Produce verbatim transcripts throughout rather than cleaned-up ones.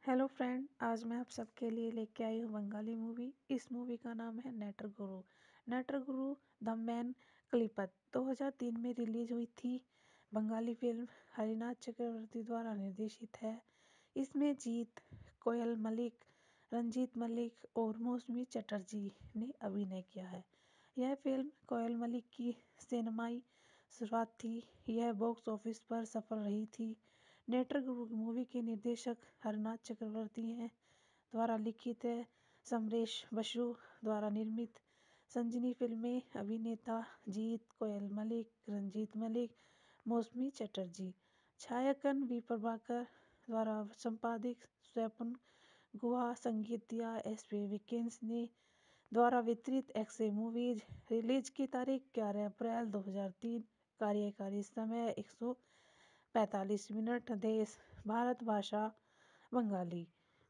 Hello friend, आज मैं आप सबके लिए लेके आई हूँ बंगाली मूवी। इस मूवी का नाम है नटरगुरु। नटरगुरु द मैन कलिपत दो हज़ार तीन में रिलीज हुई थी। बंगाली फिल्म हरिनाथ चक्रवर्ती द्वारा निर्देशित है। इसमें जीत, कोयल मलिक, रंजीत मलिक और मौसमी चटर्जी ने अभिनय किया है। यह फिल्म कोयल मलिक की सिनेमाई शुरुआत थी। यह बॉक्स ऑफिस पर सफल रही थी। नटरगुरु मूवी के निर्देशक हरनाथ चक्रवर्ती हैं द्वारा लिखित है। समरेश बसु द्वारा निर्मित। संजनी फिल्में अभिनेता जीत, कोयल मलिक, रंजीत मलिक, मौसमी चटर्जी। छायांकन वी प्रभाकर द्वारा संपादित। स्वपन गुहा संगीत दिया एस पी विकेंस ने। द्वारा वितरित एक्से मूवीज। रिलीज की तारीख ग्यारह अप्रैल दो हज़ार तीन। कार्यकारी समय एक सौ पैंतालीस मिनट। देश भारत, भाषा बंगाली।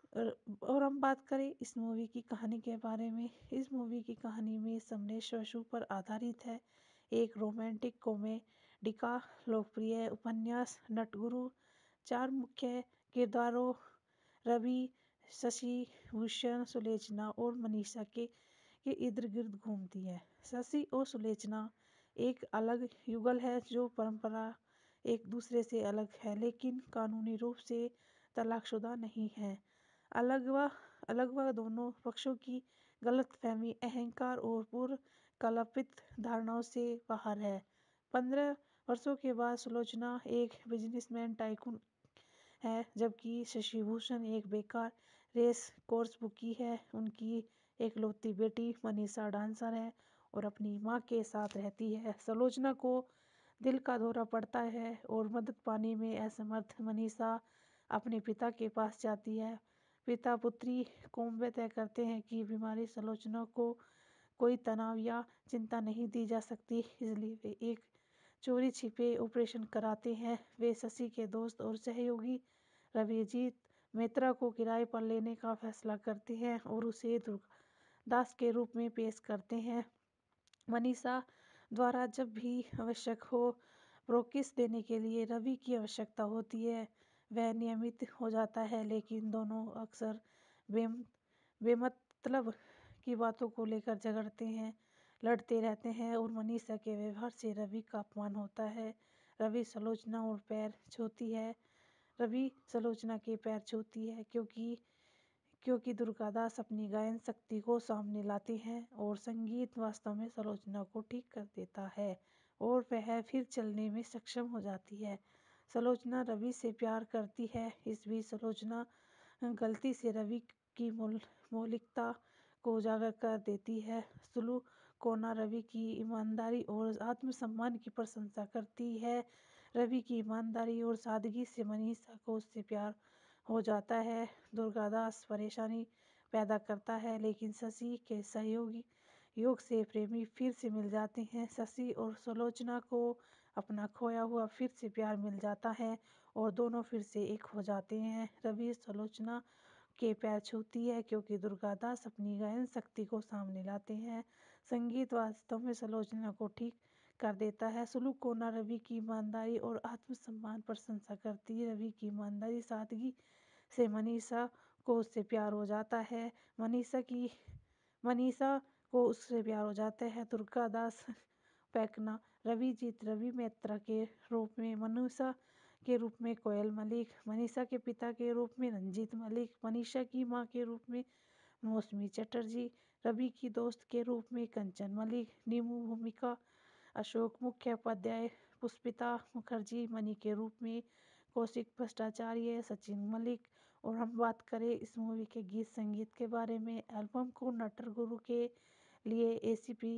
और हम बात करें इस मूवी की कहानी के बारे में। इस मूवी की कहानी में समरेश बसु पर आधारित है। एक रोमांटिक कॉमेडी का लोकप्रिय उपन्यास नटगुरु। चार मुख्य किरदारों रवि, शशि भूषण, सुलोचना और मनीषा के के इर्द गिर्द घूमती है। शशि और सुलोचना एक अलग युगल है जो परंपरा एक दूसरे से अलग है लेकिन कानूनी रूप से तलाकशुदा नहीं है। अलग व अलग व दोनों पक्षों की गलतफहमी, अहंकार और पूर्व कल्पित धारणाओं से बाहर है। पंद्रह वर्षों के बाद सुलोचना एक बिजनेसमैन टाइकून है जबकि शशिभूषण एक बेकार रेस कोर्स बुकी है। उनकी एकलौती बेटी मनीषा डांसर है और अपनी मां के साथ रहती है। सुलोचना को दिल का दौरा पड़ता है और मदद पाने में असमर्थ मनीषा अपने पिता के पास जाती है। पिता पुत्री कौम तय करते हैं कि बीमारी सुलोचना को कोई तनाव या चिंता नहीं दी जा सकती, इसलिए वे एक चोरी छिपे ऑपरेशन कराते हैं। वे शशि के दोस्त और सहयोगी रविजीत मेत्रा को किराए पर लेने का फैसला करते हैं और उसे दुर्गादास के रूप में पेश करते हैं। मनीषा द्वारा जब भी आवश्यक हो प्रोकिस देने के लिए रवि की आवश्यकता होती है। वह नियमित हो जाता है लेकिन दोनों अक्सर बेम बेमतलब की बातों को लेकर झगड़ते हैं, लड़ते रहते हैं और मनीषा के व्यवहार से रवि का अपमान होता है। रवि सुलोचना और पैर छूती है रवि सुलोचना के पैर छूती है क्योंकि क्योंकि दुर्गादास अपनी गायन शक्ति को सामने लाते हैं और संगीत वास्तव में सुलोचना को ठीक कर देता है और वह फिर चलने में सक्षम हो जाती है। सुलोचना रवि से प्यार करती है। इस बीच सुलोचना गलती से रवि की मौल मौलिकता को उजागर कर देती है। सुलू कोना रवि की ईमानदारी और आत्मसम्मान की प्रशंसा करती है। रवि की ईमानदारी और सादगी से मनीषा को उससे प्यार हो जाता है। दुर्गादास परेशानी पैदा करता है लेकिन शशि के सहयोगी योग से प्रेमी फिर से मिल जाते हैं। शशि और सुलोचना को अपना खोया हुआ फिर से प्यार मिल जाता है और दोनों फिर से एक हो जाते हैं। रवि सुलोचना के पैर छूती है क्योंकि दुर्गादास अपनी गायन शक्ति को सामने लाते हैं। संगीत वास्तव में सुलोचना को ठीक कर देता है। सुलू कोना रवि की ईमानदारी और आत्मसम्मान प्रशंसा करती है। रवि की ईमानदारी सादगी से मनीषा को उससे प्यार हो जाता है। मनीषा की मनीषा को उससे प्यार हो जाता है। दुर्गादास पैकना रवि जीत रवि मेत्रा के रूप में, मनीषा के रूप में कोयल मलिक, मनीषा के पिता के रूप में रंजीत मलिक, मनीषा की मां के रूप में मौसमी चटर्जी, रवि की दोस्त के रूप में कंचन मलिक, नीमू भूमिका अशोक मुख्य उपाध्याय, पुष्पिता मुखर्जी मणि के रूप में, कौशिक भट्टाचार्य, सचिन मलिक। और हम बात करें इस मूवी के गीत संगीत के बारे में। एल्बम को नटरगुरु के लिए एसीपी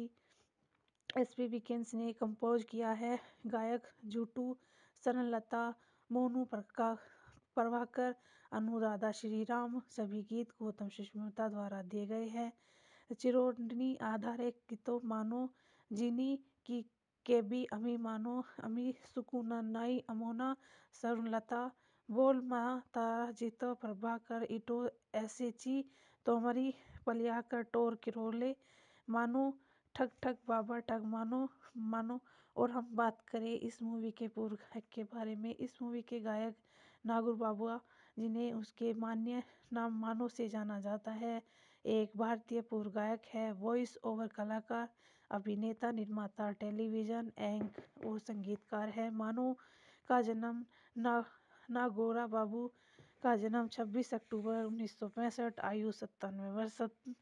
एस पी विकेंस ने कंपोज किया है। गायक जूटू, सरलता, मोनू प्रका प्रभाकर, अनुराधा श्रीराम। सभी गीत गौतम सुष्मिता द्वारा दिए गए हैं। चिरोडनी आधारित गीतों मानो जिनी की केबी अमी मानो अमी सुकुनानाई अमोना सरलता बोल मा तारा जीतो प्रभाकर इटो एसेची तोमरी पलियाकर टोर किरोले मानो ठग ठग बाबा ठग मानो मानो। और हम बात करें इस मूवी के पूर्व गायक के बारे में। इस मूवी के गायक नागुर बाबुआ जिन्हें उसके मान्य नाम मानो से जाना जाता है, एक भारतीय पूर्व गायक है, वॉइस ओवर कलाकार, अभिनेता, निर्माता, टेलीविजन एंकर और संगीतकार है। मानो का जन्म ना नागोरा बाबू का जन्म छब्बीस अक्टूबर उन्नीस सौ पैंसठ, आयु सत्तानवे वर्ष,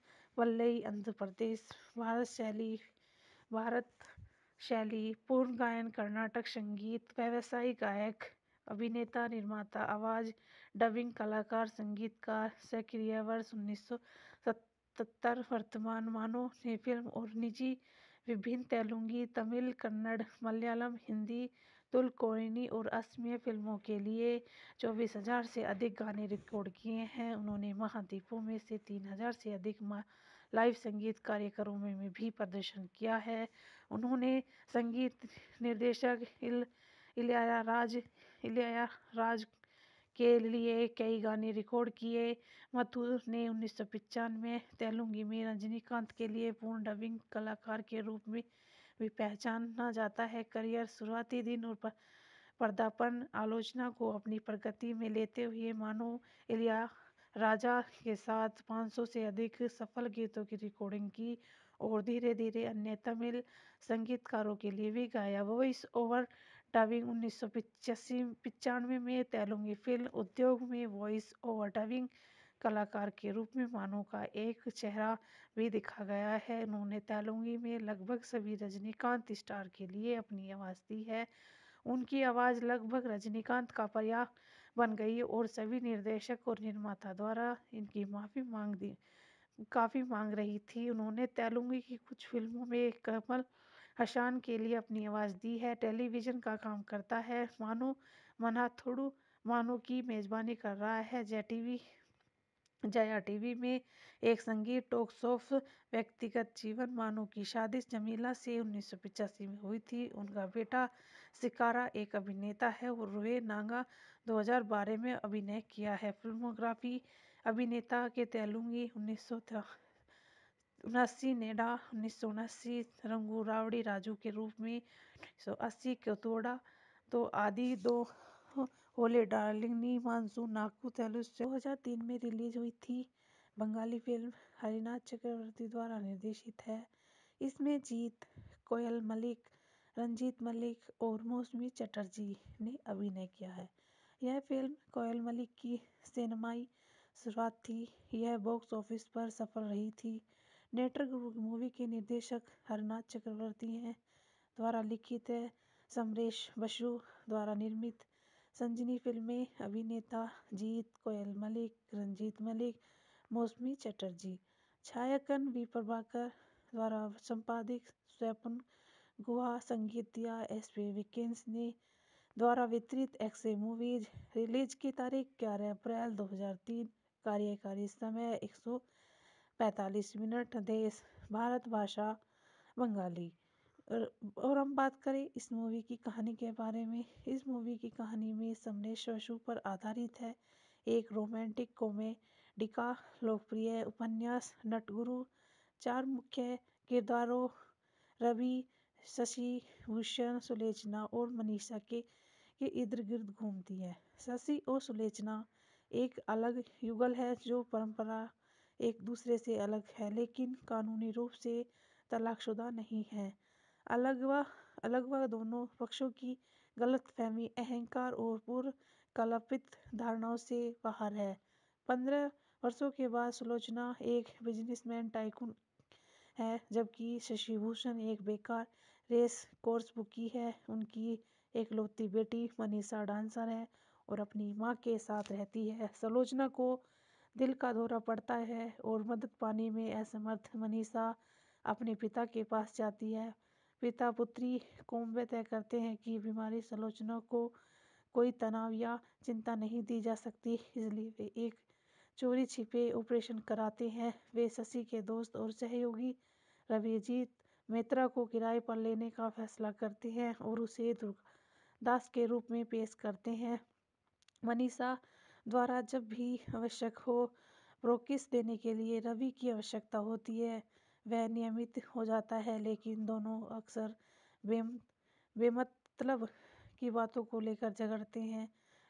वल्लई आंध्र प्रदेश। भारत शैली भारत शैली पूर्ण गायन, कर्नाटक संगीत, व्यावसायिक गायक, अभिनेता, निर्माता, आवाज, डबिंग कलाकार, संगीतकार। सक्रिय वर्ष उन्नीस सौ सत्तर। वर्तमान मानो ने फिल्म और निजी विभिन्न तेलुगु, तमिल, कन्नड़, मलयालम, हिंदी, तुलकोनी और असमिया फिल्मों के लिए चौबीस हजार से अधिक गाने रिकॉर्ड किए हैं। उन्होंने महाद्वीपों में से तीन हजार से अधिक लाइव संगीत कार्यक्रमों में भी प्रदर्शन किया है। उन्होंने संगीत निर्देशक इल इलैयाराज इलैयाराज के लिए कई गाने रिकॉर्ड किए। मथुर ने उन्नीस सौ पचानवे तेलुगु में रजनीकांत के लिए पूर्ण डबिंग कलाकार के रूप में भी पहचाना जाता है। करियर शुरुआती दिन और पर्दापण आलोचना को अपनी प्रगति में लेते हुए मानो इलैयाराजा के साथ पाँच सौ से अधिक सफल गीतों की रिकॉर्डिंग की और धीरे धीरे अन्य तमिल संगीतकारों के लिए भी गाया। वॉइस ओवर डबिंग उन्नीस सौ पचानवे में तेलुगु फिल्म उद्योग में वॉइस ओवर डबिंग कलाकार के रूप में मानो का एक चेहरा भी दिखा गया है। उन्होंने तेलुगु में लगभग सभी रजनीकांत स्टार के लिए अपनी आवाज़ दी है। उनकी आवाज़ लगभग रजनीकांत का पर्याय बन गई और सभी निर्देशक और निर्माता द्वारा इनकी माफ़ी मांग दी काफ़ी मांग रही थी। उन्होंने तेलुगु की कुछ फिल्मों में कमल हसन के लिए अपनी आवाज़ दी है। टेलीविज़न का काम करता है। मानो मनाथोडू मानो की मेज़बानी कर रहा है जय टीवी जया टीवी में एक संगीत टॉक शो। व्यक्तिगत जीवन मानो की शादी जमीला से उन्नीस सौ पचासी में हुई थी। उनका बेटा सिकारा एक अभिनेता है और वे नागा दो हज़ार बारह में अभिनय किया है। फिल्मोग्राफी अभिनेता के तेलुगु उन्नीस सौ उनासी, नेडा उन्नीस सौ उनासी, रंगू रावड़ी राजू के रूप में उन्नीस सौ अस्सी, कोथोड़ा तो आदि दो, होले डार्लिंग नी मानसून नाकू तेलुगु से दो हज़ार तीन में रिलीज हुई थी। बंगाली फिल्म हरिनाथ चक्रवर्ती द्वारा निर्देशित है। इसमें जीत, कोयल मलिक, रंजीत मलिक और मौसमी चटर्जी ने अभिनय किया है। यह फिल्म कोयल मलिक की सिनेमाई शुरुआत थी। यह बॉक्स ऑफिस पर सफल रही थी। नेटर गुरु मूवी के निर्देशक हरिनाथ चक्रवर्ती हैं द्वारा लिखित है। समरेश बसु द्वारा निर्मित। संजनी फिल्में अभिनेता जीत, कोयल मलिक, रंजीत मलिक, मौसमी चटर्जी। छायांकन वी प्रभाकर द्वारा संपादित। स्वपन गुहा संगीत दिया एस पी विकेंस ने द्वारा वितरित। एक्से मूवीज। रिलीज की तारीख ग्यारह अप्रैल दो हज़ार तीन। कार्यकारी समय एक सौ पैंतालीस मिनट। देश भारत, भाषा बंगाली। और हम बात करें इस मूवी की कहानी के बारे में। इस मूवी की कहानी में समरेश बसु पर आधारित है। एक रोमांटिक कॉमेडी का लोकप्रिय उपन्यास नटगुरु चार मुख्य किरदारों रवि, शशि भूषण, सुलोचना और मनीषा के के इर्द गिर्द घूमती है। शशि और सुलोचना एक अलग युगल है जो परंपरा एक दूसरे से अलग है लेकिन कानूनी रूप से तलाकशुदा नहीं है। अलग व अलग व दोनों पक्षों की गलतफहमी, अहंकार और पूर्व कल्पित धारणाओं से बाहर है। पंद्रह वर्षों के बाद सुलोचना एक बिजनेसमैन टाइकून है जबकि शशि भूषण एक बेकार रेस कोर्स बुकी है। उनकी एकलौती बेटी मनीषा डांसर है और अपनी मां के साथ रहती है। सुलोचना को दिल का दौरा पड़ता है और मदद पाने में असमर्थ मनीषा अपने पिता के पास जाती है। पिता पुत्री कौम तय करते हैं कि बीमारी सुलोचना को कोई तनाव या चिंता नहीं दी जा सकती, इसलिए वे एक चोरी छिपे ऑपरेशन कराते हैं। वे शशि के दोस्त और सहयोगी रविजीत मेहता को किराए पर लेने का फैसला करते हैं और उसे दुर्गादास के रूप में पेश करते हैं। मनीषा द्वारा जब भी आवश्यक हो प्रोक्सिस देने के लिए रवि की आवश्यकता होती है। वह नियमित हो जाता है लेकिन दोनों अक्सर बेम बेमतलब की बातों को लेकर झगड़ते हैं।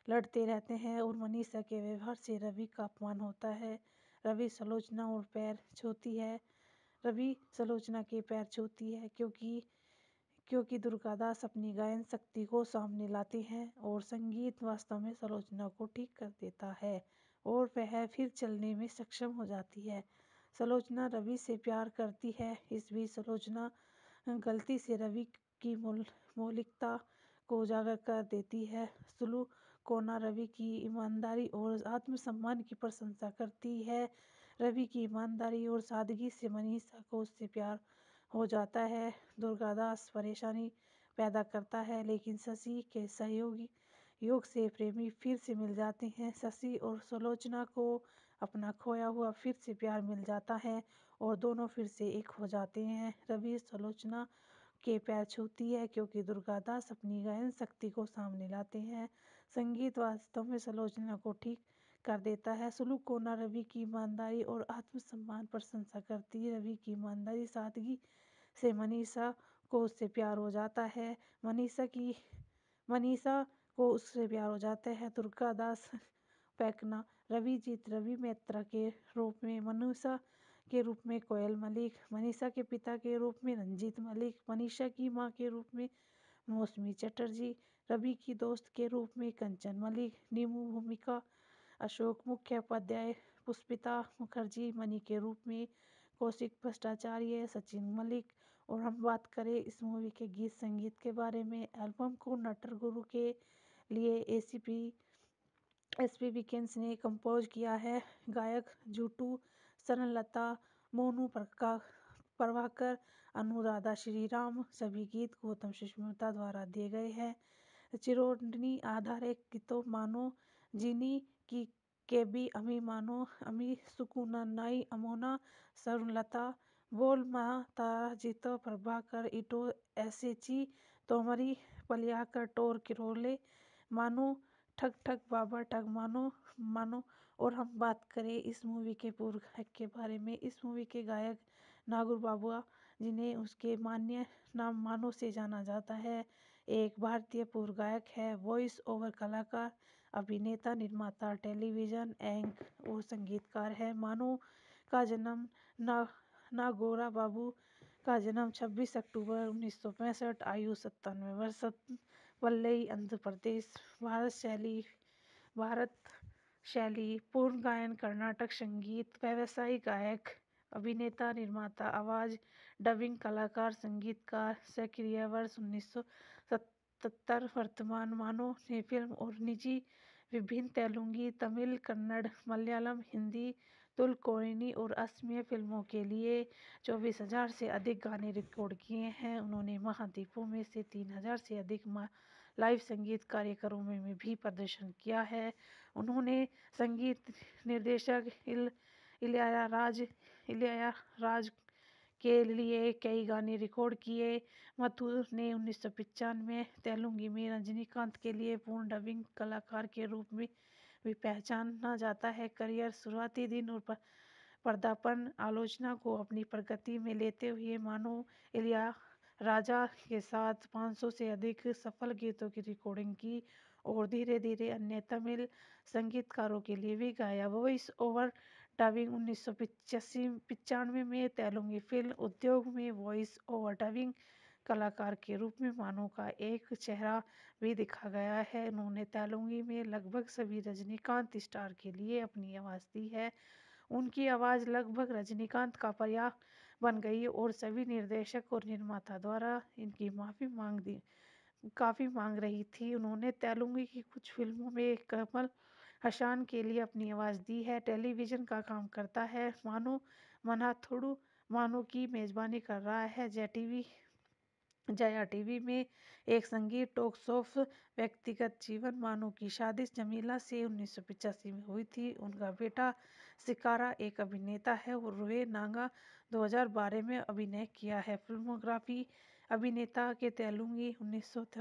लड़ते रहते हैं और मनीषा के व्यवहार से रवि का अपमान होता है। रवि सलोचना और पैर छूती है रवि सलोचना के पैर छूती है क्योंकि क्योंकि दुर्गादास अपनी गायन शक्ति को सामने लाते हैं और संगीत वास्तव में सलोचना को ठीक कर देता है और वह फिर चलने में सक्षम हो जाती है। सलोचना रवि से प्यार करती है। इस बीच सलोचना गलती से रवि की मौल मौलिकता को उजागर कर देती है। सुलू कोना रवि की ईमानदारी और आत्मसम्मान की प्रशंसा करती है। रवि की ईमानदारी और सादगी से मनीषा को उससे प्यार हो जाता है। दुर्गादास परेशानी पैदा करता है लेकिन शशि के सहयोगी योग से प्रेमी फिर से मिल जाते हैं। शशि और सुलोचना को अपना खोया हुआ फिर से प्यार मिल जाता है और दोनों फिर से एक हो जाते हैं। रवि सुलोचना के पैर छूती है क्योंकि दुर्गादास अपनी गायन शक्ति को सामने लाते हैं। संगीत वास्तव में सुलोचना को ठीक कर देता है। सुलू कोना रवि की ईमानदारी और आत्मसम्मान प्रशंसा करती है। रवि की ईमानदारी सादगी से मनीषा को उससे प्यार हो जाता है। मनीषा की मनीषा को उससे प्यार हो जाता है। दुर्गादास पैकना रवि जीत रवि मित्रा के रूप में, मनीषा के रूप में कोयल मलिक, मनीषा के पिता के रूप में रंजीत मलिक, मनीषा की मां के रूप में मौसमी चटर्जी, रवि की दोस्त के रूप में कंचन मलिक, नीमू भूमिका अशोक मुखोपाध्याय, पुष्पिता मुखर्जी मणि के रूप में, कौशिक भट्टाचार्य, सचिन मलिक। और हम बात करें इस मूवी के गीत संगीत के बारे में, एल्बम को नटर गुरु के लिए एसीपी एस पी विकेंस ने कंपोज किया है। गायक जूटू, सरलता, मोनू प्रका प्रभाकर, अनुराधा श्रीराम। सभी गीत गौतम सुष्मिता द्वारा दिए गए हैं। चिरोडनी आधारित गीतों मानो जिनी की केबी अमी मानो अमी सुकुना नाई अमोना सरलता बोल महा तारा जीतो प्रभाकर इटो एसेची तोमरी पलियाकर टोर किरोले मानो ठग ठग बाबा ठग मानो मानो। और हम बात करें इस मूवी के पूर्व गायक के बारे में, इस मूवी के गायक नागुर बाबुआ जिन्हें उसके मान्य नाम मानो से जाना जाता है, एक भारतीय पूर्व गायक है, वॉइस ओवर कलाकार, अभिनेता, निर्माता, टेलीविजन एंकर और संगीतकार है। मानो का जन्म ना नागोरा बाबू का जन्म छब्बीस अक्टूबर उन्नीस सौ पैंसठ, आयु सत्तानवे वर्ष, वल्लई आंध्र प्रदेश। भारत शैली भारत शैली पूर्ण गायन, कर्नाटक संगीत, व्यावसायिक गायक, अभिनेता, निर्माता, आवाज, डबिंग कलाकार, संगीतकार, सक्रिय वर्ष उन्नीस सौ सत्तर। वर्तमान मानो ने फिल्म और निजी विभिन्न तेलुगु, तमिल, कन्नड़, मलयालम, हिंदी, तुलकोनी और असमिया फिल्मों के लिए चौबीस हजार से अधिक गाने रिकॉर्ड किए हैं। उन्होंने महाद्वीपों में से तीन हजार से अधिक लाइव संगीत कार्यक्रमों में भी प्रदर्शन किया है। उन्होंने संगीत निर्देशक इल इलैयाराज इलैयाराज के लिए कई गाने रिकॉर्ड किए। मथुर ने उन्नीस सौ पचानवे तेलुगु में रजनीकांत के लिए पूर्ण डबिंग कलाकार के रूप में भी पहचाना जाता है। करियर शुरुआती दिन और पदार्पण आलोचना को अपनी प्रगति में लेते हुए मानो इलैयाराजा के साथ पाँच सौ से अधिक सफल गीतों की रिकॉर्डिंग की और धीरे धीरे अन्य तमिल संगीतकारों के लिए भी गाया। वॉइस ओवर डबिंग उन्नीस सौ पिचासी पचानवे में तेलुगु फिल्म उद्योग में वॉइस ओवर डबिंग कलाकार के रूप में मानो का एक चेहरा भी दिखा गया है। उन्होंने तेलुगु में लगभग सभी रजनीकांत स्टार के लिए अपनी आवाज़ दी है। उनकी आवाज़ लगभग रजनीकांत का पर्याय बन गई और सभी निर्देशक और निर्माता द्वारा इनकी माफ़ी मांग दी काफ़ी मांग रही थी। उन्होंने तेलुगु की कुछ फिल्मों में कमल हसन के लिए अपनी आवाज़ दी है। टेलीविज़न का काम करता है। मानो मनाथोडू मानो की मेज़बानी कर रहा है जय टीवी जया टीवी में एक संगीत टॉक शो। व्यक्तिगत जीवन मानो की शादी जमीला से उन्नीस सौ पचासी में हुई थी। उनका बेटा सिकारा एक अभिनेता है और रोए नागा दो हज़ार बारह में अभिनय किया है। फिल्मोग्राफी अभिनेता के तेलुगु उन्नीस सौ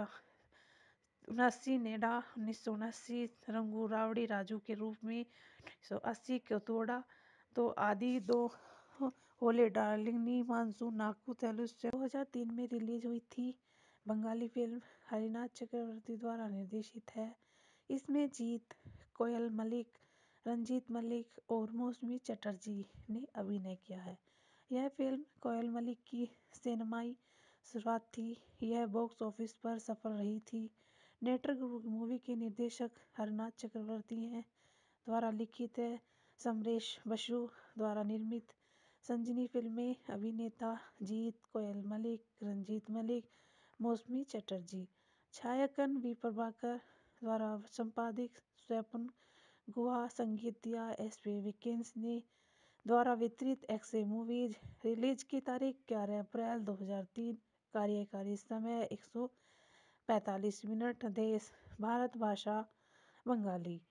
उनासी नेडा उन्नीस सौ उनासी, रंगू रावड़ी राजू के रूप में उन्नीस सौ अस्सी, कोथोड़ा तो आदि दो होले डार्लिंग नी मानसून नाकू तेलुगु से दो हज़ार तीन में रिलीज हुई थी। बंगाली फिल्म हरिनाथ चक्रवर्ती द्वारा निर्देशित है। इसमें जीत, कोयल मलिक, रंजीत मलिक और मौसमी चटर्जी ने अभिनय किया है। यह फिल्म कोयल मलिक की सिनेमाई शुरुआत थी। यह बॉक्स ऑफिस पर सफल रही थी। नेटर गुरु मूवी के निर्देशक हरनाथ चक्रवर्ती हैं द्वारा लिखित है। समरेश बसु द्वारा निर्मित। संजीवनी फिल्में अभिनेता जीत, कोयल मलिक, रंजीत मलिक, मौसमी चटर्जी। छायांकन वी प्रभाकर द्वारा संपादित। स्वपन गुहा संगीत दिया एस पी विकेंस ने द्वारा वितरित। एक्से मूवीज। रिलीज की तारीख ग्यारह अप्रैल दो हज़ार तीन। कार्यकारी समय एक सौ पैंतालीस मिनट। देश भारत। भाषा बंगाली।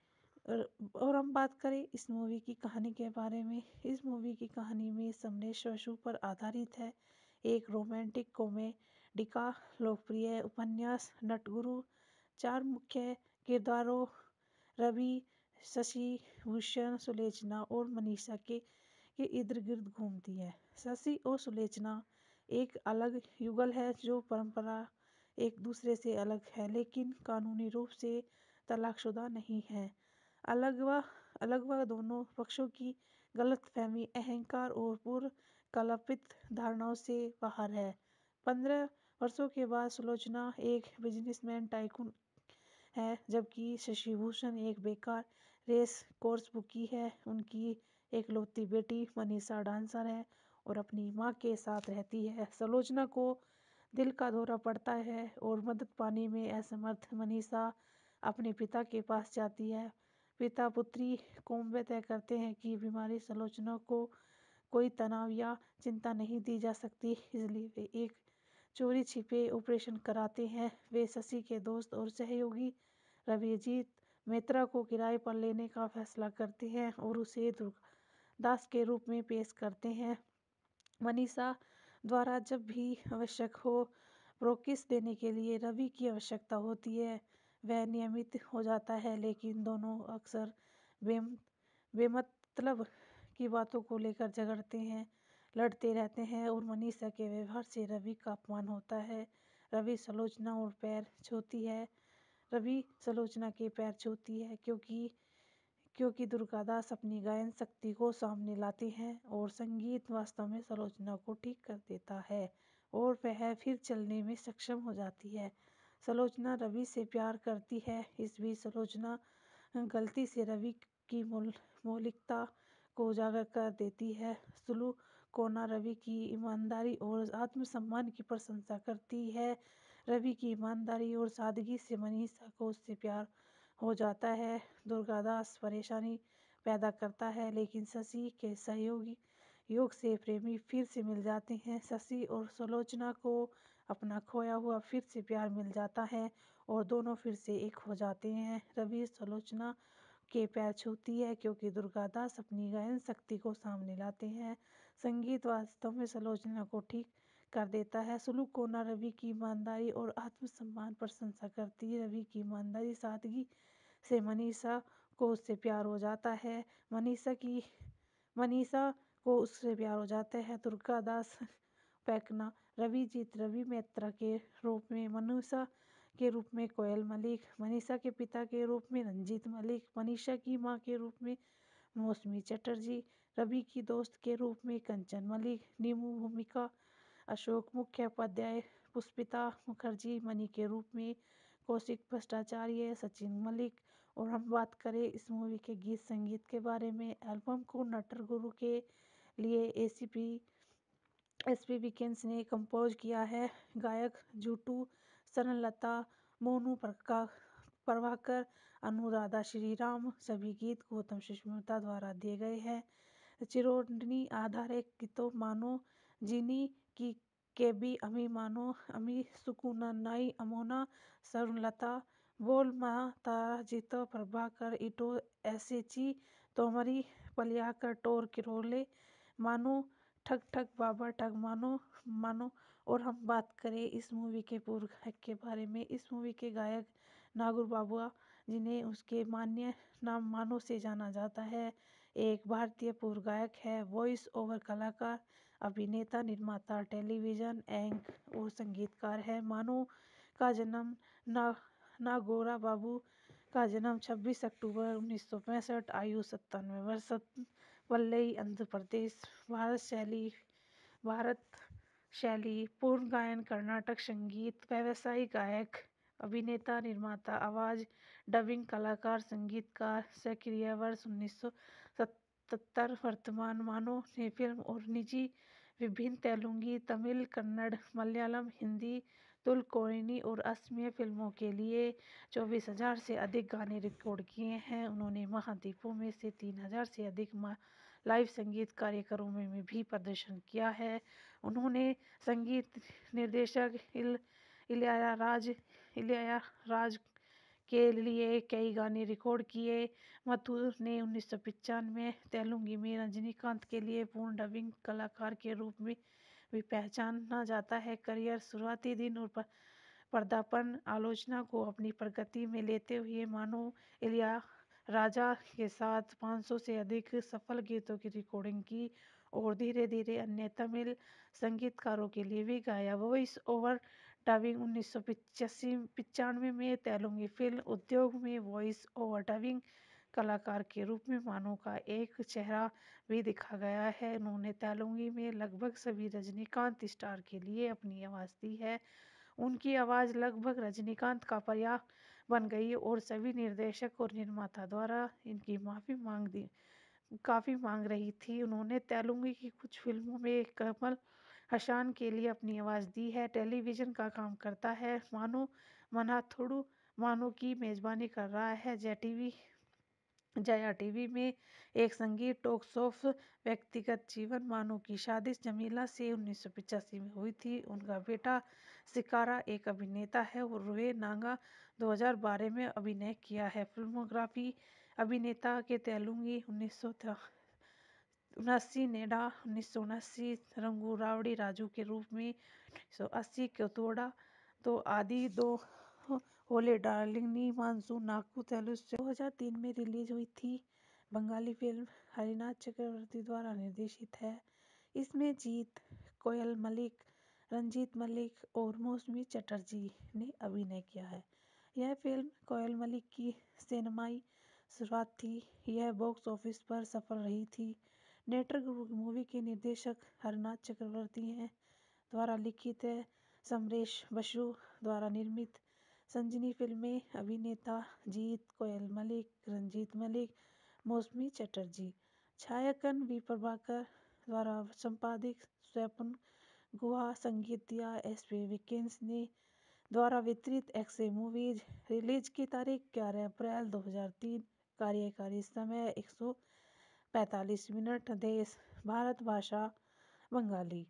और हम बात करें इस मूवी की कहानी के बारे में। इस मूवी की कहानी में समरेश बसु पर आधारित है। एक रोमांटिक कॉमेडी का लोकप्रिय उपन्यास नटगुरु। चार मुख्य किरदारों रवि, शशि भूषण, सुलोचना और मनीषा के के इर्द गिर्द घूमती है। शशि और सुलोचना एक अलग युगल है जो परंपरा एक दूसरे से अलग है लेकिन कानूनी रूप से तलाकशुदा नहीं है। अलग व अलग व दोनों पक्षों की गलतफहमी, अहंकार और पूर्व कल्पित धारणाओं से बाहर है। पंद्रह वर्षों के बाद सुलोचना एक बिजनेसमैन टाइकून है जबकि शशि भूषण एक बेकार रेस कोर्स बुकी है। उनकी एकलौती बेटी मनीषा डांसर है और अपनी मां के साथ रहती है। सुलोचना को दिल का दौरा पड़ता है और मदद पाने में असमर्थ मनीषा अपने पिता के पास जाती है। पिता पुत्री कुंभ तय करते हैं कि बीमारी सुलोचना को कोई तनाव या चिंता नहीं दी जा सकती, इसलिए वे एक चोरी छिपे ऑपरेशन कराते हैं। वे शशि के दोस्त और सहयोगी रविजीत मेहता को किराए पर लेने का फैसला करते हैं और उसे दुर्गादास के रूप में पेश करते हैं। मनीषा द्वारा जब भी आवश्यक हो प्रोकिस देने के लिए रवि की आवश्यकता होती है। वह नियमित हो जाता है लेकिन दोनों अक्सर बेम बेमतलब की बातों को लेकर झगड़ते हैं लड़ते रहते हैं और मनीषा के व्यवहार से रवि का अपमान होता है। रवि सुलोचना और पैर छूती है रवि सुलोचना के पैर छूती है क्योंकि क्योंकि दुर्गादास अपनी गायन शक्ति को सामने लाते हैं और संगीत वास्तव में सुलोचना को ठीक कर देता है और वह फिर चलने में सक्षम हो जाती है। सुलोचना रवि से प्यार करती है। इस बीच सुलोचना गलती से रवि की मौल मौलिकता को उजागर कर देती है। सुलू कोना रवि की ईमानदारी और आत्मसम्मान की प्रशंसा करती है। रवि की ईमानदारी और सादगी से मनीषा को उससे प्यार हो जाता है। दुर्गादास परेशानी पैदा करता है लेकिन शशि के सहयोगी योग से प्रेमी फिर से मिल जाते हैं। शशि और सुलोचना को अपना खोया हुआ फिर से प्यार मिल जाता है और दोनों फिर से एक हो जाते हैं। रवि सुलोचना के पैर छूती है क्योंकि दुर्गादास अपनी गायन शक्ति को सामने लाते हैं। संगीत वास्तव में सुलोचना को ठीक कर देता है। सुलू कोना रवि की ईमानदारी और आत्मसम्मान प्रशंसा करती है। रवि की ईमानदारी सादगी से मनीषा को उससे प्यार हो जाता है। मनीषा की मनीषा को उससे प्यार हो जाता है। दुर्गादास पैकना रविजीत रवि मेहता के रूप में, मनीषा के रूप में कोयल मलिक, मनीषा के पिता के रूप में रंजीत मलिक, मनीषा की मां के रूप में मौसमी चटर्जी, रवि की दोस्त के रूप में कंचन मलिक, नीमू भूमिका अशोक मुखोपाध्याय, पुष्पिता मुखर्जी मणि के रूप में कौशिक भट्टाचार्य, सचिन मलिक। और हम बात करें इस मूवी के गीत संगीत के बारे में। एल्बम को नटर गुरु के लिए एसीपी एस पी विकेंस ने कंपोज किया है। गायक जुटू, सरलता, मोनू प्रका प्रभाकर, अनुराधा श्रीराम। सभी गीत गौतम सुष्मिता द्वारा दिए गए हैं। चिरोडनी आधारित गीतों मानो जिनी की केबी अमी मानो अमी सुकुना नाई अमोना सरलता बोल महा तारा जीतो प्रभाकर इटो एसेची तोमरी पलियाकर टोर किरोले मानो ठग ठग बाबा ठग मानो मानो। और हम बात करें इस मूवी के पूर्व गायक के बारे में। इस मूवी के गायक नागुर बाबुआ जिन्हें उसके मान्य नाम मानो से जाना जाता है, एक भारतीय पूर्व गायक है, वॉइस ओवर कलाकार, अभिनेता, निर्माता, टेलीविजन एंकर और संगीतकार है। मानो का जन्म ना नागोरा बाबू का जन्म छब्बीस अक्टूबर उन्नीस सौ पैंसठ, आयु सत्तानवे वर्ष, वल्लई आंध्र प्रदेश। भारत शैली भारत शैली पूर्ण गायन, कर्नाटक संगीत। व्यावसायिक गायक, अभिनेता, निर्माता, आवाज डबिंग कलाकार, संगीतकार। सक्रिय वर्ष उन्नीस सौ सत्तर। वर्तमान मानो ने फिल्म और निजी विभिन्न तेलुगु, तमिल, कन्नड़, मलयालम, हिंदी, तुल, कोरिनी और असमिया फिल्मों के लिए चौबीस हजार से अधिक गाने रिकॉर्ड किए हैं। उन्होंने महाद्वीपों में से तीन हजार से अधिक लाइव संगीत कार्यक्रमों में भी प्रदर्शन किया है। उन्होंने संगीत निर्देशक इल इलैयाराज इलैयाराज के लिए कई गाने रिकॉर्ड किए। मथुर ने उन्नीस सौ पचानवे तेलुगु में रजनीकांत के लिए पूर्ण डबिंग कलाकार के रूप में भी पहचाना जाता है। करियर शुरुआती दिन और पदार्पण आलोचना को अपनी प्रगति में लेते हुए मानो इलैयाराजा के साथ पाँच सौ से अधिक सफल गीतों की रिकॉर्डिंग की और धीरे धीरे अन्य तमिल संगीतकारों के लिए भी गाया। वॉइस ओवर डबिंग उन्नीस सौ पचानवे में तेलुगु फिल्म उद्योग में वॉइस ओवर डबिंग कलाकार के रूप में मानो का एक चेहरा भी दिखा गया है। उन्होंने तेलुगु में लगभग सभी रजनीकांत स्टार के लिए अपनी आवाज़ दी है। उनकी आवाज़ लगभग रजनीकांत का पर्याय बन गई और सभी निर्देशक और निर्माता द्वारा इनकी माफ़ी मांग दी काफ़ी मांग रही थी। उन्होंने तेलुगु की कुछ फिल्मों में कमल हसन के लिए अपनी आवाज़ दी है। टेलीविज़न का काम करता है। मानो मनाथोडू मानो की मेज़बानी कर रहा है। जय टीवी जया टीवी में एक संगीत टॉक शो। व्यक्तिगत जीवन, मानो की शादी जमीला से उन्नीस सौ पचासी में हुई थी। उनका बेटा सिकारा एक अभिनेता है और रोहे नागा दो हज़ार बारह में अभिनय किया है। फिल्मोग्राफी, अभिनेता के तेलुगु उन्नीस सौ उनासी, नेडा उन्नीस सौ उनासी, रंगू रावड़ी राजू के रूप में उन्नीस सौ अस्सी, कोथोड़ा तो आदि दो, होले डार्लिंग नी मानसून नाकू तेलुगु दो हज़ार तीन में रिलीज हुई थी। बंगाली फिल्म हरिनाथ चक्रवर्ती द्वारा निर्देशित है। इसमें जीत, कोयल मलिक, रंजीत मलिक और मौसमी चटर्जी ने अभिनय किया है। यह फिल्म कोयल मलिक की सिनेमाई शुरुआत थी। यह बॉक्स ऑफिस पर सफल रही थी। नेटर गुरु मूवी के निर्देशक हरिनाथ चक्रवर्ती हैं द्वारा लिखित है। समरेश बसु द्वारा निर्मित संजीवनी फिल्में। अभिनेता जीत, कोयल मलिक, रंजीत मलिक, मौसमी चटर्जी। छायांकन वी प्रभाकर द्वारा संपादित स्वपन गुहा। संगीत दिया एस पी विकेंस ने द्वारा वितरित एक्से मूवीज। रिलीज की तारीख ग्यारह अप्रैल दो हज़ार तीन। कार्यकारी समय एक सौ पैंतालीस मिनट। देश भारत, भाषा बंगाली।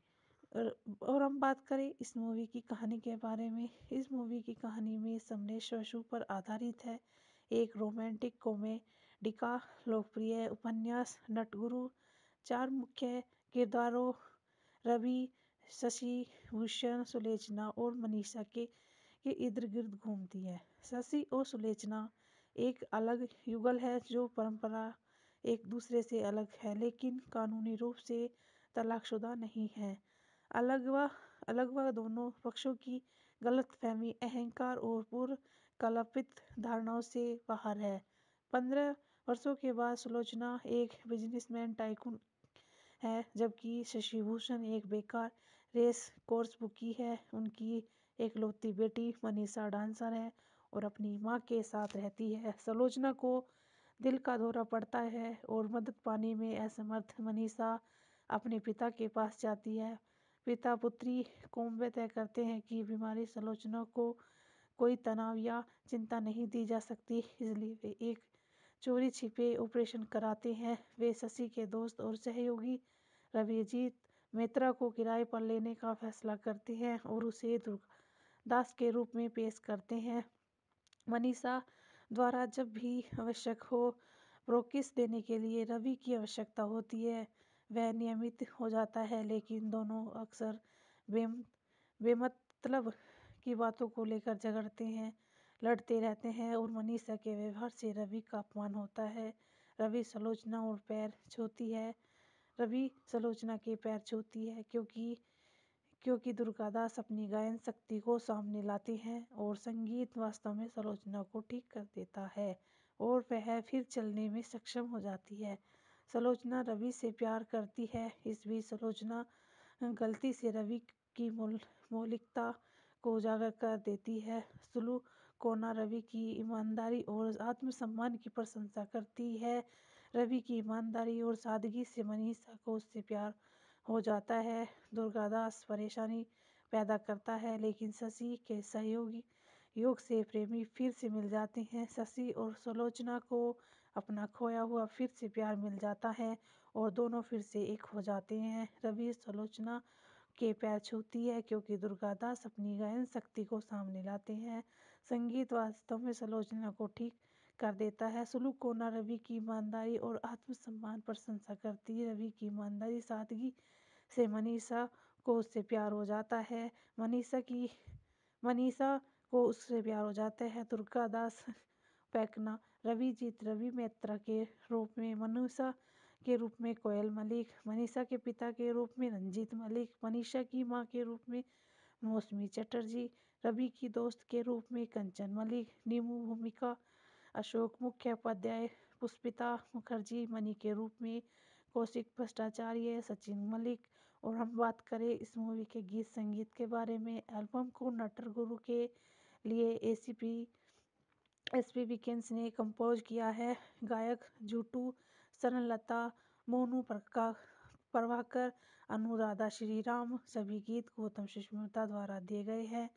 और हम बात करें इस मूवी की कहानी के बारे में। इस मूवी की कहानी में समरेश बसु पर आधारित है। एक रोमांटिक कॉमेडी का लोकप्रिय उपन्यास नटगुरु। चार मुख्य किरदारों रवि, शशि भूषण, सुलोचना और मनीषा के के इर्द गिर्द घूमती है। शशि और सुलोचना एक अलग युगल है जो परंपरा एक दूसरे से अलग है लेकिन कानूनी रूप से तलाकशुदा नहीं है। अलग व अलग व दोनों पक्षों की गलतफहमी, अहंकार और पूर्व कल्पित धारणाओं से बाहर है। पंद्रह वर्षों के बाद सुलोचना एक बिजनेसमैन टाइकून है जबकि शशि भूषण एक बेकार रेस कोर्स बुकी है। उनकी एकलौती बेटी मनीषा डांसर है और अपनी मां के साथ रहती है। सुलोचना को दिल का दौरा पड़ता है और मदद पाने में असमर्थ मनीषा अपने पिता के पास जाती है। पिता पुत्री कौम तय करते हैं कि बीमारी सुलोचना को कोई तनाव या चिंता नहीं दी जा सकती, इसलिए वे एक चोरी छिपे ऑपरेशन कराते हैं। वे शशि के दोस्त और सहयोगी रविजीत मेहता को किराए पर लेने का फैसला करते हैं और उसे दुर्गादास के रूप में पेश करते हैं। मनीषा द्वारा जब भी आवश्यक हो प्रोकिस देने के लिए रवि की आवश्यकता होती है। वह नियमित हो जाता है लेकिन दोनों अक्सर बेम बेमतलब की बातों को लेकर झगड़ते हैं लड़ते रहते हैं और मनीषा के व्यवहार से रवि का अपमान होता है। रवि सुलोचना और पैर छूती है रवि सुलोचना के पैर छूती है क्योंकि क्योंकि दुर्गादास अपनी गायन शक्ति को सामने लाते हैं और संगीत वास्तव में सलोचना को ठीक कर देता है और वह फिर चलने में सक्षम हो जाती है। सलोचना रवि से प्यार करती है। इस बीच सलोचना गलती से रवि की मौल मौलिकता को उजागर कर देती है। सुलू कोना रवि की ईमानदारी और आत्मसम्मान की प्रशंसा करती है। रवि की ईमानदारी और सादगी से मनीषा को उससे प्यार हो जाता है। दुर्गादास परेशानी पैदा करता है, लेकिन शशि के सहयोगी योग से प्रेमी फिर से मिल जाते हैं। शशि और सुलोचना को अपना खोया हुआ फिर से प्यार मिल जाता है और दोनों फिर से एक हो जाते हैं। रवि सुलोचना के पैर छूती है क्योंकि दुर्गादास अपनी गायन शक्ति को सामने लाते हैं। संगीत वास्तव में सुलोचना को ठीक कर देता है। सुलू कोना रवि की ईमानदारी और आत्मसम्मान प्रशंसा करती है। रवि की ईमानदारी सादगी से मनीषा को उससे प्यार हो जाता है। मनीषा की मनीषा को उससे प्यार हो जाता है। दुर्गादास पैकना रवि जीत रवि मित्रा के रूप में, मनीषा के रूप में कोयल मलिक, मनीषा के पिता के रूप में रंजीत मलिक, मनीषा की मां के रूप में मौसमी चटर्जी, रवि की दोस्त के रूप में कंचन मलिक, नीमू भूमिका अशोक मुख्य उपाध्याय, पुष्पिता मुखर्जी मणि के रूप में, कौशिक भट्टाचार्य, सचिन मलिक। और हम बात करें इस मूवी के गीत संगीत के बारे में, एल्बम को नटर गुरु के लिए एसीपी एसपी विकेंस ने कंपोज किया है। गायक जूटू, सरलता, मोनू प्रका प्रभाकर, अनुराधा श्रीराम। सभी गीत गौतम सुष्मिता द्वारा दिए गए हैं।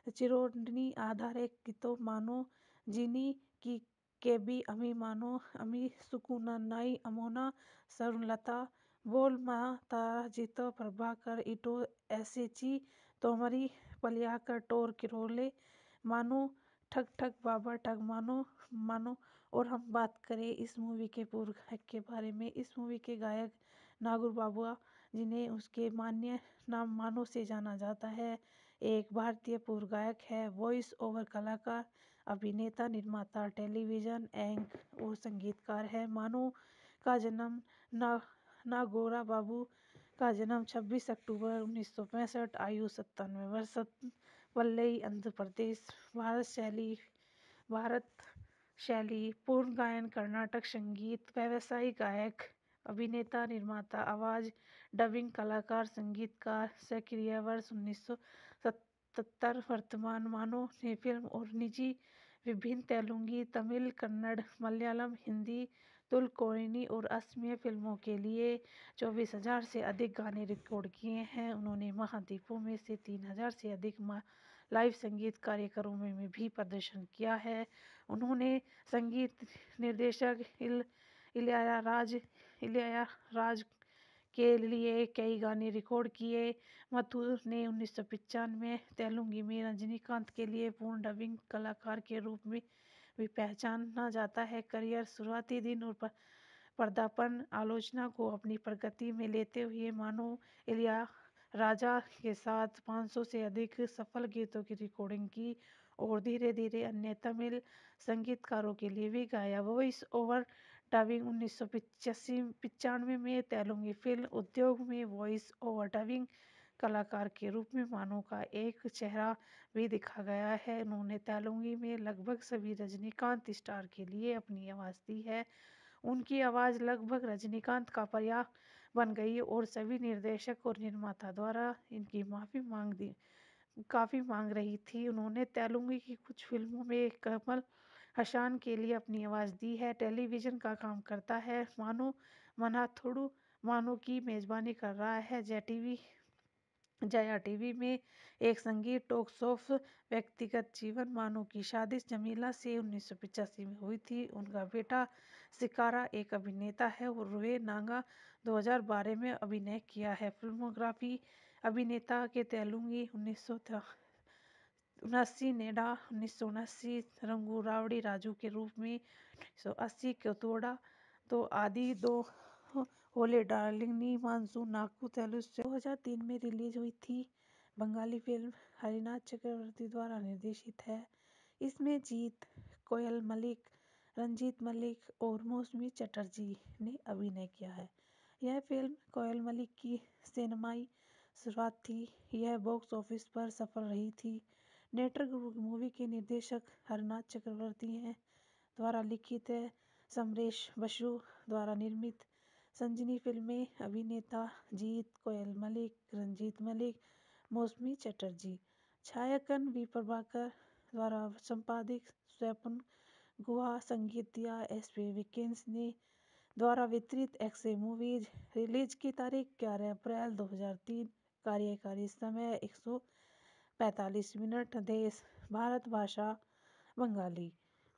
चिरोडनी आधारित गीतों मानो जिनी की केबी अमी मानो अमी सुकुना नाई अमोना सरुलता बोल माता जितो प्रभाकर इटो एसेची तोमरी पलियाकर टोर किरोले मानो ठग ठग बाबा ठग मानो मानो। और हम बात करें इस मूवी के पूर्व गायक के बारे में, इस मूवी के गायक नागुर बाबुआ जिन्हें उसके मान्य नाम मानो से जाना जाता है, एक भारतीय पूर्व गायक है, वॉइस ओवर कलाकार, अभिनेता, निर्माता, टेलीविजन एंकर और संगीतकार है। मानो का जन्म ना नागोरा बाबू का जन्म छब्बीस अक्टूबर उन्नीस सौ पैंसठ, आयु सत्तानवे वर्ष, वल्लई आंध्र प्रदेश। भारत शैली भारत शैली पूर्ण गायन, कर्नाटक संगीत, व्यावसायिक गायक, अभिनेता, निर्माता, आवाज, डबिंग कलाकार, संगीतकार। सक्रिय वर्ष उन्नीस सौ सत्तर। वर्तमान मानो ने फिल्म और निजी विभिन्न तेलुगु, तमिल, कन्नड़, मलयालम, हिंदी, तुलकोनी और असमिया फिल्मों के लिए चौबीस हजार से अधिक गाने रिकॉर्ड किए हैं। उन्होंने महाद्वीपों में से तीन हजार से अधिक लाइव संगीत कार्यक्रमों में भी प्रदर्शन किया है। उन्होंने संगीत निर्देशक इल इलैयाराज इलैयाराज के लिए कई गाने रिकॉर्ड किए। मथुर ने उन्नीस सौ पचानवे तेलुगु में रजनीकांत के लिए पूर्ण डबिंग कलाकार के रूप में भी पहचाना जाता है। करियर शुरुआती दिन और पर्दापण आलोचना को अपनी प्रगति में लेते हुए मानो इलैयाराजा के साथ पाँच सौ से अधिक सफल गीतों की रिकॉर्डिंग की और धीरे धीरे अन्य तमिल संगीतकारों के लिए भी गाया। वॉइस ओवर डबिंग उन्नीस सौ पिचासी पचानवे में तेलुगु फिल्म उद्योग में वॉइस ओवर डबिंग कलाकार के रूप में मानो का एक चेहरा भी दिखा गया है। उन्होंने तेलुगु में लगभग सभी रजनीकांत स्टार के लिए अपनी आवाज़ दी है। उनकी आवाज़ लगभग रजनीकांत का पर्याय बन गई और सभी निर्देशक और निर्माता द्वारा इनकी माफ़ी मांग दी काफ़ी मांग रही थी। उन्होंने तेलुगु की कुछ फिल्मों में कमल हसन के लिए अपनी आवाज़ दी है। टेलीविज़न का काम करता है। मानो मनाथोड़ू मानो की मेज़बानी कर रहा है जय टीवी जया टीवी में एक संगीत टॉक शो। व्यक्तिगत जीवन मानो की शादी जमीला से उन्नीस सौ पचासी में हुई थी। उनका बेटा सिकारा एक अभिनेता है और वे नागा दो हज़ार बारह में अभिनय किया है। फिल्मोग्राफी अभिनेता के तेलुगु उन्नीस सौ उनासी, नेडा उन्नीस सौ उनासी, रंगू रावड़ी राजू के रूप में उन्नीस सौ अस्सी, क्योतोड़ा तो आदि दो ओले डार्लिंग नी मानसून नाकू तेलुगु से दो हज़ार तीन में रिलीज हुई थी। बंगाली फिल्म हरिनाथ चक्रवर्ती द्वारा निर्देशित है। इसमें जीत, कोयल मलिक, रंजीत मलिक और मौसमी चटर्जी ने अभिनय किया है। यह फिल्म कोयल मलिक की सिनेमाई शुरुआत थी। यह बॉक्स ऑफिस पर सफल रही थी। नटरगुरु मूवी के निर्देशक हरनाथ चक्रवर्ती हैं, द्वारा लिखित है, समरेश बसु द्वारा निर्मित। संजीवनी फिल्में, अभिनेता जीत, कोयल मलिक, रंजीत मलिक, मौसमी चटर्जी। छायांकन वी प्रभाकर द्वारा संपादित। स्वपन गुहा संगीत दिया एस पी विकेंस ने। द्वारा वितरित एक्से मूवीज। रिलीज की तारीख ग्यारह अप्रैल दो हज़ार तीन। कार्यकारी समय एक सौ पैंतालीस मिनट। देश भारत। भाषा बंगाली।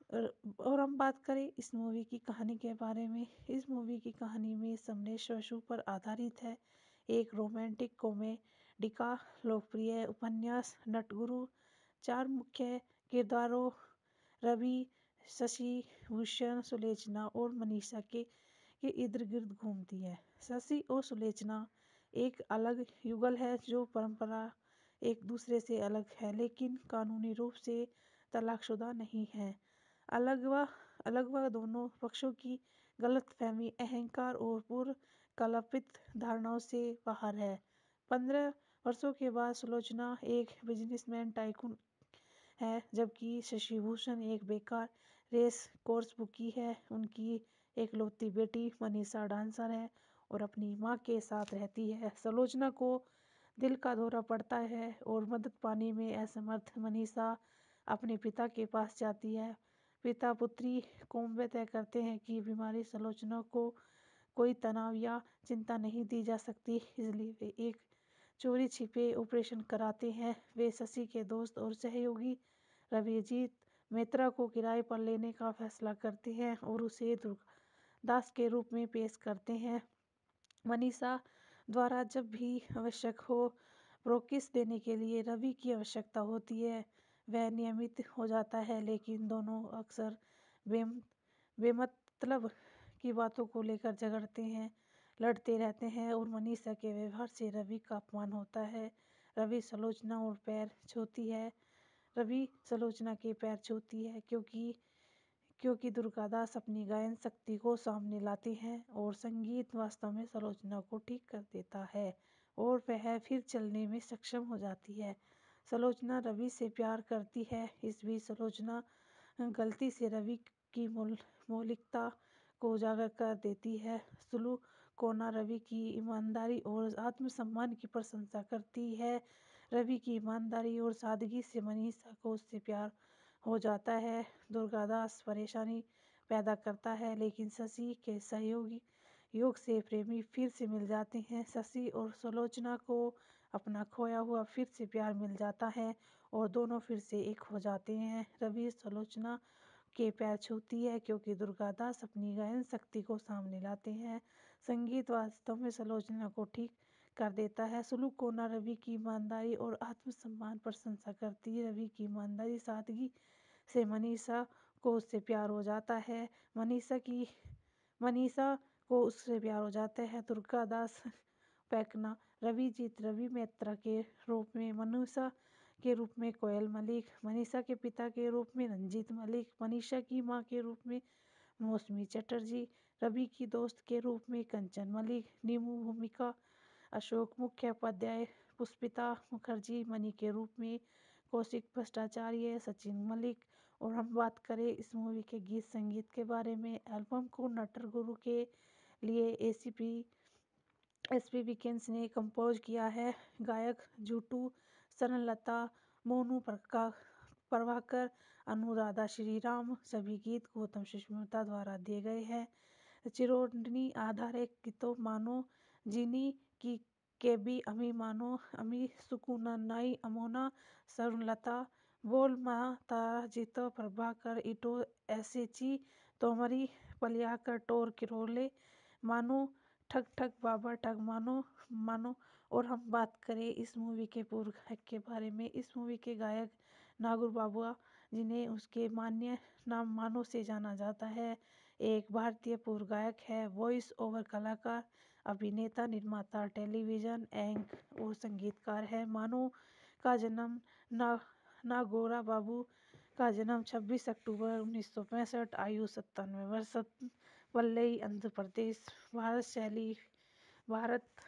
और हम बात करें इस मूवी की कहानी के बारे में। इस मूवी की कहानी में समरेश बसु पर आधारित है। एक रोमांटिक कॉमेडी का लोकप्रिय उपन्यास नटगुरु। चार मुख्य किरदारों रवि, शशि भूषण, सुलोचना और मनीषा के के इर्द गिर्द घूमती है। शशि और सुलोचना एक अलग युगल है जो परंपरा एक दूसरे से अलग है, लेकिन कानूनी रूप से तलाकशुदा नहीं है। अलग व अलग व दोनों पक्षों की गलतफहमी, अहंकार और पूर्व कल्पित धारणाओं से बाहर है। पंद्रह वर्षों के बाद सुलोचना एक बिजनेसमैन टाइकून है, जबकि शशि भूषण एक बेकार रेस कोर्स बुकी है। उनकी एकलौती बेटी मनीषा डांसर है और अपनी मां के साथ रहती है। सुलोचना को दिल का दौरा पड़ता है और मदद पाने में असमर्थ मनीषा अपने पिता के पास जाती है। पिता पुत्री कुंभ तय करते हैं कि बीमारी सुलोचना को कोई तनाव या चिंता नहीं दी जा सकती, इसलिए वे एक चोरी छिपे ऑपरेशन कराते हैं। वे शशि के दोस्त और सहयोगी रविजीत मेहता को किराए पर लेने का फैसला करते हैं और उसे दुर्गादास के रूप में पेश करते हैं। मनीषा द्वारा जब भी आवश्यक हो प्रोक्सिस देने के लिए रवि की आवश्यकता होती है। वह नियमित हो जाता है, लेकिन दोनों अक्सर बेम बेमतलब की बातों को लेकर झगड़ते हैं, लड़ते रहते हैं और मनीषा के व्यवहार से रवि का अपमान होता है। रवि सुलोचना और पैर छूती है रवि सुलोचना के पैर छूती है क्योंकि क्योंकि दुर्गादास अपनी गायन शक्ति को सामने लाते हैं और संगीत वास्तव में सुलोचना को ठीक कर देता है और वह फिर चलने में सक्षम हो जाती है। सुलोचना रवि से प्यार करती है। इस बीच सुलोचना गलती से रवि की मौल मौलिकता को उजागर कर देती है। सुलू कोना रवि की ईमानदारी और आत्मसम्मान की प्रशंसा करती है। रवि की ईमानदारी और सादगी से मनीषा को उससे प्यार हो जाता है। दुर्गादास परेशानी पैदा करता है, लेकिन शशि के सहयोगी योग से प्रेमी फिर से मिल जाते हैं। शशि और सुलोचना को अपना खोया हुआ फिर से प्यार मिल जाता है और दोनों फिर से एक हो जाते हैं। रवि सुलोचना के पैर छूती है क्योंकि दुर्गादास अपनी गायन शक्ति को सामने लाते हैं। संगीत वास्तव में सुलोचना को ठीक कर देता है। सुलू कोना रवि की ईमानदारी और आत्मसम्मान प्रशंसा करती है। रवि की ईमानदारी सादगी से मनीषा को उससे प्यार हो जाता है। मनीषा की मनीषा को उससे प्यार हो जाता है। दुर्गादास पैकना रवि जीत रवि मेहता के रूप में, मनीषा के रूप में कोयल मलिक, मनीषा के पिता के रूप में रंजीत मलिक, मनीषा की मां के रूप में मौसमी चटर्जी, रवि की दोस्त के रूप में कंचन मलिक, नीमू भूमिका अशोक मुख्य उपाध्याय, पुष्पिता मुखर्जी मणि के रूप में, कौशिक भट्टाचार्य, सचिन मलिक। और हम बात करें इस मूवी के गीत संगीत के बारे में, एल्बम को नटरगुरु के लिए एसीपी एसपी विकेंस ने कंपोज किया है। गायक जुटू, सरलता, मोनू प्रभाकर, अनुराधा श्रीराम। सभी गीत गौतम सुष्मिता द्वारा दिए गए हैं। चिरोडनी आधारित गीतों मानो जिनी की केबी अमी मानो अमी सुकुनानाई अमोना सरलता बोल माता जितो प्रभाकर इटो एसेची तोमरी पलियाकर टोर किरोले मानो ठग ठग बाबा ठग मानो मानो। और हम बात करें इस मूवी के पूर्व गायक के बारे में। इस मूवी के गायक नागुर बाबुआ, जिन्हें उसके मान्य नाम मानो से जाना जाता है, एक भारतीय पूर्व गायक है, वॉइस ओवर कलाकार, अभिनेता, निर्माता, टेलीविजन एंक और संगीतकार है। मानो का जन्म ना नागोरा बाबू का जन्म छब्बीस अक्टूबर उन्नीस सौ पैंसठ, आयु सत्तानवे वर्ष, वल्लई आंध्र प्रदेश, भारत शैली भारत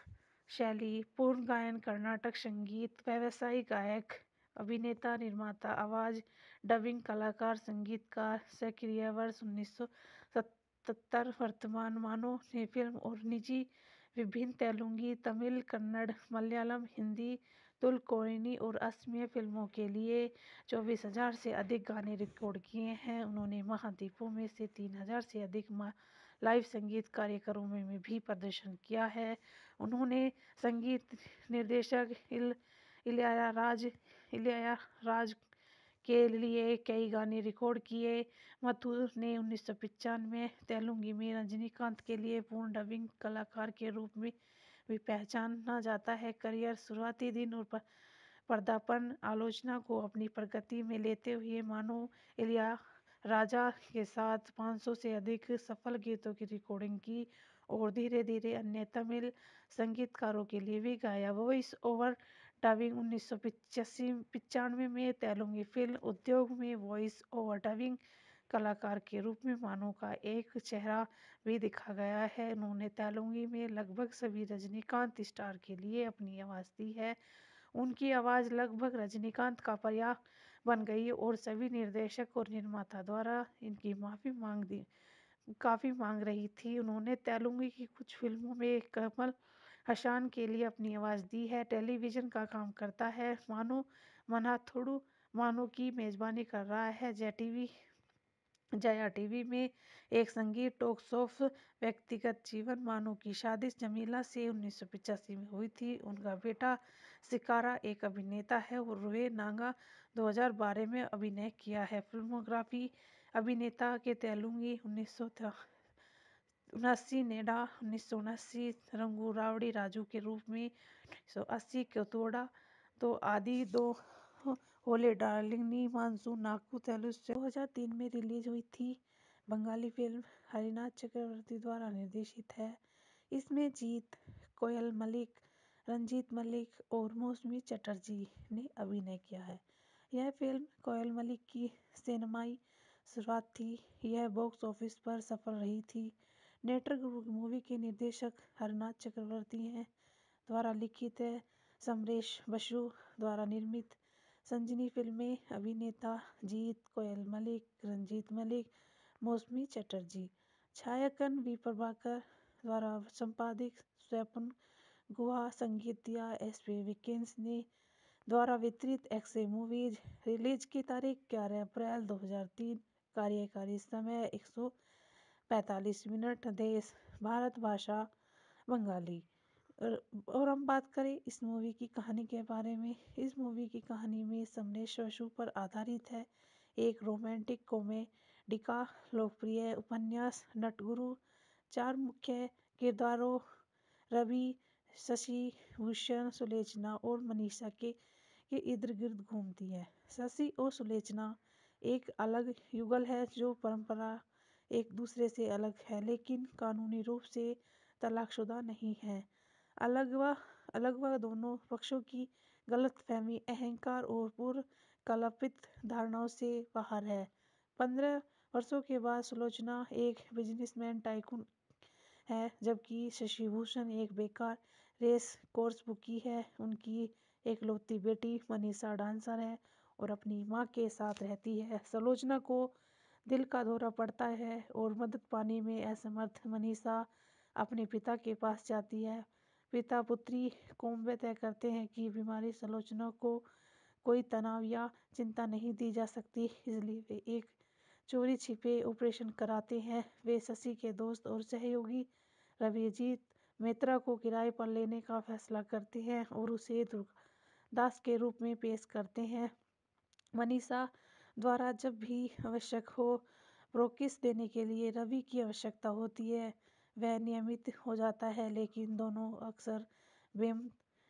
शैली: पूर्ण गायन, कर्नाटक संगीत, व्यावसायिक गायक, अभिनेता, निर्माता, आवाज, डबिंग कलाकार, संगीतकार। सक्रिय वर्ष उन्नीस सौ सत्तर। वर्तमान मानों ने फिल्म और निजी विभिन्न तेलुगु, तमिल, कन्नड़, मलयालम, हिंदी, तुलु और असमिया फिल्मों के लिए चौबीस हजार से अधिक गाने रिकॉर्ड किए हैं। उन्होंने महाद्वीपों में से तीन हजार से अधिक लाइव संगीत कार्यक्रमों में भी प्रदर्शन किया है। उन्होंने संगीत निर्देशक इल इलैयाराज इलैयाराज के लिए कई गाने रिकॉर्ड किए। मथुर ने उन्नीस सौ पचानवे तेलुगु में रजनीकांत के लिए पूर्ण डबिंग कलाकार के रूप में भी पहचाना जाता है। करियर: शुरुआती दिन और पर्दापण आलोचना को अपनी प्रगति में लेते हुए मानो इलैयाराजा के साथ पाँच सौ से अधिक सफल गीतों की रिकॉर्डिंग की और धीरे धीरे अन्य तमिल संगीतकारों के लिए भी गाया। वॉइस ओवर डबिंग: उन्नीस सौ पचानवे में तेलुगु फिल्म उद्योग में वॉइस ओवर डबिंग कलाकार के रूप में मानो का एक चेहरा भी दिखा गया है। उन्होंने तेलुगु में लगभग सभी रजनीकांत स्टार के लिए अपनी आवाज़ दी है। उनकी आवाज़ लगभग रजनीकांत का पर्याय बन गई और सभी निर्देशक और निर्माता द्वारा इनकी माफ़ी मांग दी काफ़ी मांग रही थी। उन्होंने तेलुगु की कुछ फिल्मों में कमल हसन के लिए अपनी आवाज़ दी है। टेलीविज़न का काम करता है। मानो मनाथोडू मानो की मेज़बानी कर रहा है। जय टीवी जया टीवी में एक संगीत टॉक शो। व्यक्तिगत जीवन: मानो की शादी जमीला से उन्नीस सौ पचासी में हुई थी। उनका बेटा सिकारा एक अभिनेता है और वे नागा दो हज़ार बारह में अभिनय किया है। फिल्मोग्राफी: अभिनेता के तेलुगु उन्नीस सौ उनासी, नेडा उन्नीस सौ उनासी, रंगू रावड़ी राजू के रूप में उन्नीस सौ अस्सी, कोथोड़ा तो आदि दो, होले डार्लिंग नी मानसून नाकू तेलुगु से दो हज़ार तीन में रिलीज हुई थी। बंगाली फिल्म हरिनाथ चक्रवर्ती द्वारा निर्देशित है। इसमें जीत, कोयल मलिक, रंजीत मलिक और मौसमी चटर्जी ने अभिनय किया है। यह फिल्म कोयल मलिक की सिनेमाई शुरुआत थी। यह बॉक्स ऑफिस पर सफल रही थी। नेटर गुरु मूवी के निर्देशक हरिनाथ चक्रवर्ती हैं। द्वारा लिखित है। समरेश बसु द्वारा निर्मित। संजीनी फिल्में। अभिनेता जीत, कोयल मलिक, रंजीत मलिक, मौसमी चटर्जी। छायांकन वी प्रभाकर द्वारा संपादित। स्वपन गुहा संगीत दिया एस पी विकेंस ने द्वारा वितरित। एक्से मूवीज। रिलीज की तारीख ग्यारह अप्रैल दो हज़ार तीन। कार्यकारी समय एक सौ पैंतालीस मिनट। देश भारत। भाषा बंगाली। और हम बात करें इस मूवी की कहानी के बारे में। इस मूवी की कहानी में समरेश बसु पर आधारित है। एक रोमांटिक कॉमेडी का लोकप्रिय उपन्यास। नटगुरु चार मुख्य किरदारों रवि, शशि भूषण, सुलोचना और मनीषा के के इर्द गिर्द घूमती है। शशि और सुलोचना एक अलग युगल है जो परंपरा एक दूसरे से अलग है लेकिन कानूनी रूप से तलाकशुदा नहीं है। अलग व अलग व दोनों पक्षों की गलतफहमी, अहंकार और पूर्व कल्पित धारणाओं से बाहर है। पंद्रह वर्षों के बाद सुलोचना एक बिजनेसमैन टाइकून है जबकि शशि भूषण एक बेकार रेस कोर्स बुकी है। उनकी एकलौती बेटी मनीषा डांसर है और अपनी मां के साथ रहती है। सुलोचना को दिल का दौरा पड़ता है और मदद पाने में असमर्थ मनीषा अपने पिता के पास जाती है। पिता पुत्री कौम तय करते हैं कि बीमारी सुलोचना को कोई तनाव या चिंता नहीं दी जा सकती, इसलिए वे एक चोरी छिपे ऑपरेशन कराते हैं। वे शशि के दोस्त और सहयोगी रविजीत मेहता को किराए पर लेने का फैसला करते हैं और उसे दुर्गादास के रूप में पेश करते हैं। मनीषा द्वारा जब भी आवश्यक हो प्रोकिस देने के लिए रवि की आवश्यकता होती है। वह नियमित हो जाता है लेकिन दोनों अक्सर बेम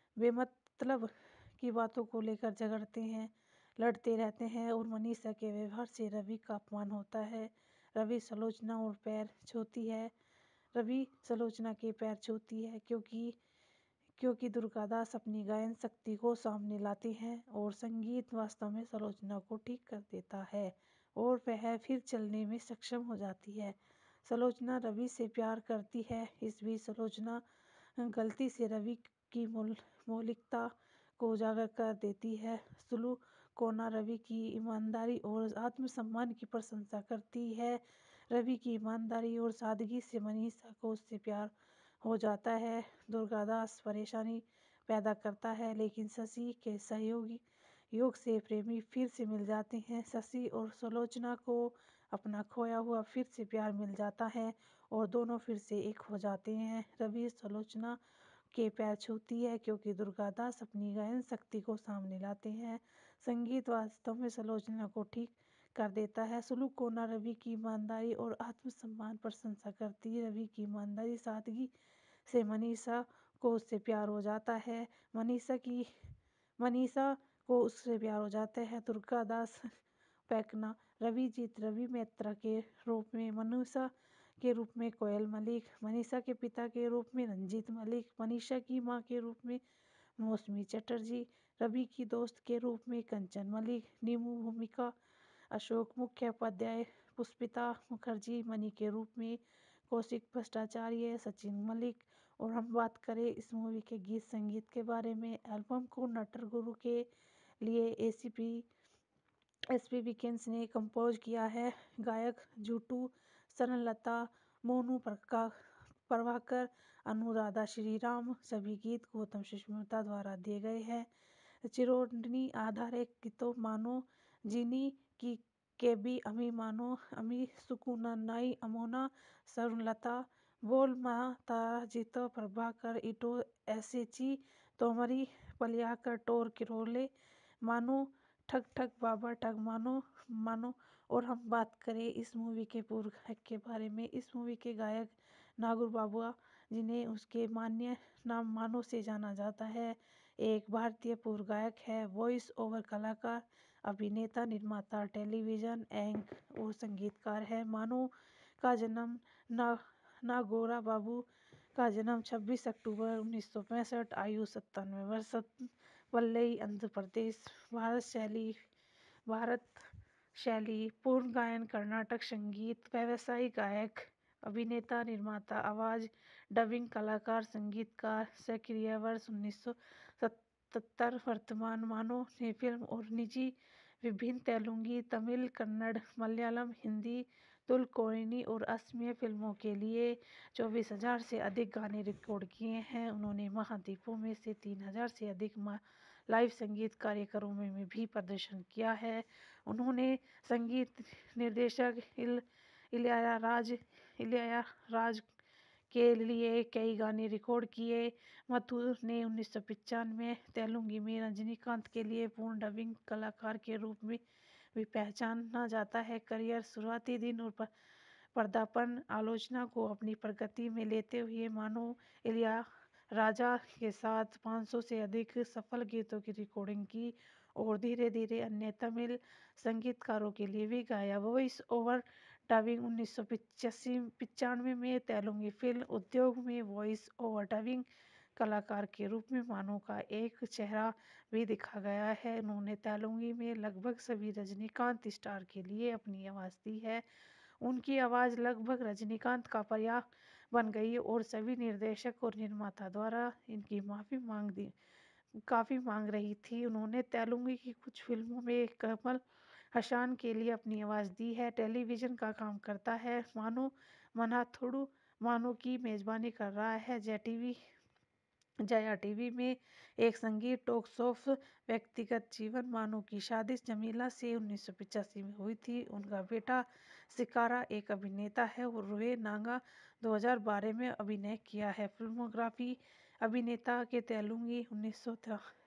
बेमतलब की बातों को लेकर झगड़ते हैं लड़ते रहते हैं और मनीषा के व्यवहार से रवि का अपमान होता है। रवि सुलोचना और पैर छूती है रवि सुलोचना के पैर छूती है क्योंकि क्योंकि दुर्गादास अपनी गायन शक्ति को सामने लाते हैं और संगीत वास्तव में सुलोचना को ठीक कर देता है और वह फिर चलने में सक्षम हो जाती है। सुलोचना रवि से प्यार करती है। इस बीच सुलोचना गलती से रवि की मूल मौलिकता को उजागर कर देती है। सुलू कोना रवि की ईमानदारी और आत्मसम्मान की प्रशंसा करती है। रवि की ईमानदारी और सादगी से मनीषा को उससे प्यार हो जाता है। दुर्गादास परेशानी पैदा करता है, लेकिन शशि के सहयोगी योग से प्रेमी फिर से मिल जाते हैं। शशि और सुलोचना को अपना खोया हुआ फिर से प्यार मिल जाता है और दोनों फिर से एक हो जाते हैं। रवि सुलोचना के पैर छूती है क्योंकि दुर्गादास अपनी गायन शक्ति को सामने लाते हैं। संगीत वास्तव में सुलोचना को ठीक कर देता है। सुलू कोना रवि की ईमानदारी और आत्मसम्मान प्रशंसा करती है। रवि की ईमानदारी सादगी से मनीषा को उससे प्यार हो जाता है। मनीषा की मनीषा को उससे प्यार हो जाता है। दुर्गादास पैकना रवि जीत रवि मित्रा के रूप में, मनीषा के रूप में कोयल मलिक, मनीषा के पिता के रूप में रंजीत मलिक, मनीषा की मां के रूप में मौसमी चटर्जी, रवि की दोस्त के रूप में कंचन मलिक, नीमू भूमिका अशोक मुखोपाध्याय, पुष्पिता मुखर्जी मणि के रूप में, कौशिक भट्टाचार्य, सचिन मलिक। और हम बात करें इस मूवी के गीत संगीत के बारे में, एल्बम को नटर गुरु के लिए एसीपी एस पी विकेंस ने कंपोज किया है। गायक जूटू, सरलता, मोनू प्रका प्रभाकर, अनुराधा श्रीराम। सभी गीत गौतम सुष्मिता द्वारा दिए गए हैं। चिरोडनी आधारित गीतों मानो जिनी की केबी अमी मानो अमी सुकुना नाई अमोना सरलता बोल मा तारा जीतो प्रभाकर इटो एसेची तोमरी पलियाकर टोर किरोले मानो ठग ठग बाबा ठग मानो मानो। और हम बात करें इस मूवी के पूर्व गायक के बारे में, इस मूवी के गायक नागुर बाबुआ, जिन्हें उसके मान्य नाम मानो से जाना जाता है, एक भारतीय पूर्व गायक है, वॉइस ओवर कलाकार, अभिनेता, निर्माता, टेलीविजन एंकर और संगीतकार है। मानो का जन्म ना नागोरा बाबू का जन्म छब्बीस अक्टूबर उन्नीस सौ पैंसठ, आयु सत्तानवे वर्ष, वल्लई आंध्र प्रदेश। भारत शैली भारत शैली पूर्ण गायन, कर्नाटक संगीत, व्यावसायिक गायक, अभिनेता, निर्माता, आवाज, डबिंग कलाकार, संगीतकार। सक्रिय वर्ष उन्नीस सौ सत्तर। वर्तमान मानो ने फिल्म और निजी विभिन्न तेलुगु, तमिल, कन्नड़, मलयालम, हिंदी, तुलकोनी और असमिया फिल्मों के लिए चौबीस हजार से अधिक गाने रिकॉर्ड किए हैं। उन्होंने महाद्वीपों में से तीन हजार से अधिक लाइव संगीत कार्यक्रमों में भी प्रदर्शन किया है। उन्होंने संगीत निर्देशक इल इलैयाराज इलैयाराज के लिए कई गाने रिकॉर्ड किए। मथुर ने उन्नीस सौ पचानवे तेलुगु में रजनीकांत के लिए पूर्ण डबिंग कलाकार के रूप में भी पहचाना जाता है। करियर शुरुआती दिन और पदार्पण आलोचना को अपनी प्रगति में लेते हुए मानो इलैयाराजा के साथ पाँच सौ से अधिक सफल गीतों की रिकॉर्डिंग की और धीरे धीरे अन्य तमिल संगीतकारों के लिए भी गाया। वॉइस ओवर डबिंग उन्नीस सौ पिचासी पिचानवे में तेलुगु फिल्म उद्योग में वॉइस ओवर डबिंग कलाकार के रूप में मानो का एक चेहरा भी दिखा गया है। उन्होंने तेलुगु में लगभग सभी रजनीकांत स्टार के लिए अपनी आवाज़ दी है। उनकी आवाज़ लगभग रजनीकांत का पर्याय बन गई और सभी निर्देशक और निर्माता द्वारा इनकी माफ़ी मांग दी काफ़ी मांग रही थी। उन्होंने तेलुगु की कुछ फिल्मों में कमल हसन के लिए अपनी आवाज़ दी है। टेलीविज़न का काम करता है। मानो मनाथोडू मानो की मेज़बानी कर रहा है जय टीवी जया टीवी में एक संगीत टॉक शो। व्यक्तिगत जीवन मानो की शादी जमीला से उन्नीस सौ पचासी में हुई थी। उनका बेटा सिकारा एक अभिनेता है और रोहे नागा दो हज़ार बारह में अभिनय किया है। फिल्मोग्राफी अभिनेता के तेलुगु उन्नीस सौ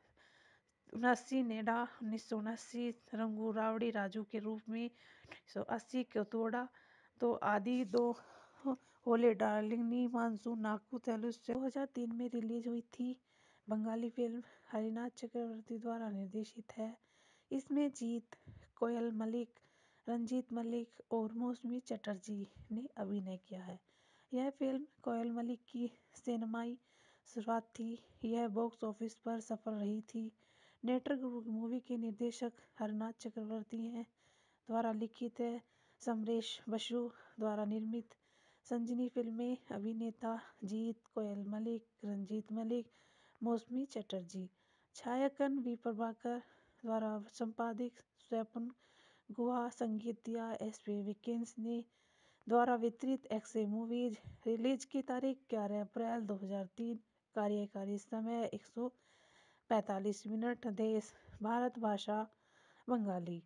उनासी, नेडा उन्नीस सौ उनासी, रंगू रावड़ी राजू के रूप में उन्नीस सौ अस्सी, कोथोड़ा तो आदि दो, होले डार्लिंग नी मानसून नाकू तेलुगु दो हज़ार तीन में रिलीज हुई थी। बंगाली फिल्म हरिनाथ चक्रवर्ती द्वारा निर्देशित है। इसमें जीत, कोयल मलिक, रंजीत मलिक और मौसमी चटर्जी ने अभिनय किया है। यह फिल्म कोयल मलिक की सिनेमाई शुरुआत थी। यह बॉक्स ऑफिस पर सफल रही थी। नेटर गुरु मूवी के निर्देशक हरनाथ चक्रवर्ती हैं द्वारा लिखित है। समरेश बसु द्वारा निर्मित संजनी फिल्में। अभिनेता जीत, कोयल मलिक, रंजीत मलिक, मौसमी चटर्जी। छायांकन वी प्रभाकर द्वारा संपादित स्वपन गुहा। संगीत दिया एस पी विकेंस ने। द्वारा वितरित एक्से मूवीज। रिलीज की तारीख ग्यारह अप्रैल दो हज़ार तीन। कार्यकारी समय एक सौ पैंतालीस मिनट। देश भारत। भाषा बंगाली।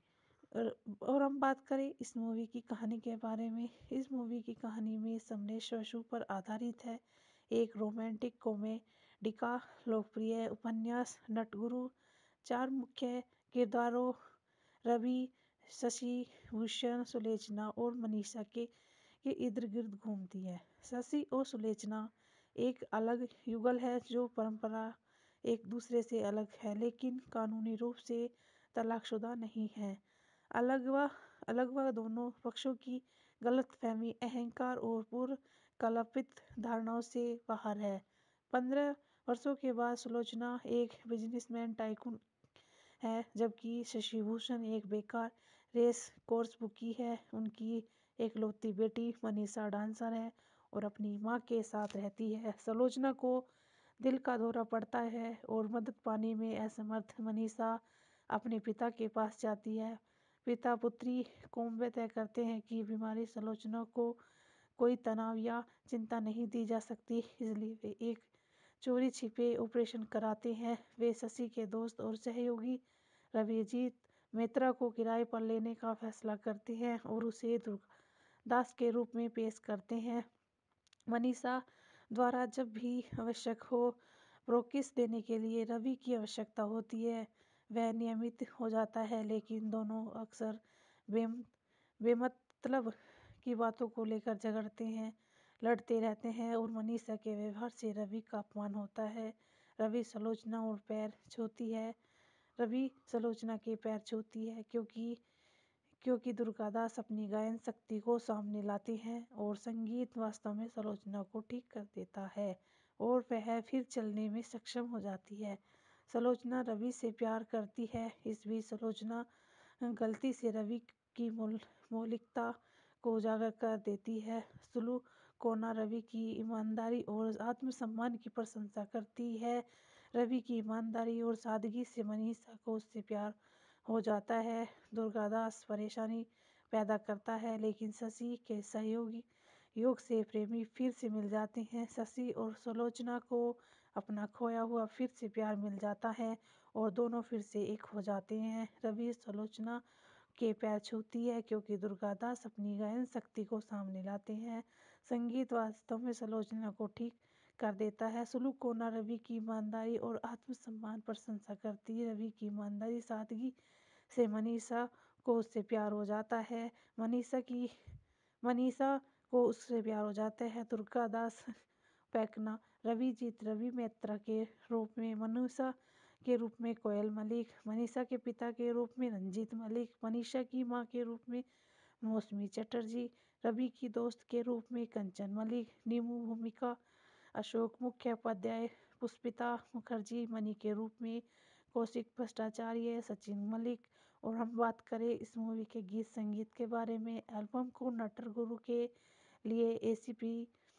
और हम बात करें इस मूवी की कहानी के बारे में। इस मूवी की कहानी में समरेश बसु पर आधारित है। एक रोमांटिक कॉमेडी का लोकप्रिय उपन्यास नटगुरु। चार मुख्य किरदारों रवि, शशि भूषण, सुलोचना और मनीषा के के इर्द गिर्द घूमती है। शशि और सुलोचना एक अलग युगल है जो परंपरा एक दूसरे से अलग है लेकिन कानूनी रूप से तलाकशुदा नहीं है। अलग व अलग व दोनों पक्षों की गलतफहमी, अहंकार और पूर्व कल्पित धारणाओं से बाहर है। पंद्रह वर्षों के बाद सुलोचना एक बिजनेसमैन टाइकून है जबकि शशि भूषण एक बेकार रेस कोर्स बुकी है। उनकी एकलौती बेटी मनीषा डांसर है और अपनी मां के साथ रहती है। सुलोचना को दिल का दौरा पड़ता है और मदद पाने में असमर्थ मनीषा अपने पिता के पास जाती है। पिता पुत्री कौम तय करते हैं कि बीमारी सुलोचना को कोई तनाव या चिंता नहीं दी जा सकती, इसलिए वे एक चोरी छिपे ऑपरेशन कराते हैं। वे शशि के दोस्त और सहयोगी रविजीत मेहता को किराए पर लेने का फैसला करते हैं और उसे दुर्गादास के रूप में पेश करते हैं। मनीषा द्वारा जब भी आवश्यक हो प्रोकिस देने के लिए रवि की आवश्यकता होती है। वह नियमित हो जाता है लेकिन दोनों अक्सर बेम बेमतलब की बातों को लेकर झगड़ते हैं लड़ते रहते हैं और मनीषा के व्यवहार से रवि का अपमान होता है। रवि सुलोचना और पैर छूती है रवि सुलोचना के पैर छूती है क्योंकि क्योंकि दुर्गादास अपनी गायन शक्ति को सामने लाते हैं और संगीत वास्तव में सुलोचना को ठीक कर देता है और वह फिर चलने में सक्षम हो जाती है। सुलोचना रवि से प्यार करती है। इस बीच सुलोचना गलती से रवि की मौल मौलिकता को उजागर कर देती है। सुलू कोना रवि की ईमानदारी और आत्मसम्मान की प्रशंसा करती है। रवि की ईमानदारी और सादगी से मनीषा को उससे प्यार हो जाता है। दुर्गादास परेशानी पैदा करता है लेकिन शशि के सहयोगी योग से प्रेमी फिर से मिल जाते हैं। शशि और सुलोचना को अपना खोया हुआ फिर से प्यार मिल जाता है और दोनों फिर से एक हो जाते हैं। रवि सुलोचना के पैर छूती है क्योंकि दुर्गादास अपनी गायन शक्ति को सामने लाते हैं। संगीत वास्तव में सुलोचना को ठीक कर देता है। सुलू कोना रवि की ईमानदारी और आत्मसम्मान प्रशंसा करती है। रवि की ईमानदारी सादगी से मनीषा को उससे प्यार हो जाता है। मनीषा की मनीषा को उससे प्यार हो जाता है। दुर्गादास पैकना रविजीत रवि मेहता के रूप में, मनीषा के रूप में कोयल मलिक, मनीषा के पिता के रूप में रंजीत मलिक, मनीषा की मां के रूप में मौसमी चटर्जी, रवि की दोस्त के रूप में कंचन मलिक, नीमू भूमिका अशोक, मुख्य उपाध्याय पुष्पिता मुखर्जी, मणि के रूप में कौशिक भट्टाचार्य, सचिन मलिक। और हम बात करें इस मूवी के गीत संगीत के बारे में। एल्बम को नटरगुरु के लिए एसीपी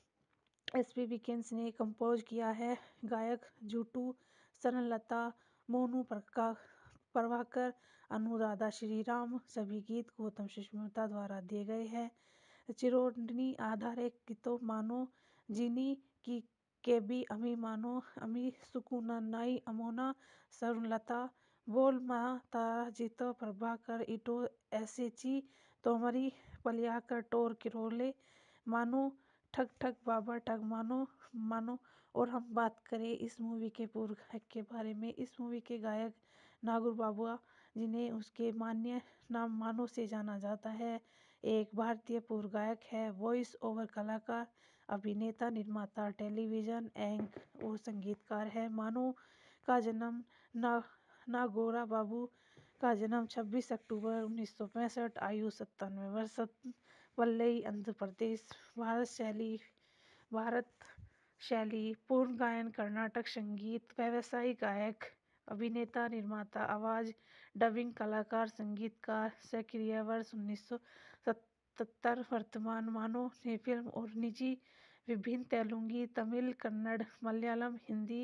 एसपी विकेंस ने कंपोज किया है। गायक जूटू, सरलता, मोनू प्रका प्रभाकर, अनुराधा श्रीराम। सभी गीत गौतम सुष्मिता द्वारा दिए गए हैं। चिरोडनी आधारित गीतों मानो जिनी की केबी अमी मानो अमी सुकुनानाई अमोना सरुलता बोल माता जितो प्रभाकर इटो एसेची तोमरी पलियाकर टोर किरोले मानो ठग ठग बाबा ठग मानो मानो। और हम बात करें इस मूवी के पूर्व गायक के बारे में। इस मूवी के गायक नागुर बाबुआ जिन्हें उसके मान्य नाम मानो से जाना जाता है, एक भारतीय पूर्व गायक है, वॉइस ओवर कलाकार, अभिनेता, निर्माता, टेलीविजन एंकर और संगीतकार है। मानो का जन्म ना नागोरा बाबू का जन्म छब्बीस अक्टूबर उन्नीस सौ पैंसठ, आयु सत्तानवे वर्ष, वल्लई आंध्र प्रदेश। भारत शैली भारत शैली पूर्ण गायन, कर्नाटक संगीत, व्यावसायिक गायक, अभिनेता, निर्माता, आवाज डबिंग कलाकार, संगीतकार। सक्रिय वर्ष उन्नीस सौ सत्तर। वर्तमान मानो ने फिल्म और निजी विभिन्न तेलुगु, तमिल, कन्नड़, मलयालम, हिंदी,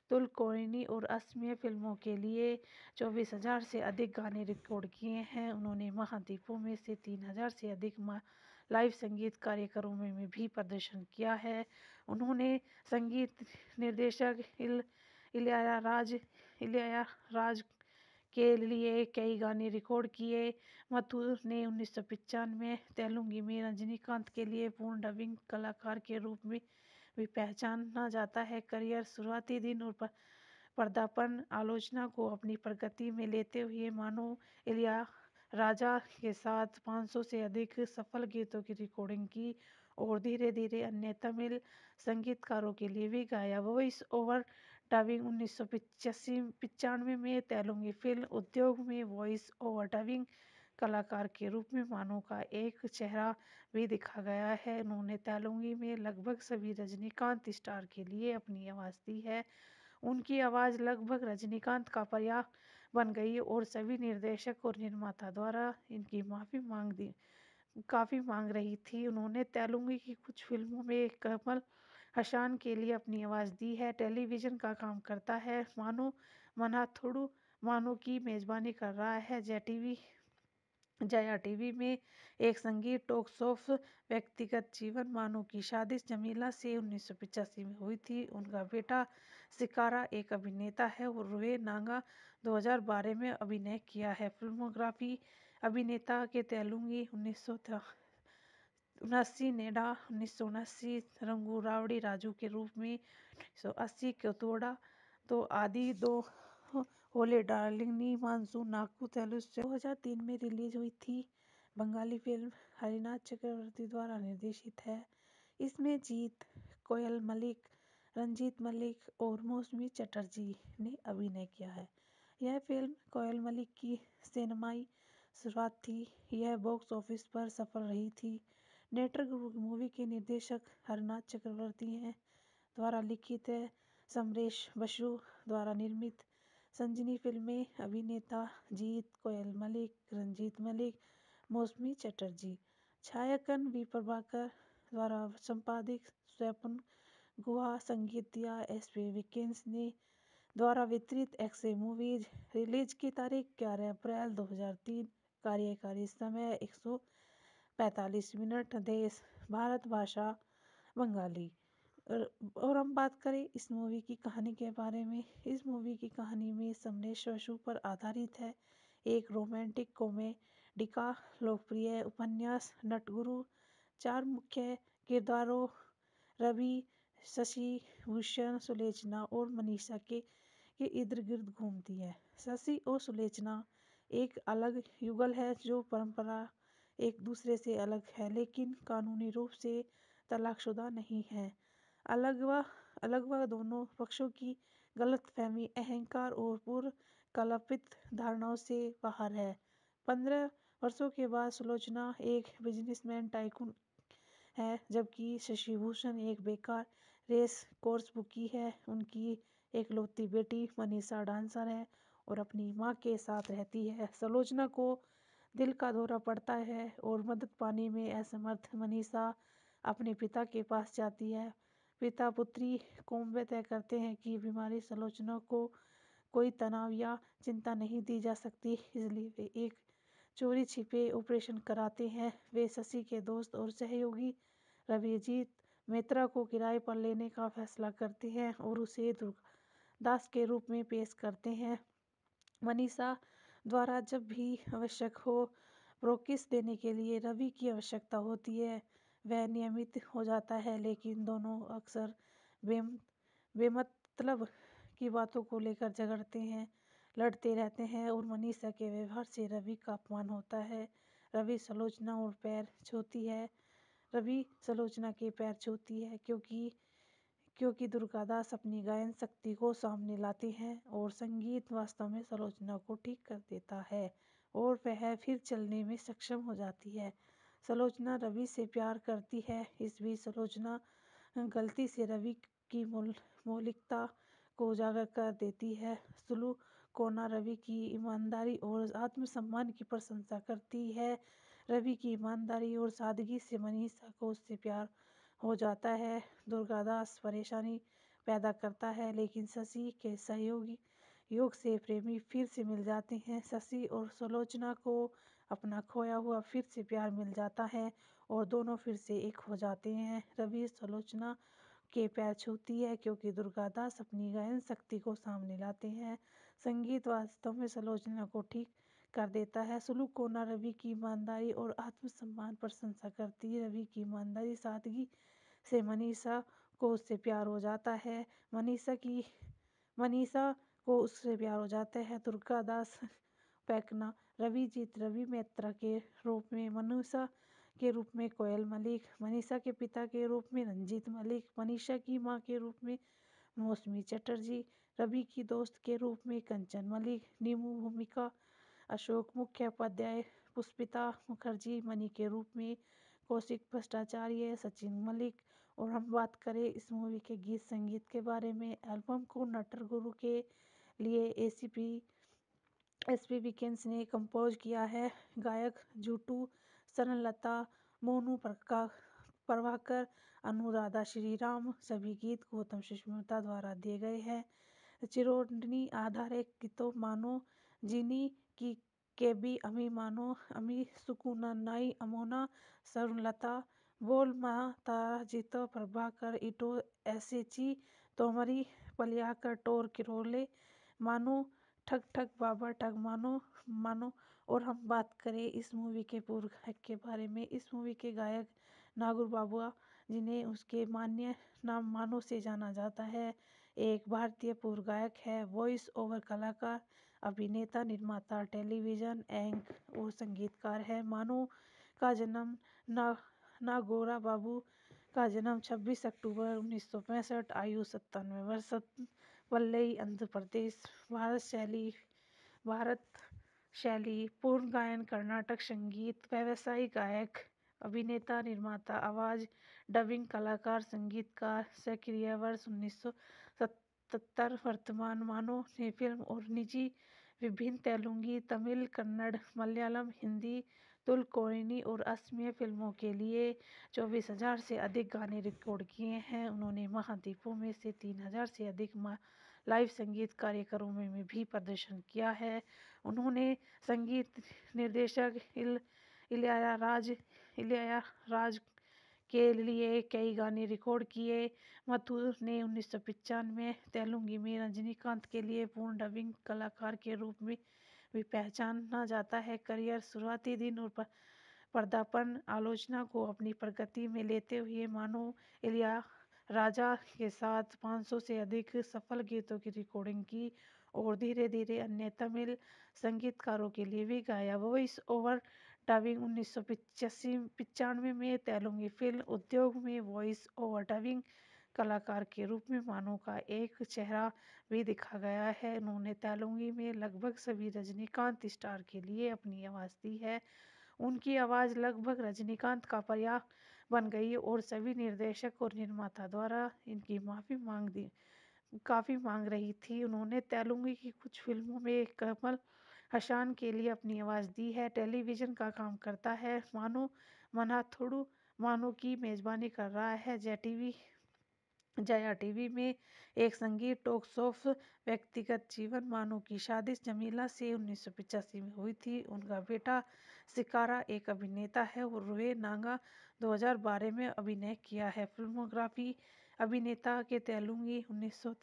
तुलकोनी और असमिया फिल्मों के लिए चौबीस हजार से अधिक गाने रिकॉर्ड किए हैं। उन्होंने महाद्वीपों में से तीन हजार से अधिक लाइव संगीत कार्यक्रमों में भी प्रदर्शन किया है। उन्होंने संगीत निर्देशक इल इलैयाराज इलैयाराज के लिए कई गाने रिकॉर्ड किए। मथुर ने उन्नीस सौ पचानवे तेलुगु में रजनीकांत के लिए पूर्ण डबिंग कलाकार के रूप में भी पहचाना जाता है। करियर शुरुआती दिन और पर्दापण आलोचना को अपनी प्रगति में लेते हुए मानो इलैयाराजा के साथ पाँच सौ से अधिक सफल गीतों की रिकॉर्डिंग की और धीरे धीरे अन्य तमिल संगीतकारों के लिए भी गाया। वॉइस ओवर डबिंग उन्नीस सौ पिचासी पचानवे में तेलुगु फिल्म उद्योग में वॉइस ओवर डबिंग कलाकार के रूप में मानो का एक चेहरा भी दिखा गया है। उन्होंने तेलुगु में लगभग सभी रजनीकांत स्टार के लिए अपनी आवाज़ दी है। उनकी आवाज़ लगभग रजनीकांत का पर्याय बन गई और सभी निर्देशक और निर्माता द्वारा इनकी माफ़ी मांग दी काफ़ी मांग रही थी। उन्होंने तेलुगु की कुछ फिल्मों में कमल हसन के लिए अपनी आवाज़ दी है। टेलीविज़न का काम करता है। मानो मनाथोडू मानो की मेज़बानी कर रहा है। जय टीवी जया टीवी में एक संगीत टॉक शो व्यक्तिगत जीवन मानो की शादी जमीला से उन्नीस सौ पचासी में हुई थी। उनका बेटा सिकारा एक अभिनेता है और वे नागा दो हज़ार बारह में अभिनय किया है। फिल्मोग्राफी अभिनेता के तेलुगु उन्नीस सौ उनासी नेडा उन्नीस सौ उनासी रंगू रावड़ी राजू के रूप में उन्नीस सौ अस्सी कोथोड़ा तो आदि दो होले डार्लिंग नी मानसून नाकू तेलुगु दो हज़ार तीन में रिलीज हुई थी। बंगाली फिल्म हरिनाथ चक्रवर्ती द्वारा निर्देशित है। इसमें जीत कोयल मलिक, रंजीत मलिक और मौसमी चटर्जी ने अभिनय किया है। यह फिल्म कोयल मलिक की सिनेमाई शुरुआत थी। यह बॉक्स ऑफिस पर सफल रही थी। नेटवर्क मूवी के निर्देशक हरनाथ चक्रवर्ती हैं द्वारा लिखित है। समरेश बसु द्वारा निर्मित संजनी फिल्में अभिनेता जीत कोयल मलिक, रंजीत मलिक, मौसमी चटर्जी। छायांकन बी प्रभाकर द्वारा संपादित स्वपन गुहा संगीत दिया एस पी विकेंस ने द्वारा वितरित एक्से मूवीज। रिलीज की तारीख ग्यारह अप्रैल दो हज़ार तीन। कार्यकारी समय एक सौ पैंतालीस मिनट। देश भारत, भाषा बंगाली। और हम बात करें इस मूवी की कहानी के बारे में। इस मूवी की कहानी में समरेश बसु पर आधारित है। एक रोमांटिक कॉमेडी का लोकप्रिय उपन्यास नटगुरु चार मुख्य किरदारों रवि, शशि भूषण, सुलोचना और मनीषा के के इर्द गिर्द घूमती है। शशि और सुलोचना एक अलग युगल है जो परंपरा एक दूसरे से अलग है लेकिन कानूनी रूप से तलाकशुदा नहीं है। अलग व अलग व दोनों पक्षों की गलतफहमी, अहंकार और पूर्व कल्पित धारणाओं से बाहर है। पंद्रह वर्षों के बाद सुलोचना एक बिजनेसमैन टाइकून है जबकि शशि भूषण एक बेकार रेस कोर्स बुकी है। उनकी एकलौती बेटी मनीषा डांसर है और अपनी मां के साथ रहती है। सुलोचना को दिल का दौरा पड़ता है और मदद पाने में असमर्थ मनीषा अपने पिता के पास जाती है। पिता पुत्री कौम तय करते हैं कि बीमारी सुलोचना को कोई तनाव या चिंता नहीं दी जा सकती, इसलिए वे एक चोरी छिपे ऑपरेशन कराते हैं। वे शशि के दोस्त और सहयोगी रविजीत मेहता को किराए पर लेने का फैसला करते हैं और उसे दुर्गादास के रूप में पेश करते हैं। मनीषा द्वारा जब भी आवश्यक हो प्रोक्सिस देने के लिए रवि की आवश्यकता होती है। वह नियमित हो जाता है लेकिन दोनों अक्सर बेम बेमतलब की बातों को लेकर झगड़ते हैं लड़ते रहते हैं और मनीषा के व्यवहार से रवि का अपमान होता है। रवि सुलोचना और पैर छूती है रवि सुलोचना के पैर छूती है क्योंकि क्योंकि दुर्गादास अपनी गायन शक्ति को सामने लाते हैं और संगीत वास्तव में सुलोचना को ठीक कर देता है और वह फिर चलने में सक्षम हो जाती है। सुलोचना रवि से प्यार करती है। इस बीच सुलोचना गलती से रवि की मौल मौलिकता को उजागर कर देती है। सुलू कोना रवि की ईमानदारी और आत्मसम्मान की प्रशंसा करती है। रवि की ईमानदारी और सादगी से मनीषा को उससे प्यार हो जाता है। दुर्गादास परेशानी पैदा करता है, लेकिन शशि के सहयोगी योग से प्रेमी फिर से मिल जाते हैं। शशि और सुलोचना को अपना खोया हुआ फिर से प्यार मिल जाता है और दोनों फिर से एक हो जाते हैं। रवि सुलोचना के पैर छूती है क्योंकि दुर्गादास अपनी गायन शक्ति को सामने लाते हैं। संगीत वास्तव में सुलोचना को ठीक कर देता है। सुलुकोना रवि की ईमानदारी और आत्मसम्मान प्रशंसा करती है। रवि की ईमानदारी सादगी से मनीषा को उससे प्यार हो जाता है। मनीषा की मनीषा को उससे प्यार हो जाता है। दुर्गादास पैकना रवि जीत रवि मित्रा के रूप में, मनीषा के रूप में कोयल मलिक, मनीषा के पिता के रूप में रंजीत मलिक, मनीषा की मां के रूप में मौसमी चटर्जी, रवि की दोस्त के रूप में कंचन मलिक, नीमू भूमिका अशोक मुखोपाध्याय, पुष्पिता मुखर्जी मणि के रूप में, कौशिक भट्टाचार्य, सचिन मलिक। और हम बात करें इस मूवी के गीत संगीत के बारे में, एल्बम को नटर गुरु के लिए एसीपी एसपी विकेंस ने कंपोज किया है। गायक जूटू, सरलता, मोनू प्रका प्रभाकर, अनुराधा श्रीराम। सभी गीत गौतम सुष्मिता द्वारा दिए गए हैं। चिरोडनी आधारित गीतों मानो जिनी की केबी अमी मानो अमी सुकुना नाई अमोना सरलता बोल मा तारा जीतो प्रभाकर इटो एसेची तोमरी पलियाकर टोर किरोले मानो ठग ठग बाबा ठग मानो मानो। और हम बात करें इस मूवी के पूर्व गायक के बारे में, इस मूवी के गायक नागुर बाबुआ, जिन्हें उसके मान्य नाम मानो से जाना जाता है, एक भारतीय पूर्व गायक है, वॉइस ओवर कलाकार, अभिनेता, निर्माता, टेलीविजन एंक और संगीतकार है। मानो का जन्म ना नागोरा बाबू का जन्म छब्बीस अक्टूबर उन्नीस सौ पैंसठ, आयु सत्तानवे वर्ष, वल्लई आंध्र प्रदेश। भारत शैली भारत शैली पूर्ण गायन, कर्नाटक संगीत, व्यावसायिक गायक, अभिनेता, निर्माता, आवाज, डबिंग कलाकार, संगीतकार, सक्रिय वर्ष उन्नीस सौ सत्तर। वर्तमान मानो ने फिल्म और निजी विभिन्न तेलुगु, तमिल, कन्नड़, मलयालम, हिंदी, तुलकोनी और असमिया फिल्मों के लिए चौबीस हजार से अधिक गाने रिकॉर्ड किए हैं। उन्होंने महाद्वीपों में से तीन हजार से अधिक लाइव संगीत कार्यक्रमों में भी प्रदर्शन किया है। उन्होंने संगीत निर्देशक इल इलैयाराज इलैयाराज के लिए कई गाने रिकॉर्ड किए। मथुर ने उन्नीस सौ पचानवे तेलुगु में रजनीकांत के लिए पूर्ण डबिंग कलाकार के रूप में भी पहचाना जाता है। करियर शुरुआती दिन और पर्दापण आलोचना को अपनी प्रगति में लेते हुए मानो इलैयाराजा के साथ पाँच सौ से अधिक सफल गीतों की रिकॉर्डिंग की और धीरे धीरे अन्य तमिल संगीतकारों के लिए भी गाया। वॉइस ओवर डबिंग उन्नीस सौ पिचासी पचानवे में तेलुगु फिल्म उद्योग में वॉइस ओवर डबिंग कलाकार के रूप में मानो का एक चेहरा भी दिखा गया है। उन्होंने तेलुगु में लगभग सभी रजनीकांत स्टार के लिए अपनी आवाज़ दी है। उनकी आवाज़ लगभग रजनीकांत का पर्याय बन गई और सभी निर्देशक और निर्माता द्वारा इनकी माफ़ी मांग दी काफ़ी मांग रही थी। उन्होंने तेलुगु की कुछ फिल्मों में कमल हसन के लिए अपनी आवाज़ दी है। टेलीविज़न का काम करता है। मानो मनाथोडू मानो की मेज़बानी कर रहा है जय टीवी जया टीवी में एक संगीत टॉक शो। व्यक्तिगत जीवन मानो की शादी जमीला से उन्नीस सौ पचासी में हुई थी। उनका बेटा सिकारा एक अभिनेता है और वे नागा दो हज़ार बारह में अभिनय किया है। फिल्मोग्राफी अभिनेता के तेलुगु उन्नीस सौ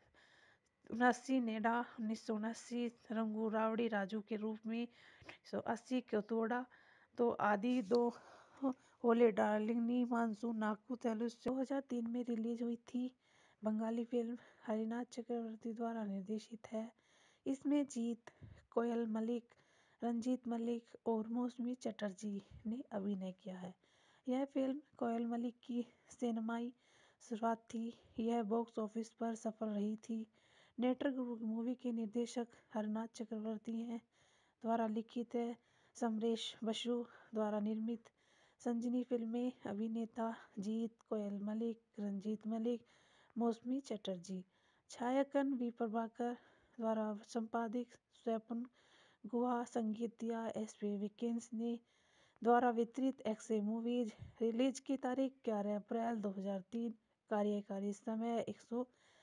उनासी, नेडा उन्नीस सौ उनासी, रंगू रावड़ी राजू के रूप में उन्नीस सौ अस्सी, क्योतोड़ा तो आदि दो होले डार्लिंग नी मानसून नाकू तेलुगु दो हज़ार तीन में रिलीज हुई थी। बंगाली फिल्म हरिनाथ चक्रवर्ती द्वारा निर्देशित है। इसमें जीत, कोयल मलिक, रंजीत मलिक और मौसमी चटर्जी ने अभिनय किया है। यह फिल्म कोयल मलिक की सिनेमाई शुरुआत थी। यह बॉक्स ऑफिस पर सफल रही थी। नेटर गुरु मूवी के निर्देशक हरनाथ चक्रवर्ती हैं द्वारा लिखित है। समरेश बसु द्वारा निर्मित संजनी फिल्में। अभिनेता जीत, कोयल मलिक, रंजीत मलिक, मौसमी चटर्जी। छायांकन वी प्रभाकर द्वारा संपादित स्वपन गुहा। संगीत दिया एस पी विकेंस ने द्वारा वितरित एक्से मूवीज। रिलीज की तारीख ग्यारह अप्रैल दो हज़ार तीन। कार्यकारी समय एक सौ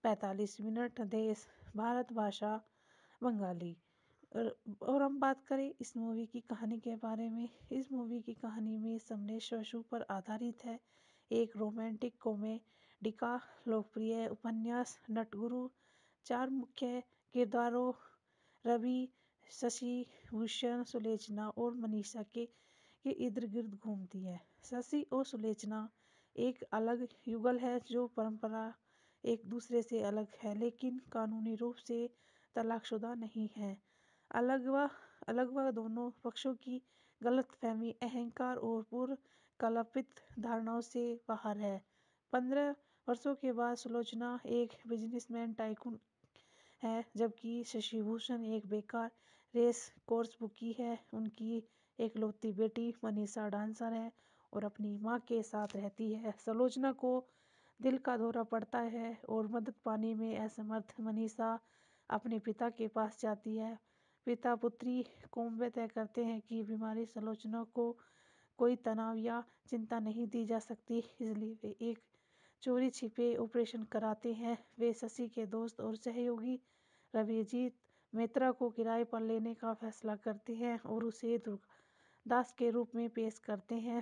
पैंतालीस मिनट। देश भारत, भाषा बंगाली। और और हम बात करें इस मूवी की कहानी के बारे में। इस मूवी की कहानी में समरेश बसु पर आधारित है। एक रोमांटिक कॉमेडी का लोकप्रिय उपन्यास नटगुरु। चार मुख्य किरदारों रवि, शशि भूषण, सुलोचना और मनीषा के के इर्द गिर्द घूमती है। शशि और सुलोचना एक अलग युगल है जो परंपरा एक दूसरे से अलग है, लेकिन कानूनी रूप से तलाकशुदा नहीं है। अलग व अलग व दोनों पक्षों की गलतफहमी, अहंकार और पूर्व कल्पित धारणाओं से बाहर है। पंद्रह वर्षों के बाद सुलोचना एक बिजनेसमैन टाइकून है, जबकि शशि भूषण एक बेकार रेस कोर्स बुकी है। उनकी एकलौती बेटी मनीषा डांसर है और अपनी मां के साथ रहती है। सुलोचना को दिल का दौरा पड़ता है और मदद पाने में असमर्थ मनीषा अपने पिता के पास जाती है। पिता पुत्री कुंबे तय करते हैं कि बीमारी सुलोचना को कोई तनाव या चिंता नहीं दी जा सकती, इसलिए वे एक चोरी छिपे ऑपरेशन कराते हैं। वे शशि के दोस्त और सहयोगी रविजीत मेहता को किराए पर लेने का फैसला करते हैं और उसे दुर्गादास के रूप में पेश करते हैं।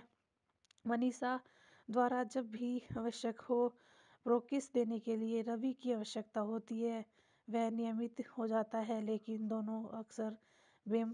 मनीषा द्वारा जब भी आवश्यक हो प्रोकिस देने के लिए रवि की आवश्यकता होती है। वह नियमित हो जाता है, लेकिन दोनों अक्सर बेम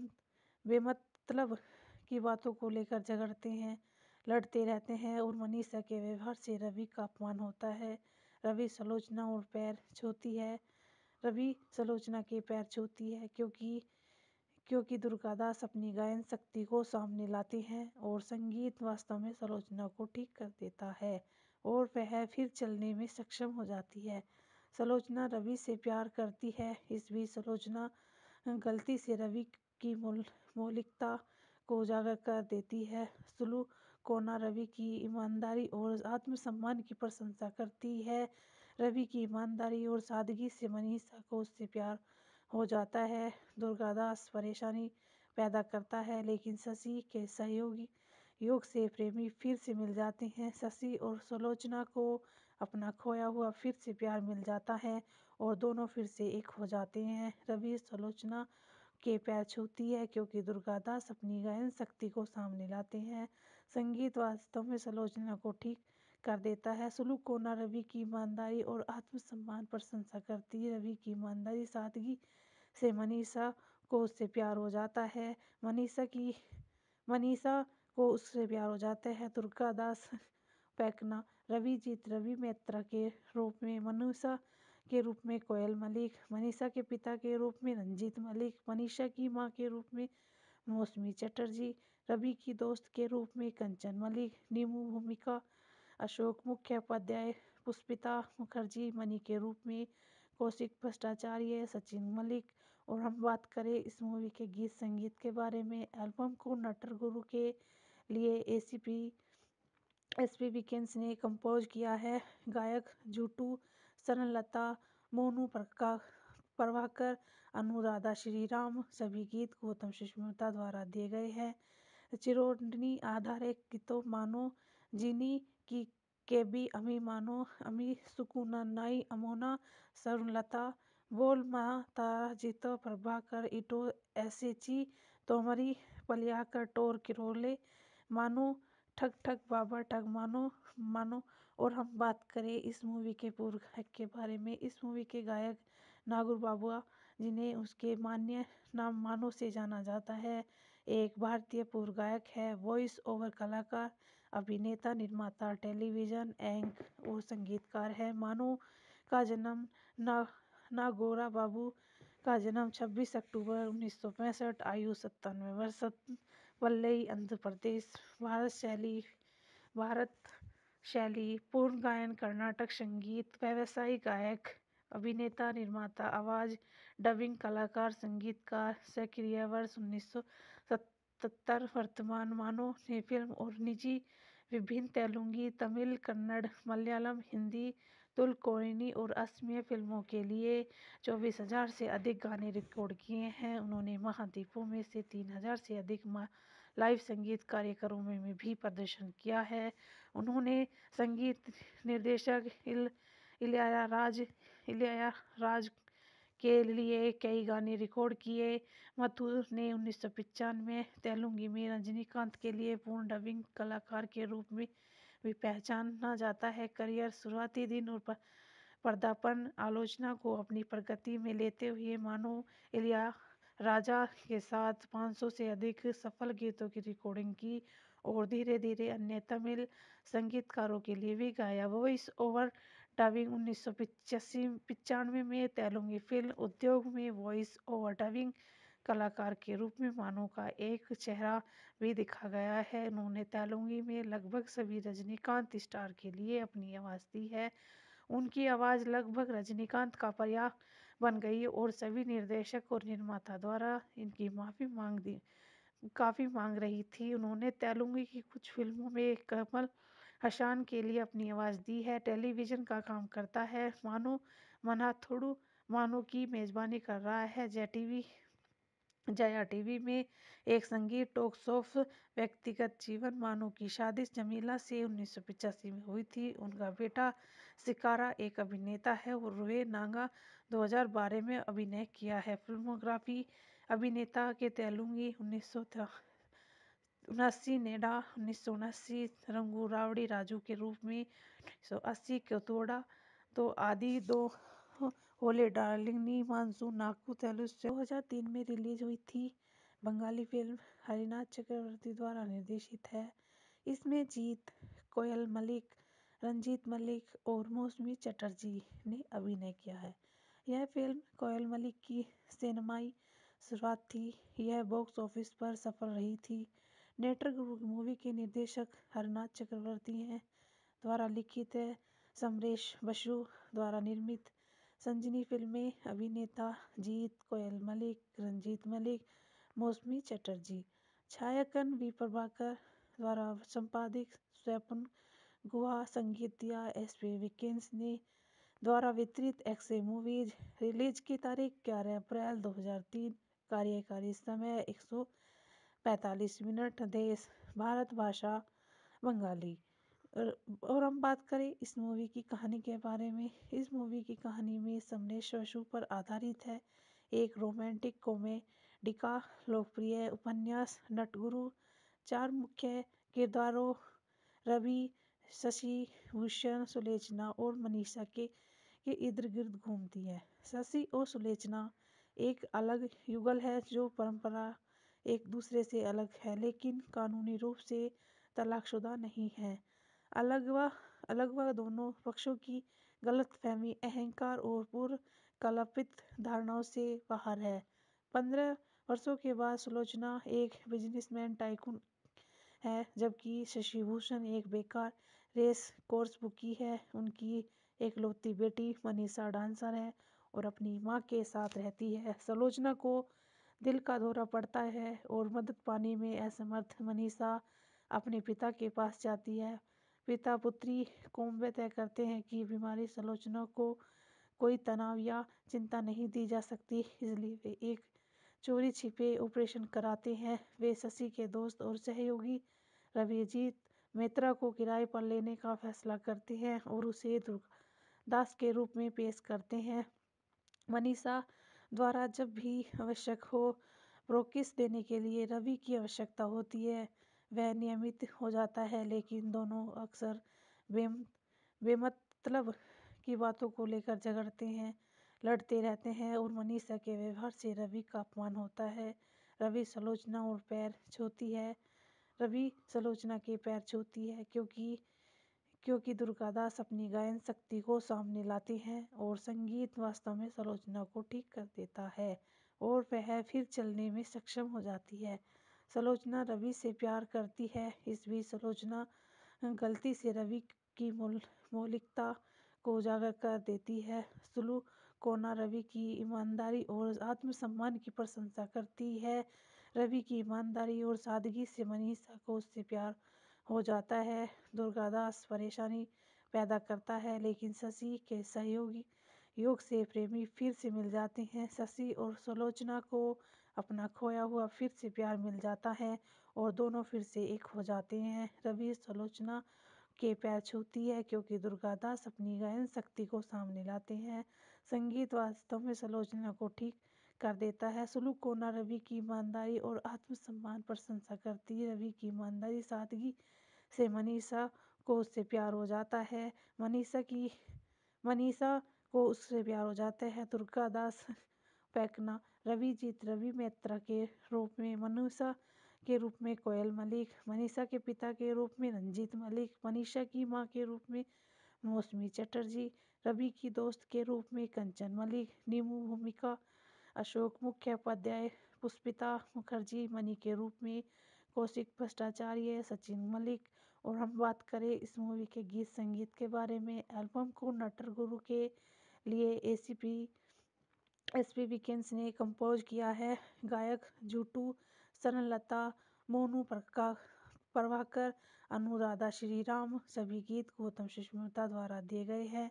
बेमतलब की बातों को लेकर झगड़ते हैं लड़ते रहते हैं और मनीषा के व्यवहार से रवि का अपमान होता है। रवि सुलोचना और पैर छूती है रवि सुलोचना के पैर छूती है क्योंकि क्योंकि दुर्गादास अपनी गायन शक्ति को सामने लाते हैं और संगीत वास्तव में सुलोचना को ठीक कर देता है और वह फिर चलने में सक्षम हो जाती है। सुलोचना रवि से प्यार करती है। इस बीच सुलोचना गलती से रवि की मौल मौलिकता को उजागर कर देती है। सुलू कोना रवि की ईमानदारी और आत्मसम्मान की प्रशंसा करती है। रवि की ईमानदारी और सादगी से मनीषा को उससे प्यार हो जाता है। दुर्गादास परेशानी पैदा करता है, लेकिन शशि के सहयोगी योग से प्रेमी फिर से मिल जाते हैं। शशि और सुलोचना को अपना खोया हुआ फिर से प्यार मिल जाता है और दोनों फिर से एक हो जाते हैं। रवि सुलोचना के पैर छूती है क्योंकि दुर्गादास अपनी गायन शक्ति को सामने लाते हैं। संगीत वास्तव में सुलोचना को ठीक कर देता है। सुलू कोना रवि की ईमानदारी और आत्मसम्मान प्रशंसा करती है। रवि की ईमानदारी सादगी से मनीषा को उससे प्यार हो जाता है। मनीषा की मनीषा को उससे प्यार हो जाता है। दुर्गादास पैकना रविजीत रवि मेहता के रूप में, मनीषा के रूप में कोयल मलिक, मनीषा के पिता के रूप में रंजीत मलिक, मनीषा की मां के रूप में मौसमी चटर्जी, रवि की दोस्त के रूप में कंचन मलिक, नीमू भूमिका अशोक मुख्य उपाध्याय, पुष्पिता मुखर्जी मणि के रूप में, कौशिक भट्टाचार्य, सचिन मलिक। और हम बात करें इस मूवी के गीत संगीत के बारे में। एल्बम को नटरगुरु के लिए एसीपी एसपी विकेंस ने कंपोज किया है। गायक जुटू सरलता, मोनू प्रका प्रभाकर, अनुराधा श्रीराम। सभी गीत गौतम सुष्मिता द्वारा दिए गए हैं। चिरोडनी आधारित गीतों मानो जिनी की केबी अमी मानो अमी सुकुनानाई अमोना सरलता बोल माता जितो प्रभाकर इटो एसेची तोमरी पलियाकर टोर किरोले मानो ठग ठग बाबा ठग मानो मानो। और हम बात करें इस मूवी के पूर्व गायक के बारे में। इस मूवी के गायक नागुर बाबुआ, जिन्हें उसके मान्य नाम मानो से जाना जाता है, एक भारतीय पूर्व गायक है, वॉइस ओवर कलाकार, अभिनेता, निर्माता, टेलीविजन एंकर और संगीतकार है। मानो का जन्म ना नागोरा बाबू का जन्म छब्बीस अक्टूबर उन्नीस सौ पैंसठ, आयु सत्तानवे वर्ष, वल्लई आंध्र प्रदेश। भारत शैली भारत शैली पूर्ण गायन, कर्नाटक संगीत, व्यावसायिक गायक, अभिनेता, निर्माता, आवाज डबिंग कलाकार, संगीतकार। सक्रिय वर्ष उन्नीस सौ सत्तर। वर्तमान मानो ने फिल्म और निजी विभिन्न तेलुगु, तमिल, कन्नड़, मलयालम, हिंदी, तुलकोनी और असमिया फिल्मों के लिए चौबीस हजार से अधिक गाने रिकॉर्ड किए हैं। उन्होंने महाद्वीपों में से तीन हजार से अधिक लाइव संगीत कार्यक्रमों में भी प्रदर्शन किया है। उन्होंने संगीत निर्देशक इल इलैयाराजा इलैयाराजा के लिए कई गाने रिकॉर्ड किए। मथुर ने उन्नीस सौ पचानवे तेलुगु में रजनीकांत के लिए पूर्ण डबिंग कलाकार के रूप में भी पहचाना जाता है। करियर शुरुआती दिन और पदार्पण आलोचना को अपनी प्रगति में लेते हुए मानो इलैयाराजा के साथ पाँच सौ से अधिक सफल गीतों की रिकॉर्डिंग की और धीरे धीरे अन्य तमिल संगीतकारों के लिए भी गाया। वॉइस ओवर डबिंग उन्नीस सौ पिचासी पचानवे में तेलुगु फिल्म उद्योग में वॉइस ओवर डबिंग कलाकार के रूप में मानो का एक चेहरा भी दिखा गया है। उन्होंने तेलुगु में लगभग सभी रजनीकांत स्टार के लिए अपनी आवाज़ दी है। उनकी आवाज़ लगभग रजनीकांत का पर्याय बन गई और सभी निर्देशक और निर्माता द्वारा इनकी माफ़ी मांग दी काफ़ी मांग रही थी। उन्होंने तेलुगु की कुछ फिल्मों में कमल हसन के लिए अपनी आवाज़ दी है। टेलीविज़न का काम करता है। मानो मनाथोडू मानो की मेज़बानी कर रहा है। जय टीवी जया टीवी में एक संगीत टॉक शो। व्यक्तिगत जीवन मानो की शादी जमीला से उन्नीस सौ पचासी में हुई थी। उनका बेटा सिकारा एक अभिनेता है और वे नागा दो हज़ार बारह में अभिनय किया है। फिल्मोग्राफी अभिनेता के तेलुगु उन्नीस सौ उनासी नेडा उन्नीस सौ उनासी रंगू रावड़ी राजू के रूप में उन्नीस सौ अस्सी तोड़ा तो आदि दो ओले डार्लिंग नी मानसून नाकू तेलुगु से दो हज़ार तीन में रिलीज हुई थी। बंगाली फिल्म हरिनाथ चक्रवर्ती द्वारा निर्देशित है। इसमें जीत कोयल मलिक, रंजीत मलिक और मौसमी चटर्जी ने अभिनय किया है। यह फिल्म कोयल मलिक की सिनेमाई शुरुआत थी। यह बॉक्स ऑफिस पर सफल रही थी। नेटरगुरु मूवी के निर्देशक हरनाथ चक्रवर्ती हैं। द्वारा लिखित है। समरेश बसु द्वारा निर्मित। संजीनी फिल्में अभिनेता जीत कोयल मलिक, रंजीत मलिक, मौसमी चटर्जी। छायांकन बी प्रभाकर द्वारा संपादित। स्वपन गुहा संगीत दिया एस पी विकेंस ने द्वारा वितरित। एक्से मूवीज। रिलीज की तारीख ग्यारह अप्रैल दो हज़ार तीन। कार्यकारी समय एक सौ पैंतालीस मिनट। देश भारत। भाषा बंगाली। और हम बात करें इस मूवी की कहानी के बारे में। इस मूवी की कहानी में समरेश बसु पर आधारित है। एक रोमांटिक कॉमेडी का लोकप्रिय उपन्यास नटगुरु चार मुख्य किरदारों रवि, शशि भूषण, सुलोचना और मनीषा के के इर्द गिर्द घूमती है। शशि और सुलोचना एक अलग युगल है जो परंपरा एक दूसरे से अलग है लेकिन कानूनी रूप से तलाकशुदा नहीं है। अलग व अलग व दोनों पक्षों की गलतफहमी, अहंकार और पूर्व कल्पित धारणाओं से बाहर है। पंद्रह वर्षों के बाद सुलोचना एक बिजनेसमैन टाइकून है जबकि शशि भूषण एक बेकार रेस कोर्स बुकी है। उनकी एकलौती बेटी मनीषा डांसर है और अपनी मां के साथ रहती है। सुलोचना को दिल का दौरा पड़ता है और मदद पाने में असमर्थ मनीषा अपने पिता के पास जाती है। पिता पुत्री कुंभ तय करते हैं कि बीमारी सुलोचना को कोई तनाव या चिंता नहीं दी जा सकती, इसलिए वे एक चोरी छिपे ऑपरेशन कराते हैं। वे शशि के दोस्त और सहयोगी रविजीत मेहता को किराए पर लेने का फैसला करते हैं और उसे दुर्गादास के रूप में पेश करते हैं। मनीषा द्वारा जब भी आवश्यक हो प्रोक्सिस देने के लिए रवि की आवश्यकता होती है। वह नियमित हो जाता है लेकिन दोनों अक्सर बेम बेमतलब की बातों को लेकर झगड़ते हैं लड़ते रहते हैं और मनीषा के व्यवहार से रवि का अपमान होता है। रवि सुलोचना और पैर छूती है रवि सुलोचना के पैर छूती है क्योंकि क्योंकि दुर्गादास अपनी गायन शक्ति को सामने लाते हैं और संगीत वास्तव में सुलोचना को ठीक कर देता है और वह फिर चलने में सक्षम हो जाती है। सुलोचना रवि से प्यार करती है। इस बीच सुलोचना गलती से रवि की मौल मौलिकता को उजागर कर देती है। सुलू कोना रवि की ईमानदारी और आत्मसम्मान की प्रशंसा करती है। रवि की ईमानदारी और सादगी से मनीषा को उससे प्यार हो जाता है। दुर्गादास परेशानी पैदा करता है लेकिन शशि के सहयोगी योग से प्रेमी फिर से मिल जाते हैं। शशि और सुलोचना को अपना खोया हुआ फिर से प्यार मिल जाता है और दोनों फिर से एक हो जाते हैं। रवि सुलोचना के पैर छूती है क्योंकि दुर्गादास अपनी गायन शक्ति को सामने लाते हैं। संगीत वास्तव में आलोचना को ठीक कर देता है। सुलू कोना रवि की ईमानदारी और आत्मसम्मान प्रशंसा करती है। रवि की ईमानदारी सादगी से मनीषा को उससे प्यार हो जाता है। मनीषा की मनीषा को उससे प्यार हो जाता है। दुर्गा दास पैकना रवि जीत रवि मेहता के रूप में, मनीषा के रूप में कोयल मलिक, मनीषा के पिता के रूप में रंजीत मलिक, मनीषा की मां के रूप में मौसमी चटर्जी, रवि की दोस्त के रूप में कंचन मलिक, नीमू भूमिका अशोक मुखोपाध्याय, पुष्पिता मुखर्जी मनी के रूप में कौशिक भट्टाचार्य, सचिन मलिक। और हम बात करें इस मूवी के गीत संगीत के बारे में, एल्बम को नटर गुरु के लिए एसीपी एसपी विकेंस ने कंपोज किया है। गायक जूटू, सरलता, मोनू प्रका प्रभाकर, अनुराधा श्रीराम। सभी गीत गौतम सुष्मिता द्वारा दिए गए हैं।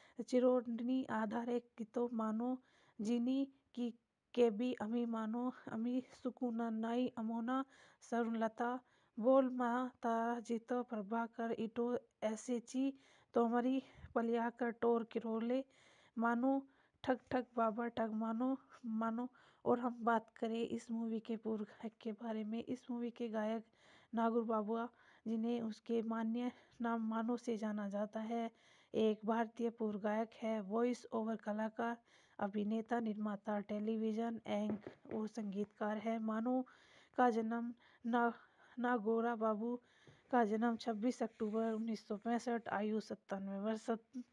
चिरोडनी आधारित गीतों मानो जिनी की केबी अमी मानो अमी सुकुनानाई अमोना सरलता बोल माता जितो प्रभाकर इटो एसेची तोमरी पलियाकर टोर किरोले मानो ठग ठग बाबा ठग मानो मानो। और हम बात करें इस मूवी के पूर्व गायक के बारे में, इस मूवी के गायक नागुर बाबुआ, जिन्हें उसके मान्य नाम मानो से जाना जाता है, एक भारतीय पूर्व गायक है, वॉइस ओवर कलाकार, अभिनेता, निर्माता, टेलीविजन एंक और संगीतकार है। मानो का जन्म ना नागोरा बाबू का जन्म छब्बीस अक्टूबर उन्नीस सौ पैंसठ, आयु सत्तानवे वर्ष,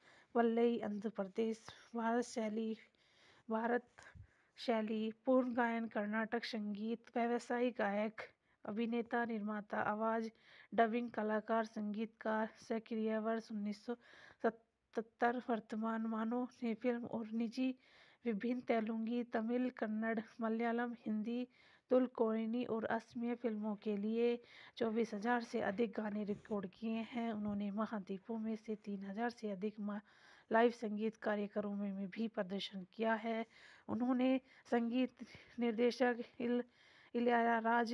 वल्लई आंध्र प्रदेश। भारत शैली भारत शैली पूर्ण गायन, कर्नाटक संगीत, व्यावसायिक गायक, अभिनेता, निर्माता, आवाज डबिंग कलाकार, संगीतकार, सक्रिय वर्ष उन्नीस सौ सत्तर। वर्तमान मानो ने फिल्म और निजी विभिन्न तेलुगु, तमिल, कन्नड़, मलयालम, हिंदी, तुलकोनी और असमिया फिल्मों के लिए चौबीस हजार से अधिक गाने रिकॉर्ड किए हैं। उन्होंने महाद्वीपों में से तीन हजार से अधिक लाइव संगीत कार्यक्रमों में भी प्रदर्शन किया है। उन्होंने संगीत निर्देशक इल इलैयाराज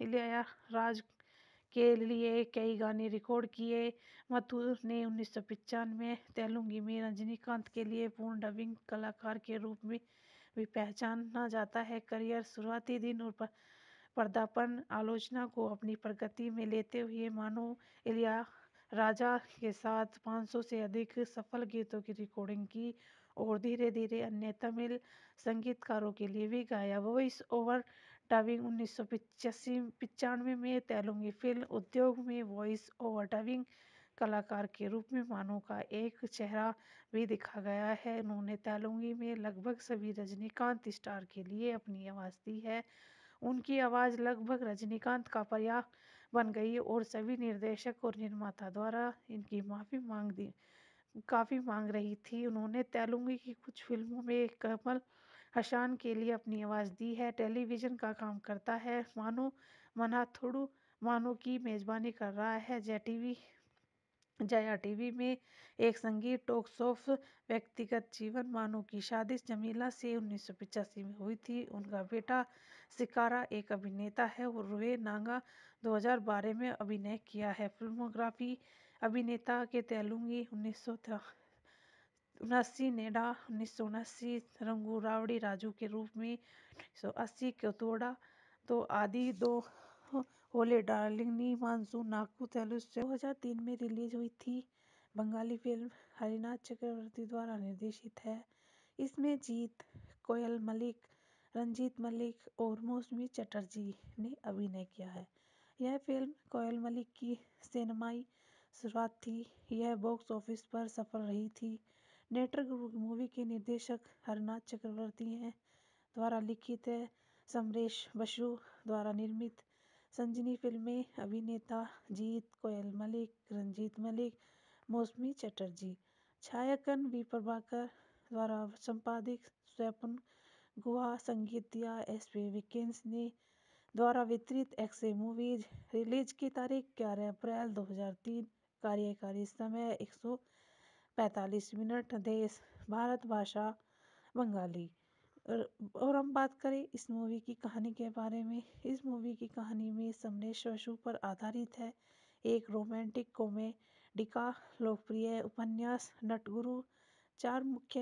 इलैयाराज के लिए कई गाने रिकॉर्ड किए। मथुर ने उन्नीस सौ पचानवे तेलुगु में रजनीकांत के लिए पूर्ण डबिंग कलाकार के रूप में भी पहचाना जाता है। करियर शुरुआती दिन और पर्दापण आलोचना को अपनी प्रगति में लेते हुए मानो इलैयाराजा के साथ पाँच सौ से अधिक सफल गीतों की रिकॉर्डिंग की और धीरे धीरे अन्य तमिल संगीतकारों के लिए भी गाया। वॉइस ओवर डबिंग उन्नीस सौ पिचासी पचानवे में तेलुगु फिल्म उद्योग में वॉइस ओवर डबिंग कलाकार के रूप में मानो का एक चेहरा भी दिखा गया है। उन्होंने तेलुगु में लगभग सभी रजनीकांत स्टार के लिए अपनी आवाज़ दी है। उनकी आवाज़ लगभग रजनीकांत का पर्याय बन गई और सभी निर्देशक और निर्माता द्वारा इनकी माफ़ी मांग दी काफ़ी मांग रही थी। उन्होंने तेलुगु की कुछ फिल्मों में कमल हसन के लिए अपनी आवाज़ दी है। टेलीविज़न का काम करता है। मानो मनाथोडू मानो की मेज़बानी कर रहा है जय टीवी जया टीवी में एक संगीत टॉक शो। व्यक्तिगत जीवन मानो की शादी जमीला से उन्नीस सौ पचासी में हुई थी। उनका बेटा सिकारा एक अभिनेता है और वे नागा दो हज़ार बारह में अभिनय किया है। फिल्मोग्राफी अभिनेता के तेलुगु उन्नीस सौ उनासी, नेडा उन्नीस सौ उनासी, रंगू रावड़ी राजू के रूप में उन्नीस सौ अस्सी, कोथोड़ा तो आदि दो होले डार्लिंग नी मानसून नाकू तेलुगु से दो हज़ार तीन में रिलीज हुई थी। बंगाली फिल्म हरिनाथ चक्रवर्ती द्वारा निर्देशित है। इसमें जीत, कोयल मलिक, रंजीत मलिक और मौसमी चटर्जी ने अभिनय किया है। यह फिल्म कोयल मलिक की सिनेमाई शुरुआत थी। यह बॉक्स ऑफिस पर सफल रही थी। नेटर गुरु मूवी के निर्देशक हरिनाथ चक्रवर्ती हैं द्वारा लिखित है। समरेश बसु द्वारा निर्मित। संजनी फिल्में अभिनेता जीत, कोयल मलिक, रंजीत मलिक, मौसमी चटर्जी। छायांकन वी प्रभाकर द्वारा संपादित। स्वपन गुहा संगीत दिया एस पी विकेंस ने द्वारा वितरित। एक्से मूवीज। रिलीज की तारीख ग्यारह अप्रैल दो हज़ार तीन। कार्यकारी समय एक सौ पैंतालीस मिनट। देश भारत। भाषा बंगाली। और हम बात करें इस मूवी की कहानी के बारे में, इस मूवी की कहानी में समरेश बसु पर आधारित है। एक रोमांटिक कॉमेडी का लोकप्रिय उपन्यास नटगुरु। चार मुख्य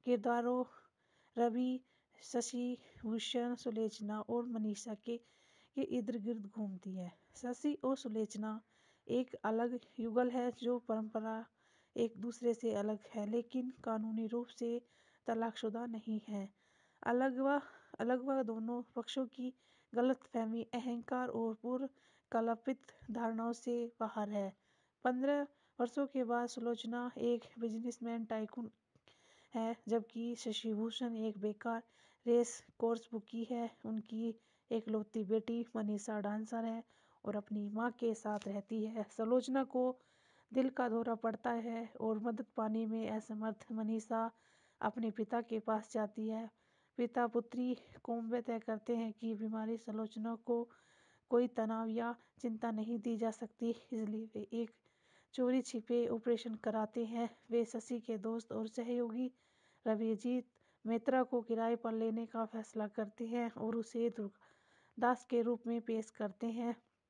किरदारों रवि, शशि भूषण, सुलोचना और मनीषा के के इर्द गिर्द घूमती है। शशि और सुलोचना एक अलग युगल है जो परंपरा एक दूसरे से अलग है, लेकिन कानूनी रूप से तलाकशुदा नहीं है। अलग व अलग व दोनों पक्षों की गलतफहमी, अहंकार और पूर्व कल्पित धारणाओं से बाहर है। पंद्रह वर्षों के बाद सुलोचना एक बिजनेसमैन टाइकून है, जबकि शशि भूषण एक बेकार रेस कोर्स बुकी है। उनकी एकलौती बेटी मनीषा डांसर है और अपनी मां के साथ रहती है। सुलोचना को दिल का दौरा पड़ता है और मदद पाने में असमर्थ मनीषा अपने पिता के पास जाती है। पिता पुत्री कौम तय करते हैं कि बीमारी सुलोचना को कोई तनाव या चिंता नहीं दी जा सकती, इसलिए वे एक चोरी छिपे ऑपरेशन कराते हैं। वे शशि के दोस्त और सहयोगी रविजीत मेहता को किराए पर लेने का फैसला करते हैं और उसे दुर्गादास के रूप में पेश करते हैं।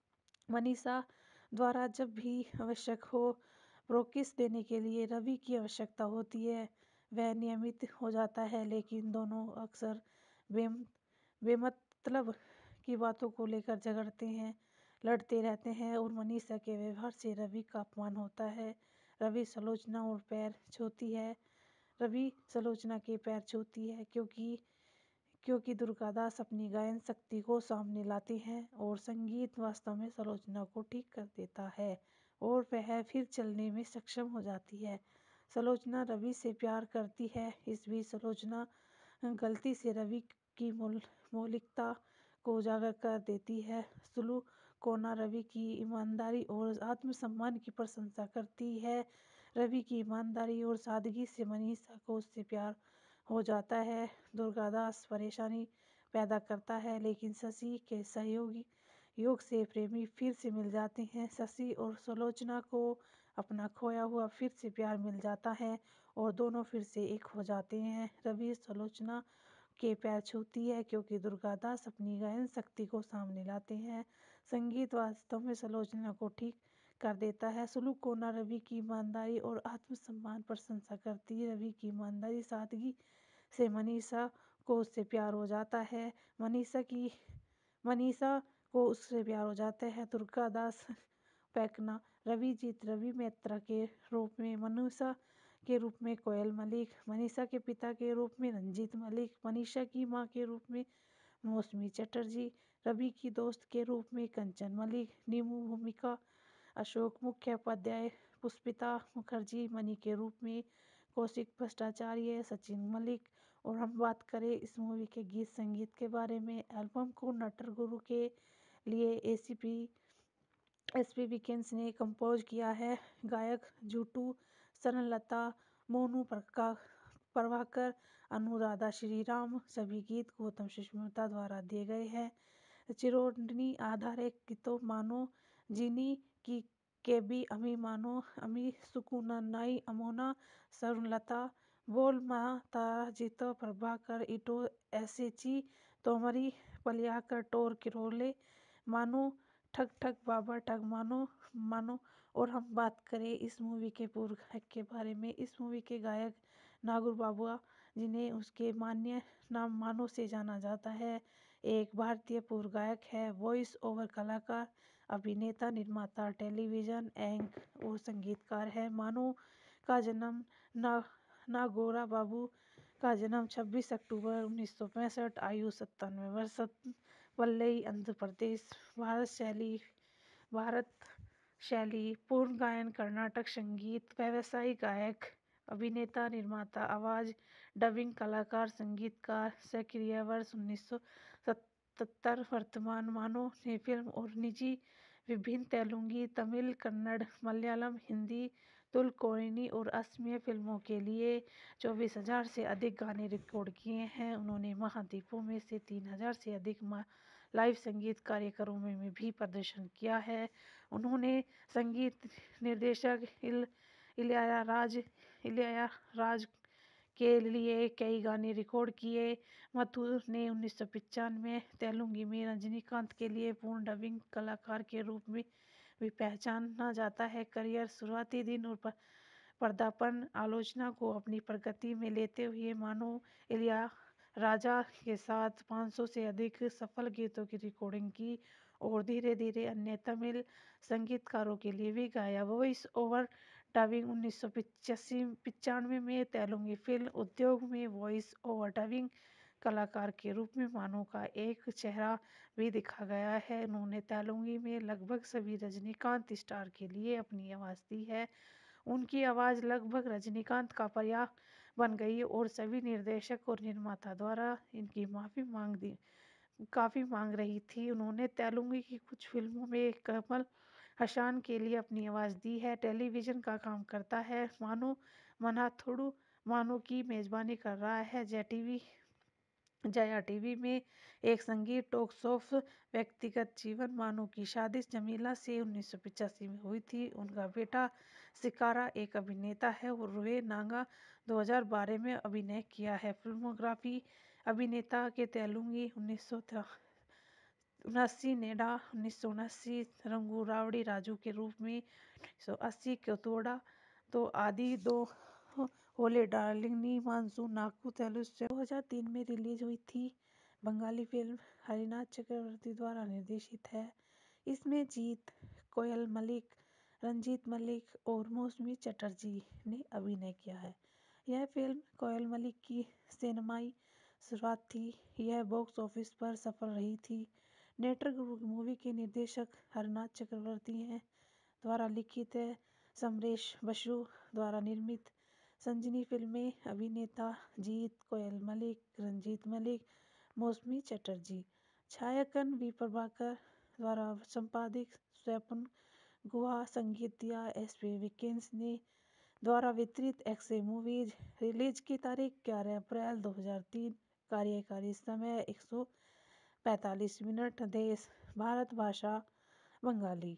मनीषा द्वारा जब भी आवश्यक हो प्रोक्सिस देने के लिए रवि की आवश्यकता होती है। वह नियमित हो जाता है, लेकिन दोनों अक्सर बेम बेमतलब की बातों को लेकर झगड़ते हैं लड़ते रहते हैं और मनीषा के व्यवहार से रवि का अपमान होता है। रवि सुलोचना और पैर छूती है रवि सुलोचना के पैर छूती है क्योंकि क्योंकि दुर्गादास अपनी गायन शक्ति को सामने लाते हैं और संगीत वास्तव में सुलोचना को ठीक कर देता है और वह फिर चलने में सक्षम हो जाती है। सुलोचना रवि से प्यार करती है। इस बीच सुलोचना गलती से रवि की मौल मौलिकता को उजागर कर देती है। सुलू कोना रवि की ईमानदारी और आत्मसम्मान की प्रशंसा करती है। रवि की ईमानदारी और सादगी से मनीषा को उससे प्यार हो जाता है। दुर्गादास परेशानी पैदा करता है, लेकिन शशि के सहयोगी योग से प्रेमी फिर से मिल जाते हैं। शशि और सुलोचना को अपना खोया हुआ फिर से प्यार मिल जाता है और दोनों फिर से एक हो जाते हैं। रवि सुलोचना के पैर छूती है क्योंकि दुर्गादास अपनी गायन शक्ति को सामने लाते हैं। संगीत वास्तव में सुलोचना को ठीक कर देता है। सुलू कोना रवि की ईमानदारी और आत्मसम्मान प्रशंसा करती है। रवि की ईमानदारी सादगी से मनीषा को उससे प्यार हो जाता है। मनीषा की मनीषा को उससे प्यार हो जाता है। दुर्गादास पैकना रविजीत रवि मेहता के रूप में, मनीषा के रूप में कोयल मलिक, मनीषा के पिता के रूप में रंजीत मलिक, मनीषा की मां के रूप में मौसमी चटर्जी, रवि की दोस्त के रूप में कंचन मलिक, नीमू भूमिका अशोक मुखोपाध्याय, पुष्पिता मुखर्जी मणि के रूप में कौशिक भट्टाचार्य, सचिन मलिक। और हम बात करें इस मूवी के गीत संगीत के बारे में, एल्बम को नटवर गुरु के लिए एसीपी एसपी विकेंस ने कंपोज किया है। गायक जुटू, सरलता, मोनू प्रका प्रभाकर, अनुराधा श्रीराम। सभी गीत गौतम सुष्मिता द्वारा दिए गए हैं। चिरोडनी आधारित गीतों मानो जिनी की केबी अमी मानो अमी सुकुनानाई अमोना सरलता बोल मा तारा जीतो प्रभाकर इटो एसेची तोमरी पलियाकर टोर किरोले मानो ठग ठग बाबा ठग मानो मानो। और हम बात करें इस मूवी के पूर्व गायक के बारे में, इस मूवी के गायक नागुर बाबुआ, जिन्हें उसके मान्य नाम मानो से जाना जाता है, एक भारतीय पूर्व गायक है, वॉइस ओवर कलाकार, अभिनेता, निर्माता, टेलीविजन एंकर और संगीतकार है। मानो का जन्म ना नागोरा बाबू का जन्म छब्बीस अक्टूबर उन्नीस सौ पैंसठ, आयु सत्तानवे वर्ष, वल्लई आंध्र प्रदेश। भारत शैली भारत शैली पूर्ण गायन, कर्नाटक संगीत, व्यावसायिक गायक, अभिनेता, निर्माता, आवाज डबिंग कलाकार, संगीतकार। सक्रिय वर्ष उन्नीस सौ सत्तर। वर्तमान मानो ने फिल्म और निजी विभिन्न तेलुगु, तमिल, कन्नड़, मलयालम, हिंदी, तुलु और असमिया फिल्मों के लिए चौबीस हजार से अधिक गाने रिकॉर्ड किए हैं। उन्होंने महाद्वीपों में से तीन हजार से अधिक लाइव संगीत कार्यक्रमों में भी प्रदर्शन किया है। उन्होंने संगीत निर्देशक इल इलैयाराज इलैयाराज के लिए कई गाने रिकॉर्ड किए। मथुर ने उन्नीस सौ पचानवे तेलुगु में रजनीकांत के लिए पूर्ण डबिंग कलाकार के रूप में भी पहचाना जाता है। करियर शुरुआती दिन और पर्दापण आलोचना को अपनी प्रगति में लेते हुए मानो इलिया राजा के साथ पाँच सौ से अधिक सफल गीतों की रिकॉर्डिंग की और धीरे धीरे अन्य तमिल संगीतकारों के लिए भी गाया। वॉइस ओवर डबिंग उन्नीस सौ पिचासी पिचानवे में तेलुगु फिल्म उद्योग में वॉइस ओवर डबिंग कलाकार के रूप में मानो का एक चेहरा भी दिखा गया है। उन्होंने तेलुगु में लगभग सभी रजनीकांत स्टार के लिए अपनी आवाज़ दी है। उनकी आवाज़ लगभग रजनीकांत का पर्याय बन गई और सभी निर्देशक और निर्माता द्वारा इनकी माफ़ी मांग दी काफ़ी मांग रही थी। उन्होंने तेलुगु की कुछ फिल्मों में कमल हसन के लिए अपनी आवाज़ दी है। टेलीविज़न का काम करता है। मानो मनाथोडू मानो की मेज़बानी कर रहा है। जय टीवी जया टीवी में एक संगीत टॉक शो व्यक्तिगत जीवन मानो की शादी जमीला से उन्नीस सौ पिचासी में हुई थी। उनका बेटा सिकारा एक अभिनेता है और रोहे नागा दो हज़ार बारह में अभिनय किया है। फिल्मोग्राफी अभिनेता के तेलुगु उन्नीस सौ उनासी नेडा उन्नीस सौ उनासी रंगू रावड़ी राजू के रूप में उन्नीस सौ अस्सी कोथोड़ा तो आदि दो होले डार्लिंग नी मानसून नाकू तेलुगु दो हज़ार तीन में रिलीज हुई थी। बंगाली फिल्म हरिनाथ चक्रवर्ती द्वारा निर्देशित है। इसमें जीत कोयल मलिक, रंजीत मलिक और मौसमी चटर्जी ने अभिनय किया है। यह फिल्म कोयल मलिक की सिनेमाई शुरुआत थी। यह बॉक्स ऑफिस पर सफल रही थी। नेटर गुरु मूवी के निर्देशक हरनाथ चक्रवर्ती हैं। द्वारा लिखित है। समरेश बसु द्वारा निर्मित। संजनी फिल्में अभिनेता जीत कोयल मलिक, रंजीत मलिक, मौसमी चटर्जी। छायांकन वी प्रभाकर द्वारा संपादित। स्वपन गुहा संगीत दिया एस पी विकेंस ने द्वारा वितरित। एक्से मूवीज। रिलीज की तारीख ग्यारह अप्रैल दो हज़ार तीन। कार्यकारी समय एक सौ पैंतालीस मिनट। देश भारत। भाषा बंगाली।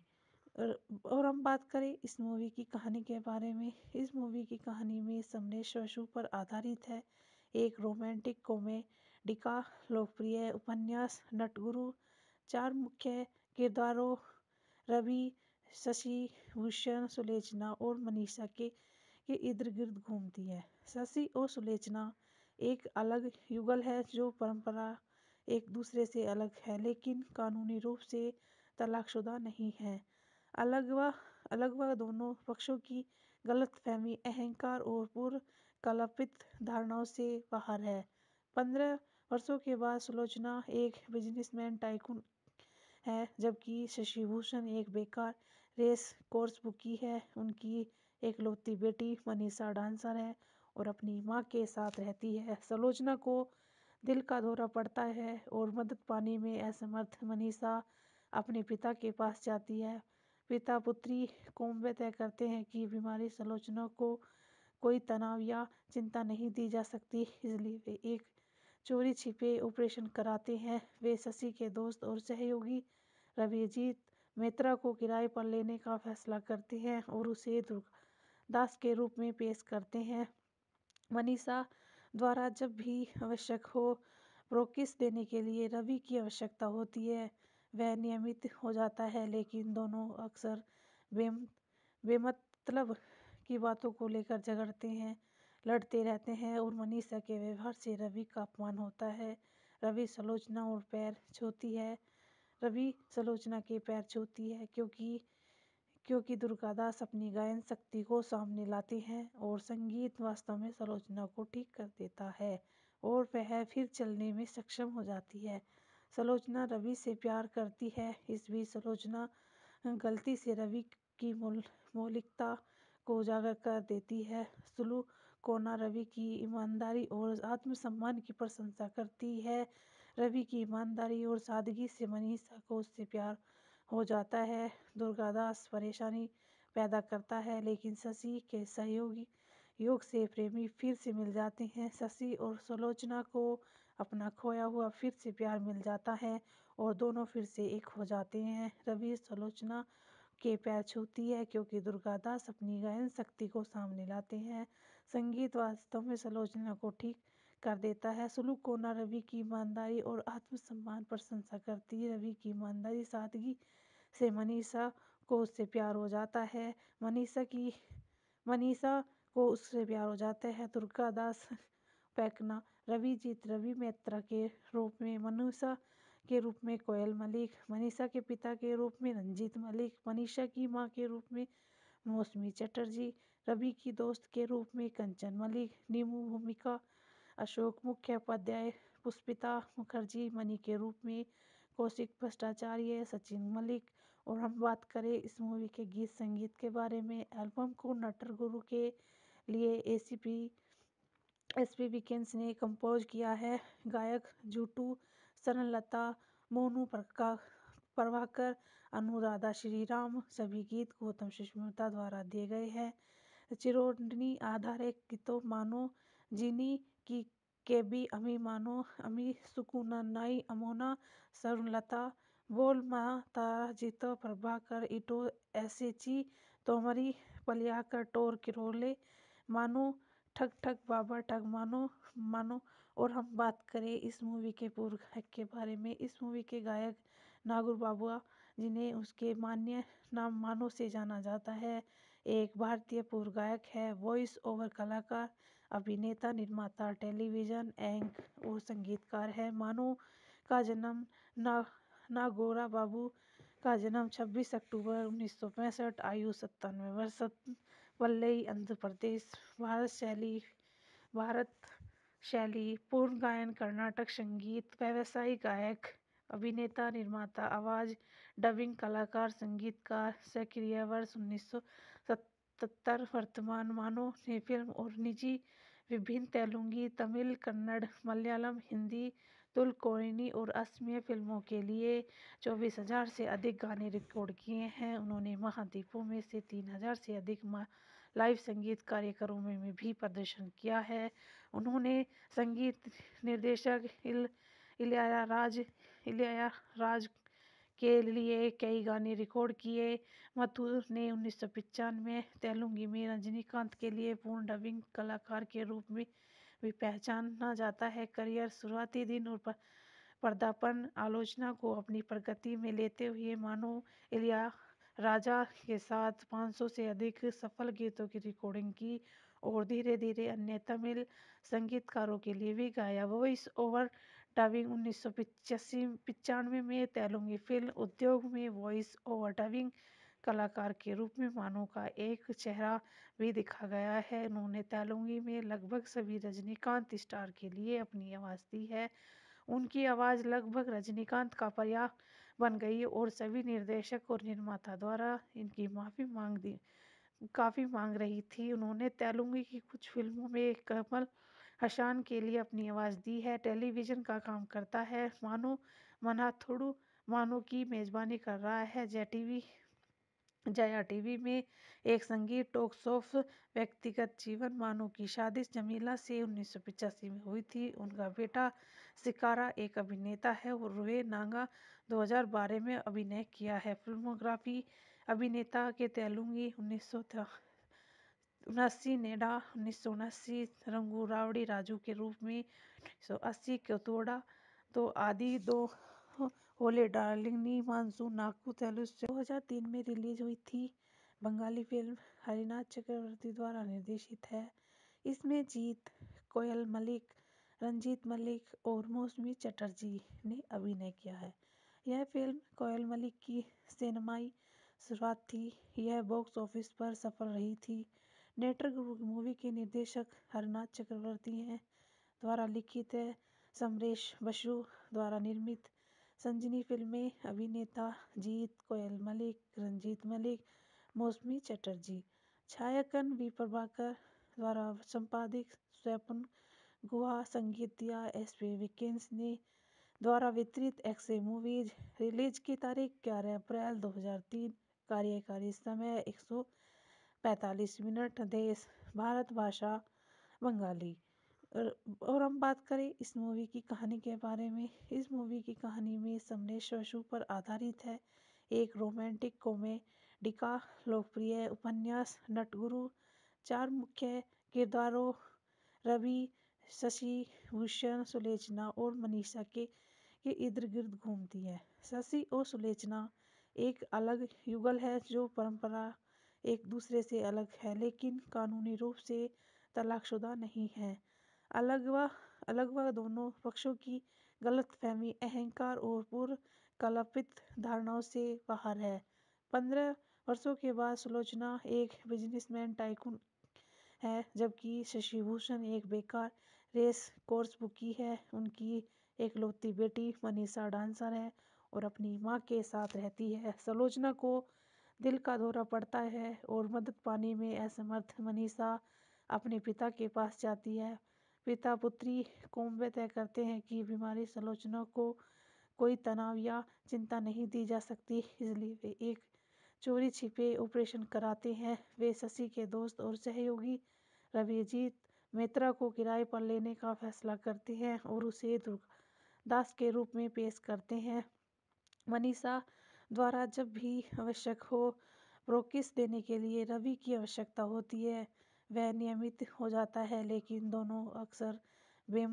और हम बात करें इस मूवी की कहानी के बारे में। इस मूवी की कहानी में समरेश बसु पर आधारित है। एक रोमांटिक कॉमेडी का लोकप्रिय उपन्यास नटगुरु। चार मुख्य किरदारों रवि, शशि भूषण, सुलोचना और मनीषा के के इर्द गिर्द घूमती है। शशि और सुलोचना एक अलग युगल है जो परंपरा एक दूसरे से अलग है लेकिन कानूनी रूप से तलाकशुदा नहीं है। अलग व अलग व दोनों पक्षों की गलतफहमी, अहंकार और पूर्व कल्पित धारणाओं से बाहर है। पंद्रह वर्षों के बाद सुलोचना एक बिजनेसमैन टाइकून है जबकि शशि भूषण एक बेकार रेस कोर्स बुकी है। उनकी एकलौती बेटी मनीषा डांसर है और अपनी मां के साथ रहती है। सुलोचना को दिल का दौरा पड़ता है और मदद पाने में असमर्थ मनीषा अपने पिता के पास जाती है। पिता पुत्री कौम तय करते हैं कि बीमारी सुलोचना को कोई तनाव या चिंता नहीं दी जा सकती, इसलिए वे एक चोरी छिपे ऑपरेशन कराते हैं। वे शशि के दोस्त और सहयोगी रविजीत मेहता को किराए पर लेने का फैसला करते हैं और उसे दुर्गादास के रूप में पेश करते हैं। मनीषा द्वारा जब भी आवश्यक हो प्रोकिस देने के लिए रवि की आवश्यकता होती है। वह नियमित हो जाता है लेकिन दोनों अक्सर बेम बेमतलब की बातों को लेकर झगड़ते हैं लड़ते रहते हैं और मनीषा के व्यवहार से रवि का अपमान होता है। रवि सुलोचना और पैर छूती है रवि सुलोचना के पैर छूती है क्योंकि क्योंकि दुर्गादास अपनी गायन शक्ति को सामने लाते हैं और संगीत वास्तव में सुलोचना को ठीक कर देता है और वह फिर चलने में सक्षम हो जाती है। सुलोचना रवि से प्यार करती है। इस बीच सुलोचना गलती से रवि की मौल मौलिकता को उजागर कर देती है। सुलू कोना रवि की ईमानदारी और आत्मसम्मान की प्रशंसा करती है। रवि की ईमानदारी और सादगी से मनीषा को उससे प्यार हो जाता है। दुर्गादास परेशानी पैदा करता है लेकिन शशि के सहयोगी योग से प्रेमी फिर से मिल जाते हैं। शशि और सुलोचना को अपना खोया हुआ फिर से प्यार मिल जाता है और दोनों फिर से एक हो जाते हैं। रवि सुलोचना के पैर छूती है क्योंकि दुर्गादास अपनी गायन शक्ति को सामने लाते हैं। संगीत वास्तव में सुलोचना को ठीक कर देता है। सुलू कोना रवि की ईमानदारी और आत्मसम्मान प्रशंसा करती है। रवि की ईमानदारी सादगी से मनीषा को उससे प्यार हो जाता है। मनीषा की मनीषा को उससे प्यार हो जाता है। दुर्गा दास पैकना, रविजीत रवि मित्रा के रूप में मनीषा के रूप में कोयल मलिक, मनीषा के पिता के रूप में रंजीत मलिक, मनीषा की मां के रूप में मौसमी चटर्जी, रवि की दोस्त के रूप में कंचन मलिक, नीमू भूमिका अशोक मुखोपाध्याय, पुष्पिता मुखर्जी मणि के रूप में कौशिक भट्टाचार्य, सचिन मलिक। और हम बात करें इस मूवी के गीत संगीत के बारे में, एल्बम को नटर गुरु के लिए एसीपी एस पी विकेंस ने कंपोज किया है। गायक जूटू, सरलता, मोनू प्रका प्रभाकर, अनुराधा श्रीराम। सभी गीत गौतम सुष्मिता द्वारा दिए गए हैं। चिरोडनी आधारित गीतों मानो जिनी की केबी अमी मानो अमी सुकुना नाई अमोना सरलता बोल मा तारा जीतो प्रभाकर इटो एसेची तोमरी पलियाकर टोर किरोले मानो ठग ठग बाबा ठग मानो मानो। और हम बात करें इस मूवी के पूर्व गायक के बारे में, इस मूवी के गायक नागुर बाबुआ, जिन्हें उसके मान्य नाम मानो से जाना जाता है, एक भारतीय पूर्व गायक है, वॉइस ओवर कलाकार, अभिनेता, निर्माता, टेलीविजन एंकर और संगीतकार है। मानो का जन्म ना नागोरा बाबू का जन्म छब्बीस अक्टूबर उन्नीस सौ पैंसठ, आयु सत्तानवे वर्ष, वल्लई आंध्र प्रदेश। भारत शैली भारत शैली पूर्ण गायन, कर्नाटक संगीत, व्यावसायिक गायक, अभिनेता, निर्माता, आवाज, डबिंग कलाकार, संगीतकार, सक्रिय वर्ष उन्नीस सौ सत्तर। वर्तमान मानो ने फिल्म और निजी विभिन्न तेलुगु, तमिल, कन्नड़, मलयालम, हिंदी, तुलकोनी और असमिया फिल्मों के लिए चौबीस हजार से अधिक गाने रिकॉर्ड किए हैं। उन्होंने महाद्वीपों में से तीन हजार से अधिक लाइव संगीत कार्यक्रमों में भी प्रदर्शन किया है। उन्होंने संगीत निर्देशक इल इलैयाराज इलैयाराज के लिए कई गाने रिकॉर्ड किए। मथुर ने उन्नीस सौ पचानवे तेलुगु में रजनीकांत के लिए पूर्ण डबिंग कलाकार के रूप में भी पहचाना जाता है। करियर शुरुआती दिन और पदार्पण आलोचना को अपनी प्रगति में लेते हुए मानो इलैयाराजा के साथ पाँच सौ से अधिक सफल गीतों की रिकॉर्डिंग की और धीरे धीरे अन्य तमिल संगीतकारों के लिए भी गाया। वॉइस ओवर डबिंग उन्नीस सौ पिचासी पचानवे में तेलुगु फिल्म उद्योग में वॉइस ओवर डबिंग कलाकार के रूप में मानो का एक चेहरा भी दिखा गया है। उन्होंने तेलुगु में लगभग सभी रजनीकांत स्टार के लिए अपनी आवाज़ दी है। उनकी आवाज़ लगभग रजनीकांत का पर्याय बन गई और सभी निर्देशक और निर्माता द्वारा इनकी माफ़ी मांग दी काफ़ी मांग रही थी। उन्होंने तेलुगु की कुछ फिल्मों में कमल हसन के लिए अपनी आवाज़ दी है। टेलीविज़न का काम करता है। मानो मनाथोडू मानो की मेज़बानी कर रहा है जय टीवी जया टीवी में एक संगीत टॉक शो। व्यक्तिगत जीवन मानो की शादी जमीला से उन्नीस सौ पचासी में हुई थी। उनका बेटा सिकारा एक अभिनेता है और रोहे नागा दो हज़ार बारह में अभिनय किया है। फिल्मोग्राफी अभिनेता के तेलुगु उन्नीस सौ उनासी, नेडा उन्नीस सौ उनासी, रंगू रावड़ी राजू के रूप में उन्नीस सौ अस्सी, कोथोड़ा तो आदि दो, होले डार्लिंग नी मानसून नाकू तेलुगु दो हज़ार तीन में रिलीज हुई थी। बंगाली फिल्म हरिनाथ चक्रवर्ती द्वारा निर्देशित है। इसमें जीत, कोयल मलिक, रंजीत मलिक और मौसमी चटर्जी ने अभिनय किया है। यह फिल्म कोयल मलिक की सिनेमाई शुरुआत थी। यह बॉक्स ऑफिस पर सफल रही थी। नेटर गुरु मूवी के निर्देशक हरिनाथ चक्रवर्ती हैं द्वारा लिखित है। समरेश बसु द्वारा निर्मित संजीनी फिल्में। अभिनेता जीत, कोयल मलिक, रंजीत मलिक, मौसमी चटर्जी। छायांकन वी प्रभाकर द्वारा संपादित स्वपन गुहा। संगीत दिया एस पी विकेंस ने। द्वारा वितरित एक्से मूवीज। रिलीज की तारीख ग्यारह अप्रैल दो हज़ार तीन। कार्यकारी समय एक सौ पैंतालीस मिनट। देश भारत। भाषा बंगाली। और हम बात करें इस मूवी की कहानी के बारे में, इस मूवी की कहानी में समरेश बसु पर आधारित है। एक रोमांटिक कॉमेडी का लोकप्रिय उपन्यास नटगुरु। चार मुख्य किरदारों रवि, शशि भूषण, सुलोचना और मनीषा के के इर्द गिर्द घूमती है। शशि और सुलोचना एक अलग युगल है जो परंपरा एक दूसरे से अलग है लेकिन कानूनी रूप से तलाकशुदा नहीं है। अलग व अलग व दोनों पक्षों की गलतफहमी, अहंकार और पूर्व कल्पित धारणाओं से बाहर है। पंद्रह वर्षों के बाद सुलोचना एक बिजनेसमैन टाइकून है, जबकि शशिभूषण एक बेकार रेस कोर्स बुकी है। उनकी एकलौती बेटी मनीषा डांसर है और अपनी माँ के साथ रहती है। सुलोचना को दिल का दौरा पड़ता है और मदद पाने में असमर्थ मनीषा अपने पिता के पास जाती है। पिता पुत्री कोम्बे तय करते हैं कि बीमारी सुलोचना को कोई तनाव या चिंता नहीं दी जा सकती, इसलिए वे एक चोरी छिपे ऑपरेशन कराते हैं। वे शशि के दोस्त और सहयोगी रविजीत मेहता को किराए पर लेने का फैसला करते हैं और उसे दुर्गादास के रूप में पेश करते हैं। मनीषा द्वारा जब भी आवश्यक हो प्रोक्सिस देने के लिए रवि की आवश्यकता होती है। वह नियमित हो जाता है, लेकिन दोनों अक्सर बेम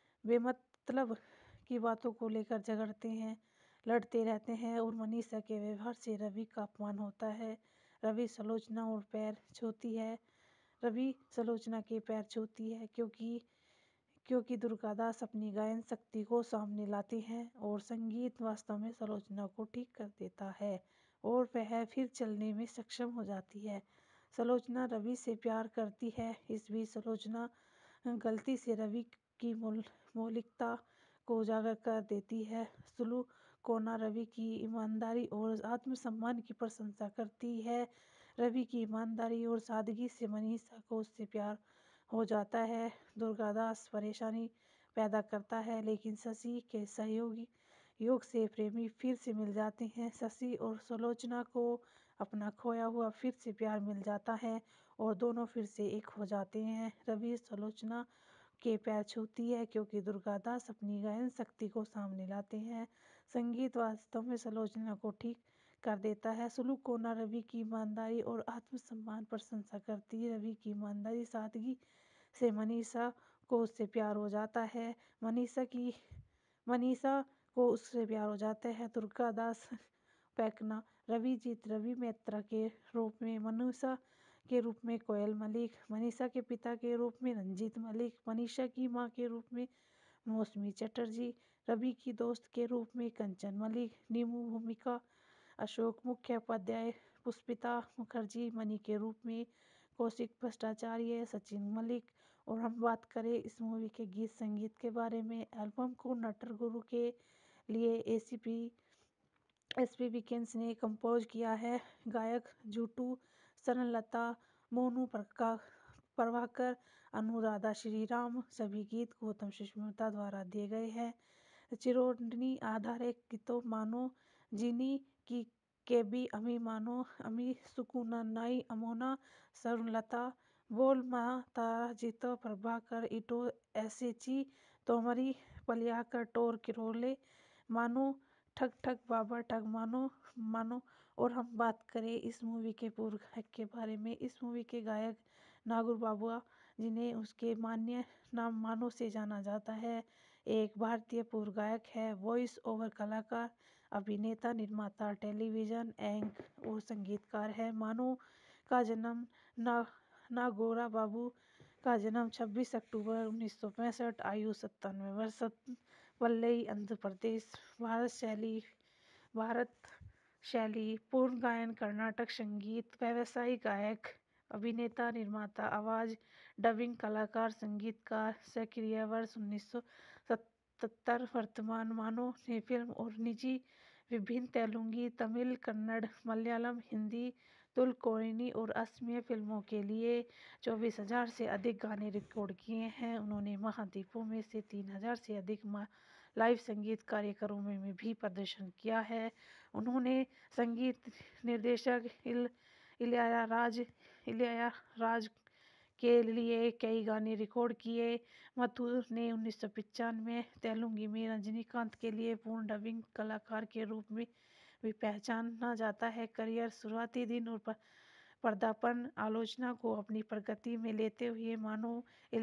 बेमतलब की बातों को लेकर झगड़ते हैं, लड़ते रहते हैं और मनीषा के व्यवहार से रवि का अपमान होता है। रवि सुलोचना और पैर छूती है रवि सुलोचना के पैर छूती है क्योंकि क्योंकि दुर्गादास अपनी गायन शक्ति को सामने लाते हैं और संगीत वास्तव में सुलोचना को ठीक कर देता है और वह फिर चलने में सक्षम हो जाती है। सुलोचना रवि से प्यार करती है। इस बीच सुलोचना गलती से रवि की मौल मौलिकता को उजागर कर देती है। सुलू कोना रवि की ईमानदारी और आत्मसम्मान की प्रशंसा करती है। रवि की ईमानदारी और सादगी से मनीषा को उससे प्यार हो जाता है। दुर्गादास परेशानी पैदा करता है, लेकिन शशि के सहयोगी योग से प्रेमी फिर से मिल जाते हैं। शशि और सुलोचना को अपना खोया हुआ फिर से प्यार मिल जाता है और दोनों फिर से एक हो जाते हैं। रवि सुलोचना के पैर छूती है क्योंकि दुर्गादास अपनी गायन शक्ति को सामने लाते हैं। संगीत वास्तव में सुलोचना को ठीक कर देता है। सुलू कोना रवि की ईमानदारी और आत्मसम्मान प्रशंसा करती है। रवि की ईमानदारी सादगी से मनीषा को उससे प्यार हो जाता है। मनीषा की मनीषा को उससे प्यार हो जाता है। दुर्गादास पैकना रविजीत रवि मेहता के रूप में, मनीषा के रूप में कोयल मलिक, मनीषा के पिता के रूप में रंजीत मलिक, मनीषा की मां के रूप में मौसमी चटर्जी, रवि की दोस्त के रूप में कंचन मलिक, नीमू भूमिका अशोक मुखोपाध्याय, पुष्पिता मुखर्जी मणि के रूप में, कौशिक भट्टाचार्य, सचिन मलिक। और हम बात करें इस मूवी के गीत संगीत के बारे में, एल्बम को नटर गुरु के लिए एसीपी एस पी विकेंस ने कंपोज किया है। गायक जुटू सरलता, मोनू प्रका प्रभाकर, अनुराधा श्रीराम। सभी गीत गौतम सुष्मिता द्वारा दिए गए हैं। चिरोडनी आधारित गीतों मानो जिनी की केबी अमी मानो अमी सुकुनानाई अमोना सरुलता बोल तारा जीतो प्रभाकर इटो एसेची तोमरी पलियाकर टोर किरोले मानो ठग ठग बाबा ठग मानो मानो। और हम बात करें इस मूवी के पूर्व गायक के बारे में, इस मूवी के गायक नागुर बाबुआ, जिन्हें उसके मान्य नाम मानो से जाना जाता है, एक भारतीय पूर्व गायक है, वॉइस ओवर कलाकार, अभिनेता, निर्माता, टेलीविजन एंकर और संगीतकार है। मानो का जन्म ना नागोरा बाबू का जन्म छब्बीस अक्टूबर उन्नीस सौ पैंसठ, आयु सत्तानवे वर्ष, वल्लई आंध्र प्रदेश। भारत शैली भारत शैली पूर्ण गायन, कर्नाटक संगीत, व्यावसायिक गायक, अभिनेता, निर्माता, आवाज डबिंग कलाकार, संगीतकार। सक्रिय वर्ष उन्नीस सौ सत्तर। वर्तमान मानो ने फिल्म और निजी विभिन्न तेलुगु, तमिल, कन्नड़, मलयालम, हिंदी, तुलकोनी और असमिया फिल्मों के लिए चौबीस हजार से अधिक गाने रिकॉर्ड किए हैं। उन्होंने महाद्वीपों में से तीन हजार से अधिक लाइव संगीत कार्यक्रमों में भी प्रदर्शन किया है। उन्होंने संगीत निर्देशक इल इलैयाराज इलैयाराज के लिए कई गाने रिकॉर्ड किए। मथुर ने उन्नीस सौ पचानवे तेलुगु में रजनीकांत के लिए पूर्ण डबिंग कलाकार के रूप में भी पहचाना जाता है। करियर शुरुआती दिन और पर्दापण आलोचना को अपनी प्रगति में लेते हुए मानो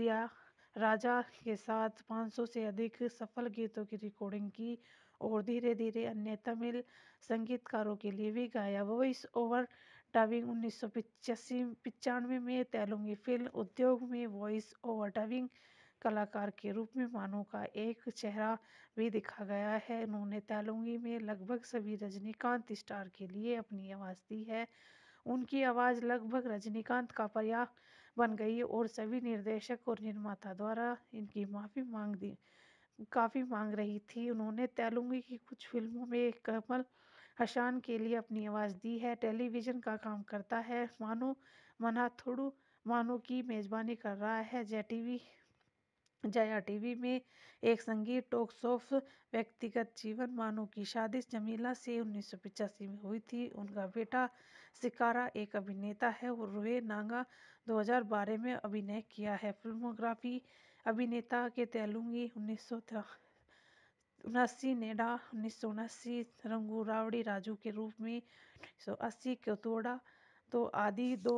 इलैयाराजा के साथ पाँच सौ से अधिक सफल गीतों की रिकॉर्डिंग की और धीरे धीरे अन्य तमिल संगीतकारों के लिए भी गाया। वॉइस ओवर डबिंग उन्नीस सौ पिचासी पिचानवे में तेलुगु फिल्म उद्योग में वॉइस ओवर डबिंग कलाकार के रूप में मानो का एक चेहरा भी दिखा गया है। उन्होंने तेलुगु में लगभग सभी रजनीकांत स्टार के लिए अपनी आवाज़ दी है। उनकी आवाज़ लगभग रजनीकांत का पर्याय बन गई और सभी निर्देशक और निर्माता द्वारा इनकी माफ़ी मांग दी काफ़ी मांग रही थी। उन्होंने तेलुगु की कुछ फिल्मों में कमल हसन के लिए अपनी आवाज़ दी है। टेलीविज़न का काम करता है। मानो मनाथोडू मानो की मेज़बानी कर रहा है। जय टीवी जया टीवी में एक संगीत टॉक शो व्यक्तिगत जीवन मानो की शादी जमीला से उन्नीस सौ पिचासी में हुई थी। उनका बेटा सिकारा एक अभिनेता है और रोए नागा दो हज़ार बारह में अभिनय किया है। फिल्मोग्राफी अभिनेता के तेलुगु उन्नीस सौ उनासी नेडा उन्नीस सौ उनासी रंगू रावड़ी राजू के रूप में उन्नीस सौ अस्सी कोतोड़ा तो आदि दो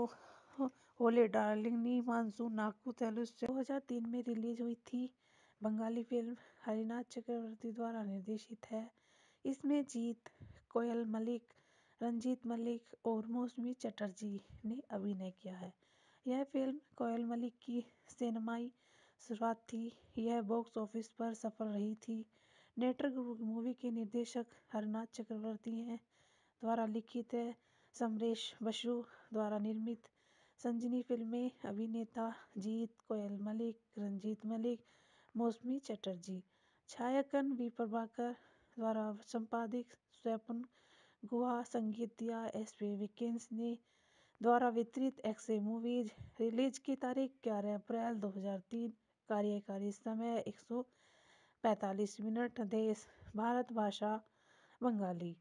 ओले डार्लिंग नी मानसून नाकू तेलुगु से दो हज़ार तीन में रिलीज हुई थी। बंगाली फिल्म हरिनाथ चक्रवर्ती द्वारा निर्देशित है। इसमें जीत कोयल मलिक, रंजीत मलिक और मौसमी चटर्जी ने अभिनय किया है। यह फिल्म कोयल मलिक की सिनेमाई शुरुआत थी। यह बॉक्स ऑफिस पर सफल रही थी। नेटवर्क मूवी के निर्देशक हरनाथ चक्रवर्ती हैं। द्वारा लिखित है। समरेश बसु द्वारा निर्मित। संजनी फिल्में अभिनेता जीत कोयल मलिक, रंजीत मलिक, मौसमी चटर्जी। छायांकन बी प्रभाकर द्वारा संपादित। स्वपन गुहा संगीत दिया एस पी विकेंस ने द्वारा वितरित। एक्से मूवीज। रिलीज की तारीख ग्यारह अप्रैल दो हज़ार तीन। कार्यकारी समय एक सौ पैंतालीस मिनट। देश भारत। भाषा बंगाली।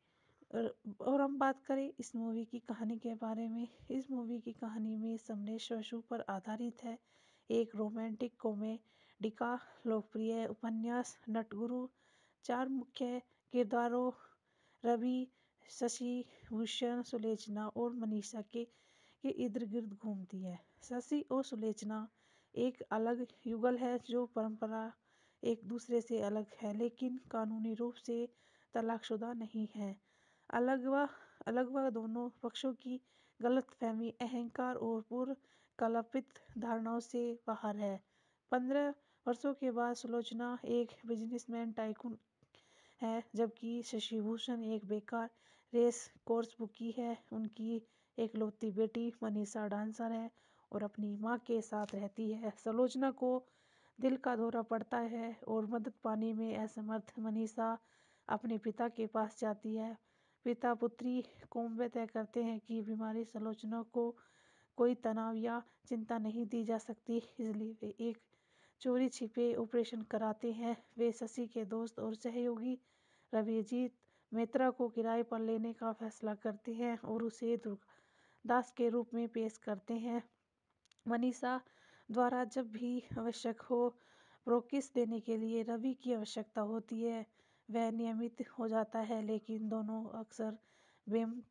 और हम बात करें इस मूवी की कहानी के बारे में। इस मूवी की कहानी में समरेश बसु पर आधारित है। एक रोमांटिक कॉमेडी का लोकप्रिय उपन्यास नटगुरु। चार मुख्य किरदारों रवि, शशि भूषण, सुलोचना और मनीषा के के इर्द गिर्द घूमती है। शशि और सुलोचना एक अलग युगल है जो परंपरा एक दूसरे से अलग है लेकिन कानूनी रूप से तलाकशुदा नहीं है। अलग व अलग व दोनों पक्षों की गलतफहमी, अहंकार और पूर्व कल्पित धारणाओं से बाहर है। पंद्रह वर्षों के बाद सुलोचना एक बिजनेसमैन टाइकून है जबकि शशि भूषण एक बेकार रेस कोर्स बुकी है। उनकी एकलौती बेटी मनीषा डांसर है और अपनी मां के साथ रहती है। सुलोचना को दिल का दौरा पड़ता है और मदद पाने में असमर्थ मनीषा अपने पिता के पास जाती है। पिता पुत्री कौम तय करते हैं कि बीमारी सुलोचना को कोई तनाव या चिंता नहीं दी जा सकती, इसलिए वे एक चोरी छिपे ऑपरेशन कराते हैं। वे शशि के दोस्त और सहयोगी रविजीत मेहता को किराए पर लेने का फैसला करते हैं और उसे दुर्गादास के रूप में पेश करते हैं। मनीषा द्वारा जब भी आवश्यक हो प्रोक्सिस देने के लिए रवि की आवश्यकता होती है। वह नियमित हो जाता है लेकिन दोनों अक्सर बेम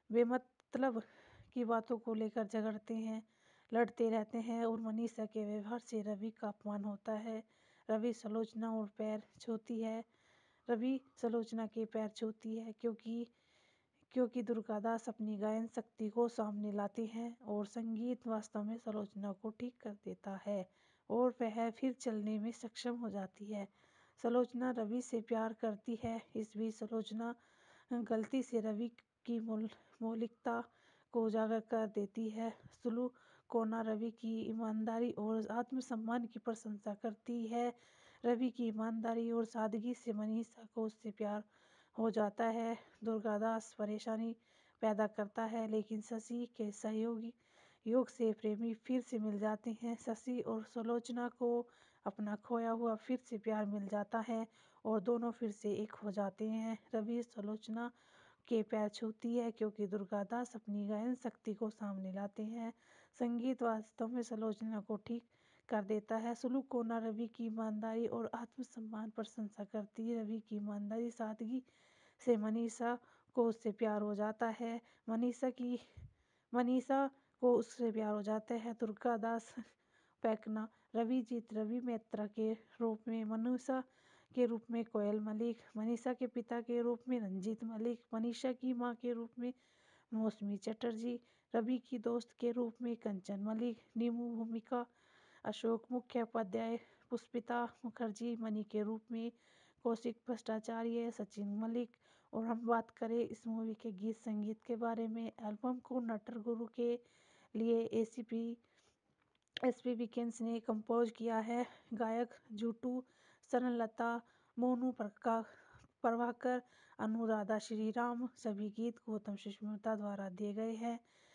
बेमतलब की बातों को लेकर झगड़ते हैं लड़ते रहते हैं और मनीषा के व्यवहार से रवि का अपमान होता है। रवि सुलोचना और पैर छूती है रवि सुलोचना के पैर छूती है क्योंकि क्योंकि दुर्गादास अपनी गायन शक्ति को सामने लाते हैं और संगीत वास्तव में सुलोचना को ठीक कर देता है और वह फिर चलने में सक्षम हो जाती है। सुलोचना रवि से प्यार करती है। इस बीच सुलोचना गलती से रवि की मौल मौलिकता को उजागर कर देती है। सुलू कोना रवि की ईमानदारी और आत्मसम्मान की प्रशंसा करती है। रवि की ईमानदारी और सादगी से मनीषा को उससे प्यार हो जाता है। दुर्गादास परेशानी पैदा करता है लेकिन शशि के सहयोगी योग से प्रेमी फिर से मिल जाते हैं। शशि और सुलोचना को अपना खोया हुआ फिर से प्यार मिल जाता है और दोनों फिर से एक हो जाते हैं। रवि सुलोचना के पैर छूती है क्योंकि दुर्गादास अपनी गायन शक्ति को सामने लाते हैं। संगीत वास्तव में सुलोचना को ठीक कर देता है। सुलू कोना रवि की ईमानदारी और आत्मसम्मान प्रशंसा करती है। रवि की ईमानदारी सादगी से मनीषा को उससे प्यार हो जाता है। मनीषा की मनीषा को उससे प्यार हो जाता है। दुर्गादास पैकना रवि जीत रवि मेहता के रूप में, मनीषा के रूप में कोयल मलिक, मनीषा के पिता के रूप में रंजीत मलिक, मनीषा की मां के रूप में मौसमी चटर्जी, रवि की दोस्त के रूप में कंचन मलिक, नीमू भूमिका अशोक मुखोपाध्याय, पुष्पिता मुखर्जी मणि के रूप में, कौशिक भट्टाचार्य, सचिन मलिक। और हम बात करें इस मूवी के गीत संगीत के बारे में, एल्बम को नटर गुरु के लिए एसीपी एसपी विकेंस ने कंपोज किया है। गायक जूटू, सरलता, मोनू प्रका प्रभाकर, अनुराधा श्रीराम। सभी गीत गौतम सुष्मिता द्वारा दिए गए हैं।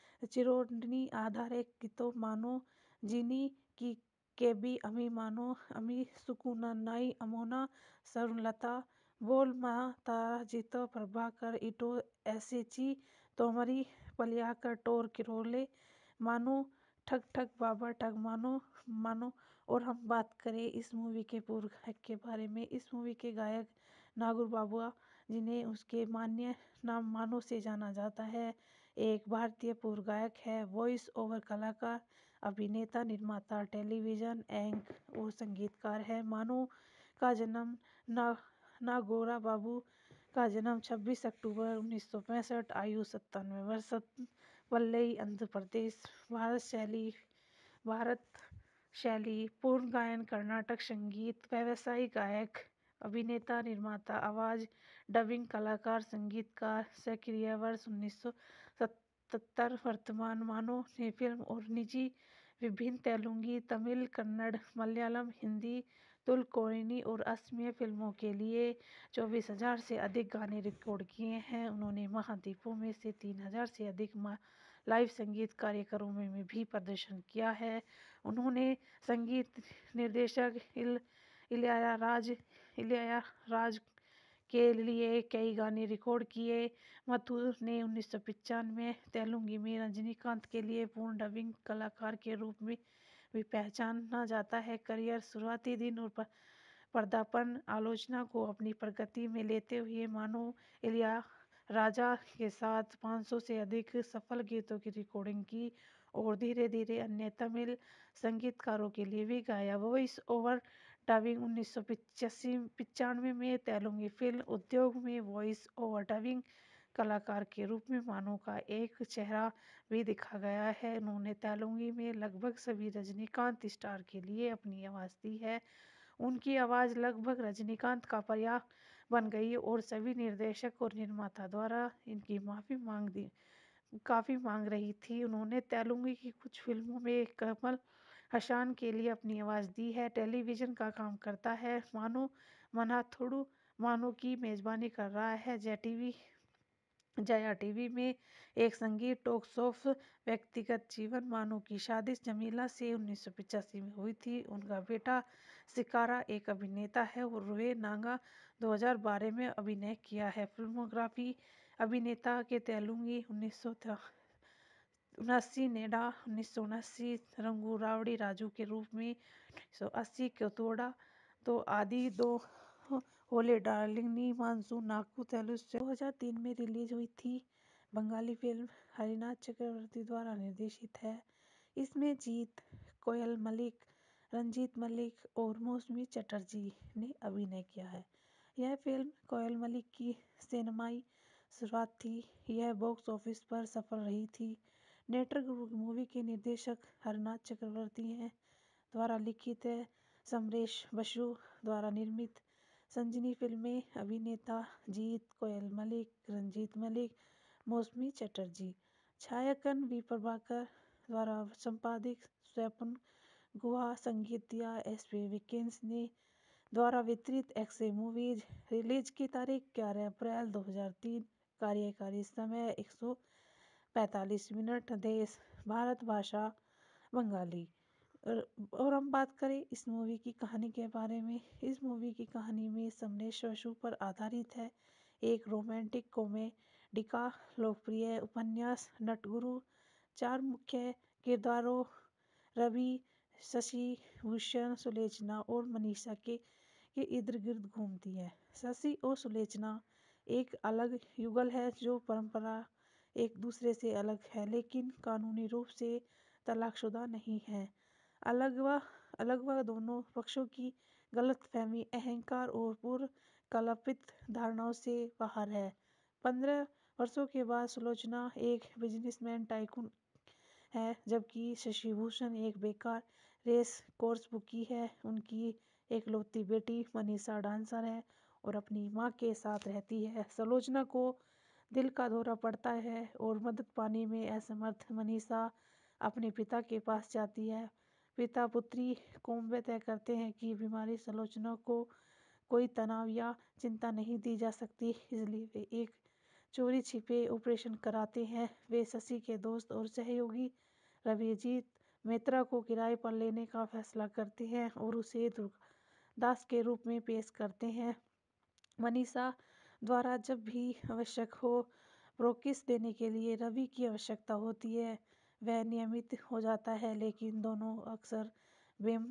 चिरोडनी आधारित गीतों मानो जिनी की केबी अमी मानो अमी सुकुनानाई अमोना सरलता बोल मा तारा जीतो प्रभाकर इटो एसेची तोमरी पलियाकर टोर किरोले मानो ठग ठग बाबा ठग मानो मानो। और हम बात करें इस मूवी के पूर्व गायक के बारे में, इस मूवी के गायक नागुर बाबुआ, जिन्हें उसके मान्य नाम मानो से जाना जाता है, एक भारतीय पूर्व गायक है, वॉइस ओवर कलाकार, अभिनेता, निर्माता, टेलीविजन एंक और संगीतकार है। मानो का जन्म ना नागोरा बाबू का जन्म छब्बीस अक्टूबर उन्नीस सौ पैंसठ, आयु सत्तानवे वर्ष, वल्लई आंध्र प्रदेश। भारत शैली भारत शैली पूर्ण गायन, कर्नाटक संगीत, व्यावसायिक गायक, अभिनेता, निर्माता, आवाज डबिंग कलाकार, संगीतकार, सक्रिय वर्ष उन्नीस सौ सत्तर। वर्तमान मानो ने फिल्म और निजी विभिन्न तेलुगु, तमिल, कन्नड़, मलयालम, हिंदी, तुल कोरिनी और असमिया फिल्मों के लिए चौबीस हजार से अधिक गाने रिकॉर्ड किए हैं। उन्होंने महाद्वीपों में से तीन हजार से अधिक लाइव संगीत कार्यक्रमों में भी प्रदर्शन किया है। उन्होंने संगीत निर्देशक इल इलैयाराज इलैयाराज के लिए कई गाने रिकॉर्ड किए। मथुर ने उन्नीस सौ पचानवे तेलुगु में रजनीकांत के लिए पूर्ण डबिंग कलाकार के रूप में भी पहचाना जाता है। करियर शुरुआती दिन और पर्दापण आलोचना को अपनी प्रगति में लेते हुए मानो इलैयाराजा के साथ पाँच सौ से अधिक सफल गीतों की रिकॉर्डिंग की और धीरे धीरे अन्य तमिल संगीतकारों के लिए भी गाया। वॉइस ओवर डबिंग उन्नीस सौ पिचासी पचानवे में तेलुगु फिल्म उद्योग में वॉइस ओवर डबिंग कलाकार के रूप में मानो का एक चेहरा भी दिखा गया है। उन्होंने तेलुगु में लगभग सभी रजनीकांत स्टार के लिए अपनी आवाज़ दी है। उनकी आवाज़ लगभग रजनीकांत का पर्याय बन गई और सभी निर्देशक और निर्माता द्वारा इनकी माफ़ी मांग दी काफ़ी मांग रही थी। उन्होंने तेलुगु की कुछ फिल्मों में कमल हसन के लिए अपनी आवाज़ दी है। टेलीविज़न का काम करता है। मानो मनाथोडू मानो की मेज़बानी कर रहा है जय टीवी जया टीवी में एक संगीत टॉक शो। व्यक्तिगत जीवन मानो की शादी जमीला से उन्नीस सौ पचासी में हुई थी। उनका बेटा सिकारा एक अभिनेता है और वे नागा दो हज़ार बारह में अभिनय किया है। फिल्मोग्राफी अभिनेता के तेलुगु उन्नीस सौ उनासी, नेडा उन्नीस सौ उनासी, रंगू रावड़ी राजू के रूप में उन्नीस सौ अस्सी, क्योतोड़ा तो आदि दो होले डार्लिंग नी मानसून नाकू तेलुगु से दो हज़ार तीन में रिलीज हुई थी। बंगाली फिल्म हरिनाथ चक्रवर्ती द्वारा निर्देशित है। इसमें जीत कोयल मलिक, रंजीत मलिक और मौसमी चटर्जी ने अभिनय किया है। यह फिल्म कोयल मलिक की सिनेमाई शुरुआत थी। यह बॉक्स ऑफिस पर सफल रही थी। नेटर गुरु मूवी के निर्देशक हरिनाथ चक्रवर्ती हैं द्वारा लिखित है। समरेश बसु द्वारा निर्मित। संजनी फिल्में। अभिनेता जीत कोयल मलिक, रंजीत मलिक, मौसमी चटर्जी। छायांकन वी प्रभाकर द्वारा संपादित। स्वपन गुहा संगीत दिया एस पी विकेंस ने द्वारा वितरित। एक्से मूवीज। रिलीज की तारीख ग्यारह अप्रैल दो हज़ार तीन। कार्यकारी समय एक सौ पैंतालीस मिनट। देश भारत। भाषा बंगाली। और हम बात करें इस मूवी की कहानी के बारे में। इस मूवी की कहानी में समरेश बसु पर आधारित है। एक रोमांटिक कॉमेडी का लोकप्रिय उपन्यास नटगुरु चार मुख्य किरदारों रवि, शशि भूषण, सुलोचना और मनीषा के के इर्द गिर्द घूमती है। शशि और सुलोचना एक अलग युगल है जो परंपरा एक दूसरे से अलग है लेकिन कानूनी रूप से तलाकशुदा नहीं है। अलग व अलग व दोनों पक्षों की गलतफहमी, अहंकार और पूर्व कल्पित धारणाओं से बाहर है। पंद्रह वर्षों के बाद सुलोचना एक बिजनेसमैन टाइकून है, जबकि शशि भूषण एक बेकार रेस कोर्स बुकी है। उनकी एकलौती बेटी मनीषा डांसर है और अपनी माँ के साथ रहती है। सुलोचना को दिल का दौरा पड़ता है और मदद पाने में असमर्थ मनीषा अपने पिता के पास जाती है। पिता पुत्री कोम्बे तय करते हैं कि बीमारी सुलोचना को कोई तनाव या चिंता नहीं दी जा सकती, इसलिए वे एक चोरी छिपे ऑपरेशन कराते हैं। वे शशि के दोस्त और सहयोगी रविजीत मेहता को किराए पर लेने का फैसला करते हैं और उसे दुर्गादास के रूप में पेश करते हैं। मनीषा द्वारा जब भी आवश्यक हो प्रोकिस देने के लिए रवि की आवश्यकता होती है। वह नियमित हो जाता है, लेकिन दोनों अक्सर बेम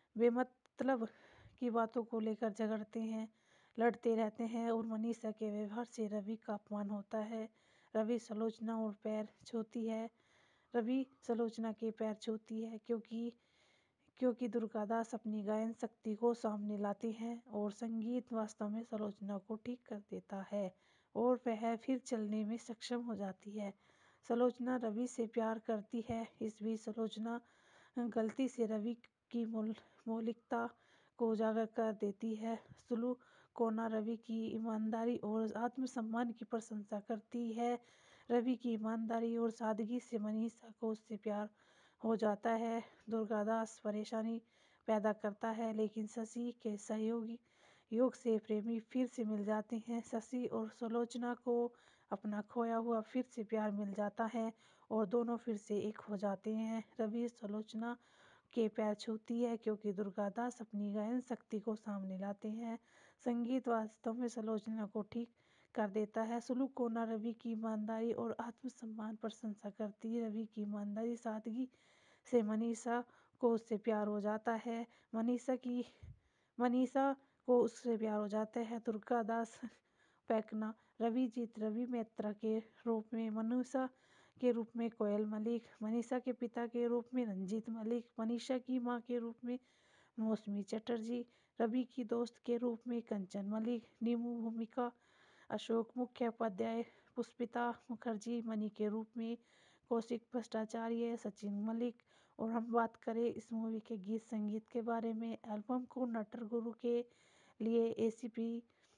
बेमतलब की बातों को लेकर झगड़ते हैं लड़ते रहते हैं और मनीषा के व्यवहार से रवि का अपमान होता है। रवि सुलोचना और पैर छूती है रवि सुलोचना के पैर छूती है क्योंकि क्योंकि दुर्गादास अपनी गायन शक्ति को सामने लाते हैं और संगीत वास्तव में सुलोचना को ठीक कर देता है और वह फिर चलने में सक्षम हो जाती है। सुलोचना रवि से प्यार करती है। इस बीच सुलोचना गलती से रवि की मौल मौलिकता को उजागर कर देती है। सुलू कोना रवि की ईमानदारी और आत्मसम्मान की प्रशंसा करती है। रवि की ईमानदारी और सादगी से मनीषा को उससे प्यार हो जाता है। दुर्गादास परेशानी पैदा करता है, लेकिन शशि के सहयोगी योग से प्रेमी फिर से मिल जाते हैं। शशि और सुलोचना को अपना खोया हुआ फिर से प्यार मिल जाता है और दोनों फिर से एक हो जाते हैं। रवि सुलोचना के पैर छूती है क्योंकि दुर्गादास अपनी गायन शक्ति को सामने लाते हैं। संगीत वास्तव में सुलोचना को ठीक कर देता है। सुलू कोना रवि की ईमानदारी और आत्मसम्मान प्रशंसा करती है। रवि की ईमानदारी सादगी से मनीषा को उससे प्यार हो जाता है। मनीषा की मनीषा को उससे प्यार हो जाता है। दुर्गादास पैकना रविजीत रवि मेहता के रूप में, मनीषा के रूप में कोयल मलिक, मनीषा के पिता के रूप में रंजीत मलिक, मनीषा की मां के रूप में मौसमी चटर्जी, रवि की दोस्त के रूप में कंचन मलिक, नीमू भूमिका अशोक मुखोपाध्याय, पुष्पिता मुखर्जी मणि के रूप में कौशिक भट्टाचार्य, सचिन मलिक। और हम बात करें इस मूवी के गीत संगीत के बारे में, एल्बम को नटवर गुरु के लिए एसीपी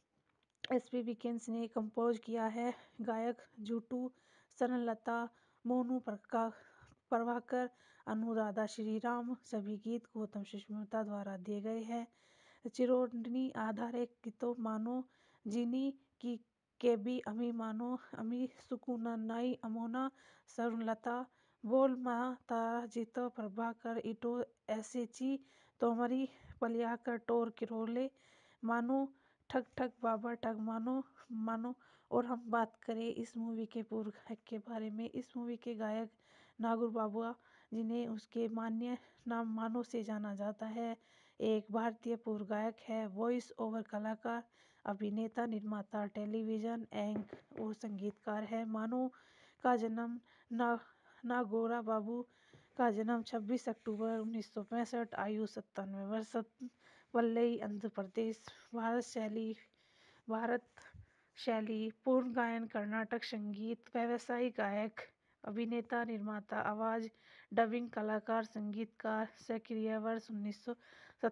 एस पी विकेंस ने कंपोज किया है। गायक जुटू सरनलता, मोनू प्रका प्रभाकर, अनुराधा श्रीराम। सभी गीत गौतम सुष्मिता द्वारा दिए गए हैं। चिरोडनी आधारित गीतों मानो जिनी की केबी अमी मानो अमी सुकुना नाई अमोना सरनलता बोल मा तारा जीतो प्रभाकर इटो एसेची तोमरी पलियाकर टोर किरोले मानो ठग ठग बाबा ठग मानो मानो। और हम बात करें इस मूवी के पूर्व गायक के बारे में, इस मूवी के गायक नागुर बाबुआ, जिन्हें उसके मान्य नाम मानो से जाना जाता है, एक भारतीय पूर्व गायक है, वॉइस ओवर कलाकार, अभिनेता, निर्माता, टेलीविजन एंकर और संगीतकार है। मानो का जन्म ना नागोरा बाबू का जन्म छब्बीस अक्टूबर उन्नीस सौ पैंसठ, आयु सत्तानवे वर्ष, वल्लई आंध्र प्रदेश। भारत शैली भारत शैली पूर्ण गायन, कर्नाटक संगीत, व्यावसायिक गायक, अभिनेता, निर्माता, आवाज, डबिंग कलाकार, संगीतकार। सक्रिय वर्ष उन्नीस सौ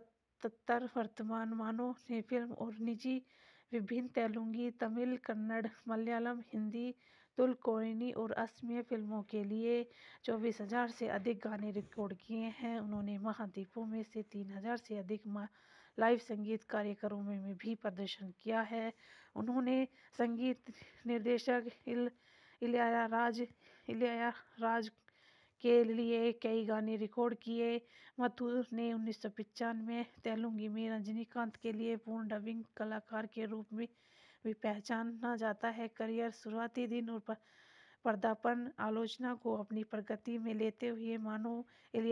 सत्तर। वर्तमान मानो ने फिल्म और निजी विभिन्न तेलुगु, तमिल, कन्नड़, मलयालम, हिंदी, तुलु और असमिया फिल्मों के लिए चौबीस हजार से अधिक गाने रिकॉर्ड किए हैं। उन्होंने महाद्वीपों में से तीन हजार से अधिक लाइव संगीत कार्यक्रमों में भी प्रदर्शन किया है। उन्होंने संगीत निर्देशक इल इलैयाराज इलैयाराज के लिए कई गाने रिकॉर्ड किए। मथुर ने उन्नीस सौ पचानवे तेलुगु में रजनीकांत के लिए पूर्ण डबिंग कलाकार के रूप में भी पहचाना जाता है। करियर शुरुआती दिन और पदार्पण आलोचना को अपनी प्रगति में लेते हुए मानो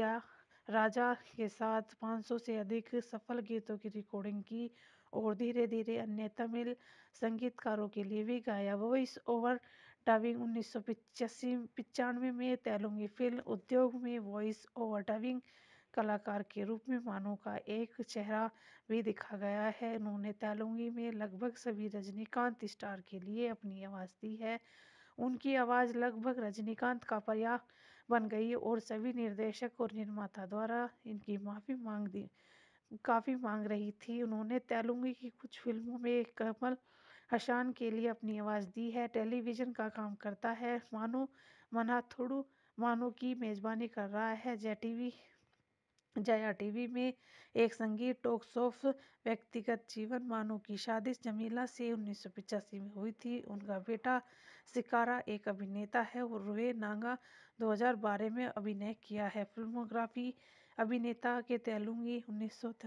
इलैयाराजा के साथ पाँच सौ से अधिक सफल गीतों की रिकॉर्डिंग की और धीरे धीरे अन्य तमिल संगीतकारों के लिए भी गाया। वॉइस ओवर डबिंग उन्नीस सौ पिचासी पिचानवे में तेलुगु फिल्म उद्योग में वॉइस ओवर डबिंग कलाकार के रूप में मानो का एक चेहरा भी दिखा गया है। उन्होंने तेलुगु में लगभग सभी रजनीकांत स्टार के लिए अपनी आवाज़ दी है। उनकी आवाज़ लगभग रजनीकांत का पर्याय बन गई और सभी निर्देशक और निर्माता द्वारा इनकी माफ़ी मांग दी काफ़ी मांग रही थी। उन्होंने तेलुगु की कुछ फिल्मों में कमल हसन के लिए अपनी आवाज़ दी है। टेलीविज़न का काम करता है। मानो मनाथोडू मानो की मेज़बानी कर रहा है। जय टीवी जया टीवी में एक संगीत टॉक शो। व्यक्तिगत जीवन मानो की शादी जमीला से उन्नीस सौ पचासी में हुई थी। उनका बेटा सिकारा एक अभिनेता है और रोहे नागा दो हज़ार बारह में अभिनय किया है। फिल्मोग्राफी अभिनेता के तेलुगु उन्नीस सौ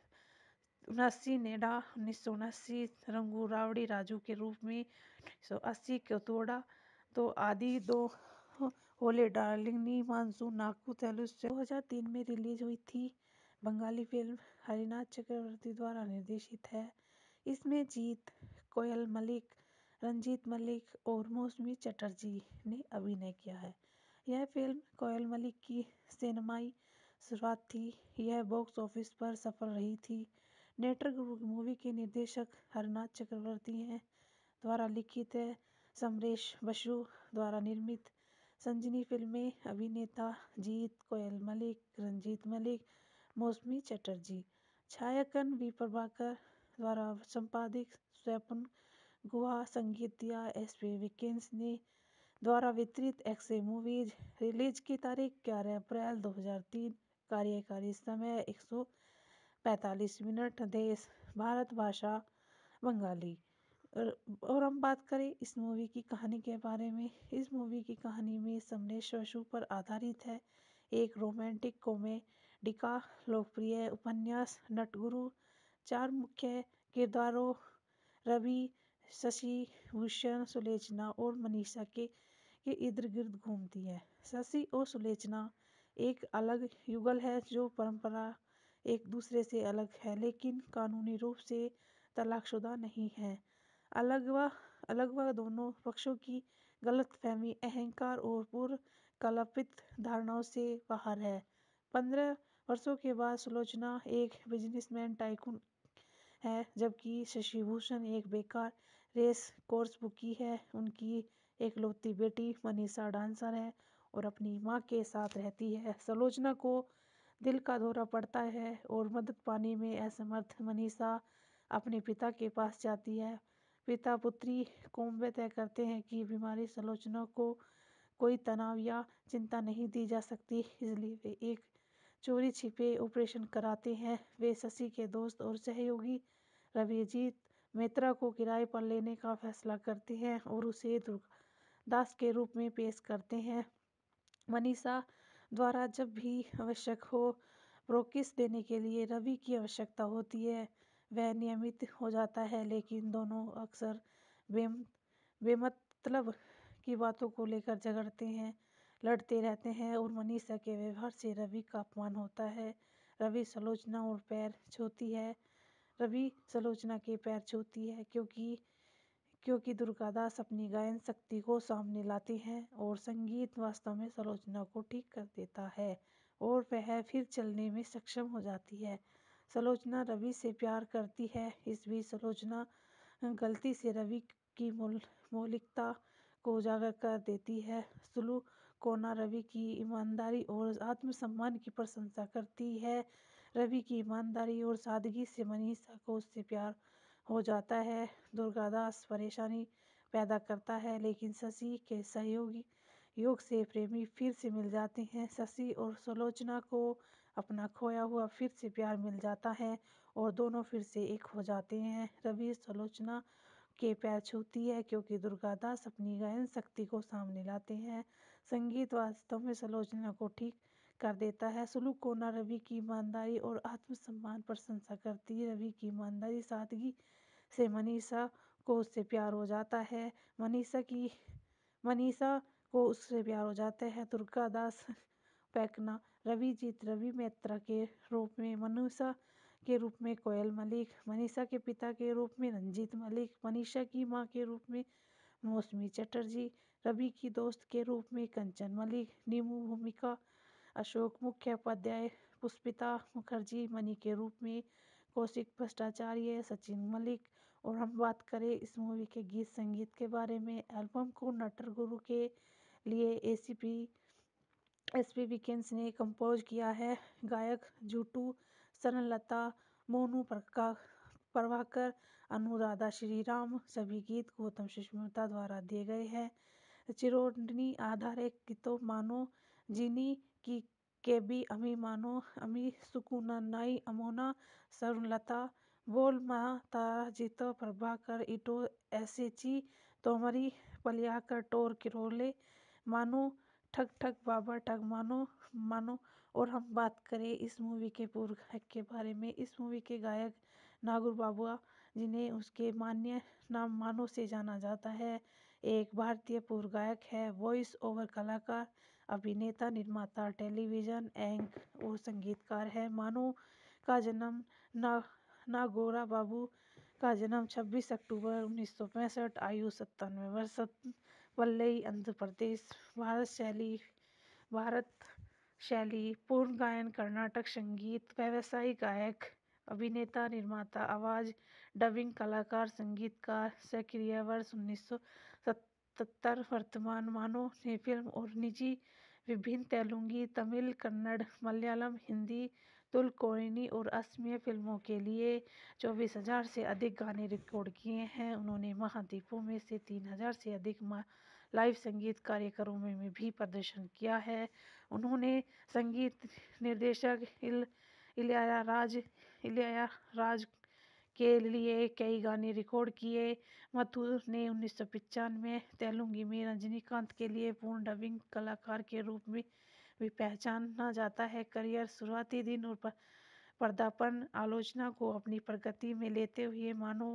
उनासी नेडा उन्नीस सौ उनासी रंगू रावड़ी राजू के रूप में उन्नीस सौ अस्सी कोथोड़ा तो आदि दो होले डार्लिंग नी मानसून नाकू तेलुगु दो हज़ार तीन में रिलीज हुई थी। बंगाली फिल्म हरिनाथ चक्रवर्ती द्वारा निर्देशित है। इसमें जीत कोयल मलिक, रंजीत मलिक और मौसमी चटर्जी ने अभिनय किया है। यह फिल्म कोयल मलिक की सिनेमाई शुरुआत थी। यह बॉक्स ऑफिस पर सफल रही थी। नेटर गुरु मूवी के निर्देशक हरिनाथ चक्रवर्ती हैं द्वारा लिखित है। समरेश बसु द्वारा निर्मित संजीनी फिल्में अभिनेता जीत कोयल मलिक, रंजीत मलिक, मौसमी चटर्जी। छायांकन वी प्रभाकर द्वारा संपादित स्वपन गुहा संगीत दिया एस पी विकेंस ने द्वारा वितरित एक्से मूवीज। रिलीज की तारीख ग्यारह अप्रैल दो हज़ार तीन। कार्यकारी समय एक सौ पैंतालीस मिनट। देश भारत, भाषा बंगाली। और हम बात करें इस मूवी की कहानी के बारे में। इस मूवी की कहानी में समरेश बसु पर आधारित है। एक रोमांटिक कॉमेडी का लोकप्रिय उपन्यास नटगुरु। चार मुख्य किरदारों रवि, शशि भूषण, सुलोचना और मनीषा के के इर्द गिर्द घूमती है। शशि और सुलोचना एक अलग युगल है जो परंपरा एक दूसरे से अलग है लेकिन कानूनी रूप से तलाकशुदा नहीं है। अलग व अलग व दोनों पक्षों की गलतफहमी, अहंकार और पूर्व कल्पित धारणाओं से बाहर है। पंद्रह वर्षों के बाद सुलोचना एक बिजनेसमैन टाइकून है जबकि शशि भूषण एक बेकार रेस कोर्स बुकी है। उनकी एकलौती बेटी मनीषा डांसर है और अपनी मां के साथ रहती है। सुलोचना को दिल का दौरा पड़ता है और मदद पाने में असमर्थ मनीषा अपने पिता के पास जाती है। पिता पुत्री कौम तय करते हैं कि बीमारी सुलोचना को कोई तनाव या चिंता नहीं दी जा सकती, इसलिए वे एक चोरी छिपे ऑपरेशन कराते हैं। वे शशि के दोस्त और सहयोगी रविजीत मेहता को किराए पर लेने का फैसला करते हैं और उसे दुर्गादास के रूप में पेश करते हैं। मनीषा द्वारा जब भी आवश्यक हो प्रोकिस देने के लिए रवि की आवश्यकता होती है। वह नियमित हो जाता है लेकिन दोनों अक्सर बेम बेमतलब की बातों को लेकर झगड़ते हैं लड़ते रहते हैं और मनीषा के व्यवहार से रवि का अपमान होता है। रवि सुलोचना और पैर छूती है रवि सुलोचना के पैर छूती है क्योंकि क्योंकि दुर्गादास अपनी गायन शक्ति को सामने लाते हैं और संगीत वास्तव में सुलोचना को ठीक कर देता है और वह फिर चलने में सक्षम हो जाती है। सुलोचना रवि से प्यार करती है। इस बीच सुलोचना गलती से रवि की मौल मौलिकता को उजागर कर देती है। सुलू कोना रवि की ईमानदारी और आत्मसम्मान की प्रशंसा करती है। रवि की ईमानदारी और सादगी से मनीषा को उससे प्यार हो जाता है। दुर्गादास परेशानी पैदा करता है लेकिन शशि के सहयोगी योग से प्रेमी फिर से मिल जाते हैं। शशि और सुलोचना को अपना खोया हुआ फिर से प्यार मिल जाता है और दोनों फिर से एक हो जाते हैं। रवि सुलोचना के पैर छूती है क्योंकि दुर्गादास अपनी गायन शक्ति को सामने लाते हैं। संगीत वास्तव में सुलोचना को ठीक कर देता है। सुलू कोना रवि की ईमानदारी और आत्मसम्मान प्रशंसा करती है। रवि की ईमानदारी सादगी से मनीषा को उससे प्यार हो जाता है। मनीषा की मनीषा को उससे प्यार हो जाता है। दुर्गादास पैकना रविजीत रवि मेहता के रूप में, मनीषा के रूप में कोयल मलिक, मनीषा के पिता के रूप में रंजीत मलिक, मनीषा की मां के रूप में मौसमी चटर्जी, रवि की दोस्त के रूप में कंचन मलिक, नीमू भूमिका अशोक मुख्य उपाध्याय पुष्पिता मुखर्जी मणि के रूप में, कौशिक भट्टाचार्य, सचिन मलिक। और हम बात करें इस मूवी के गीत संगीत के बारे में, एल्बम को नटर गुरु के लिए एसीपी एसपी विकेंस ने कंपोज किया है। गायक जूटू, सरलता, मोनू प्रका प्रभाकर, अनुराधा श्रीराम। सभी गीत गौतम सुष्मिता द्वारा दिए गए हैं। चिरोडनी आधारित गीतों मानो जिनी की केबी अमी मानो अमी सुकुनानाई अमोना सरुलता बोल माता जितो प्रभाकर इटो एसेची तोमरी पलियाकर टोर किरोले मानो ठग ठग बाबा ठग मानो मानो। और हम बात करें इस मूवी के पूर्व गायक के बारे में, इस मूवी के गायक नागुर बाबुआ, जिन्हें उसके मान्य नाम मानो से जाना जाता है, एक भारतीय पूर्व गायक है, वॉइस ओवर कलाकार, अभिनेता, निर्माता, टेलीविजन एंकर और संगीतकार है। मानो का जन्म ना नागोरा बाबू का जन्म छब्बीस अक्टूबर उन्नीस सौ पैंसठ, आयु सत्तानवे वर्ष, वल्लई आंध्र प्रदेश। भारत शैली भारत शैली पूर्ण गायन, कर्नाटक संगीत, व्यावसायिक गायक, अभिनेता, निर्माता, आवाज, डबिंग कलाकार, संगीतकार। सक्रिय वर्ष उन्नीस सौ सत्तर। वर्तमान मानो ने फिल्म और निजी विभिन्न तेलुगु, तमिल, कन्नड़, मलयालम, हिंदी, तुलकोनी और असमिया फिल्मों के लिए चौबीस हजार से अधिक गाने रिकॉर्ड किए हैं। उन्होंने महाद्वीपों में से तीन हजार से अधिक लाइव संगीत कार्यक्रमों में भी प्रदर्शन किया है। उन्होंने संगीत निर्देशक इल इलैयाराज इलैयाराज के लिए कई गाने रिकॉर्ड किए। मथुर ने उन्नीस सौ पचानवे तेलुगु में रजनीकांत के लिए पूर्ण डबिंग कलाकार के रूप में भी पहचाना जाता है। करियर शुरुआती दिन और पर्दापण आलोचना को अपनी प्रगति में लेते हुए मानो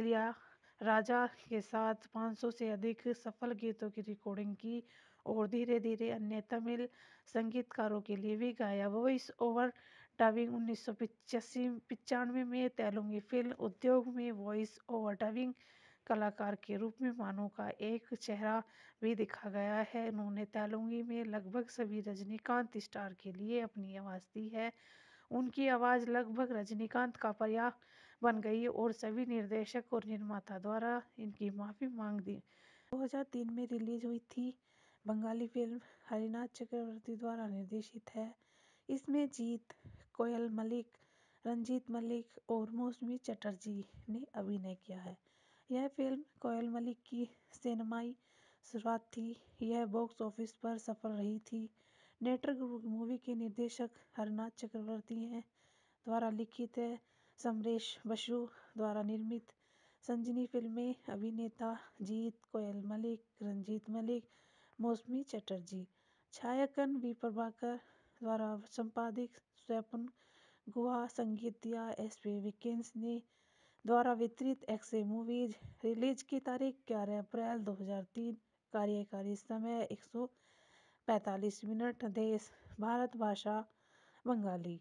इलैयाराजा के साथ पाँच सौ से अधिक सफल गीतों की रिकॉर्डिंग की और धीरे धीरे अन्य तमिल संगीतकारों के लिए भी गाया। वॉइस ओवर डबिंग उन्नीस सौ पिचासी पचानवे में तेलुगु फिल्म उद्योग में वॉइस ओवर डबिंग कलाकार के रूप में मानो का एक चेहरा भी दिखा गया है। उन्होंने तेलुगु में लगभग सभी रजनीकांत स्टार के लिए अपनी आवाज़ दी है। उनकी आवाज़ लगभग रजनीकांत का पर्याय बन गई और सभी निर्देशक और निर्माता द्वारा इनकी माफ़ी मांग दी। दो हज़ार तीन में रिलीज हुई थी। बंगाली फिल्म हरिनाथ चक्रवर्ती द्वारा निर्देशित है। इसमें जीत, कोयल मलिक, रंजीत मलिक और मौसमी चटर्जी ने अभिनय किया है। यह फिल्म कोयल मलिक की सिनेमाई शुरुआत थी। यह बॉक्स ऑफिस पर सफल रही थी। नेटर गुरु मूवी के निर्देशक हरिनाथ चक्रवर्ती हैं द्वारा लिखित है। समरेश बसु द्वारा निर्मित। संजनी फिल्में, अभिनेता जीत, कोयल मलिक, रंजीत मलिक, मौसमी चटर्जी। छायांकन वी प्रभाकर द्वारा संपादित। स्वपन गुहा संगीत दिया एस पी विकेंस ने द्वारा वितरित। एक्से मूवीज। रिलीज की तारीख ग्यारह अप्रैल दो हज़ार तीन। कार्यकारी समय एक सौ पैंतालीस मिनट। देश भारत। भाषा बंगाली।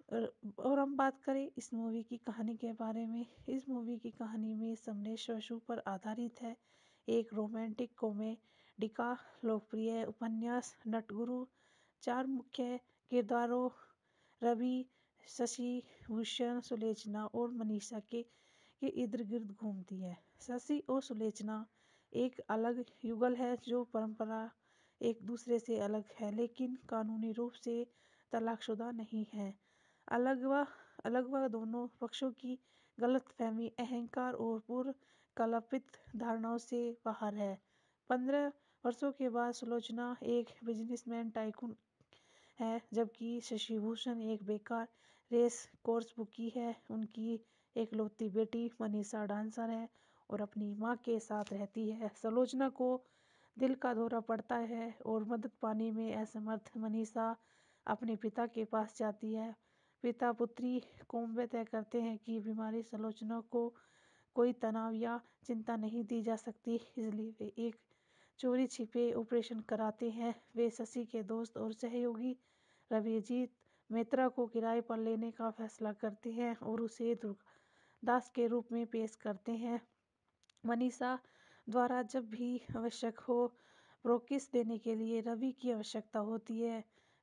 और हम बात करें इस मूवी की कहानी के बारे में, इस मूवी की कहानी में समरेश बसु पर आधारित है। एक रोमांटिक कॉमेडी का लोकप्रिय उपन्यास नटगुरु। चार मुख्य किरदारों रवि, शशि भूषण, सुलोचना और मनीषा के के इर्द गिर्द घूमती है। शशि और सुलोचना एक अलग युगल है जो परंपरा एक दूसरे से अलग है लेकिन कानूनी रूप से तलाकशुदा नहीं है। अलग व अलग व दोनों पक्षों की गलतफहमी, अहंकार और पूर्व कल्पित धारणाओं से बाहर है। पंद्रह वर्षों के बाद सुलोचना एक बिजनेसमैन टाइकून है जबकि शशि भूषण एक बेकार रेस कोर्स बुकी है। उनकी एकलौती बेटी मनीषा डांसर है और अपनी मां के साथ रहती है। सुलोचना को दिल का दौरा पड़ता है और मदद पाने में असमर्थ मनीषा अपने पिता के पास जाती है। पिता पुत्री कुंभ तय करते हैं कि बीमारी सुलोचना को कोई तनाव या चिंता नहीं दी जा सकती, इसलिए वे एक चोरी छिपे ऑपरेशन कराते हैं। वे शशि के दोस्त और सहयोगी रविजीत मेहता को किराए पर लेने का फैसला करते हैं और उसे दुर्गादास के रूप में पेश करते हैं। मनीषा द्वारा जब भी आवश्यक हो प्रोक्सिस देने के लिए रवि की आवश्यकता होती है।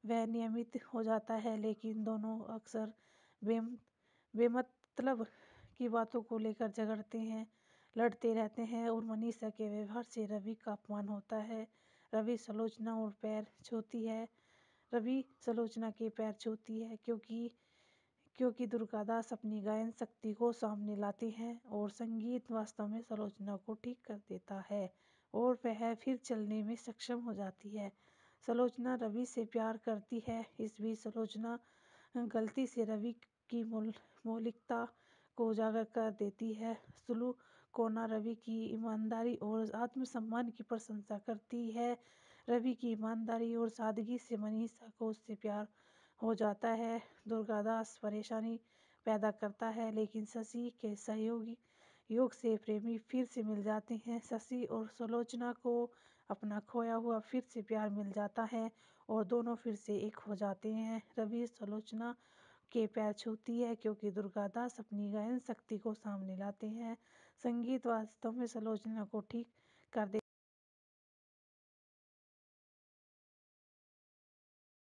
वह नियमित हो जाता है, लेकिन दोनों अक्सर बेम बेमतलब की बातों को लेकर झगड़ते हैं लड़ते रहते हैं और मनीषा के व्यवहार से रवि का अपमान होता है। रवि सलोचना और पैर छूती है रवि सलोचना के पैर छूती है क्योंकि क्योंकि दुर्गादास अपनी गायन शक्ति को सामने लाते हैं और संगीत वास्तव में सलोचना को ठीक कर देता है और वह फिर चलने में सक्षम हो जाती है। सलोचना रवि से प्यार करती है। इस बीच सलोचना गलती से रवि की मौल मौलिकता को उजागर कर देती है। सुलू कोना रवि की ईमानदारी और आत्मसम्मान की प्रशंसा करती है। रवि की ईमानदारी और सादगी से मनीषा को उससे प्यार हो जाता है। दुर्गादास परेशानी पैदा करता है, लेकिन शशि के सहयोगी योग से प्रेमी फिर से मिल जाते हैं। शशि और सुलोचना को अपना खोया हुआ फिर से प्यार मिल जाता है और दोनों फिर से एक हो जाते हैं। रवि सुलोचना के पैर छूती है क्योंकि दुर्गादास अपनी गायन शक्ति को सामने लाते हैं। संगीत वास्तव में सुलोचना को ठीक कर दे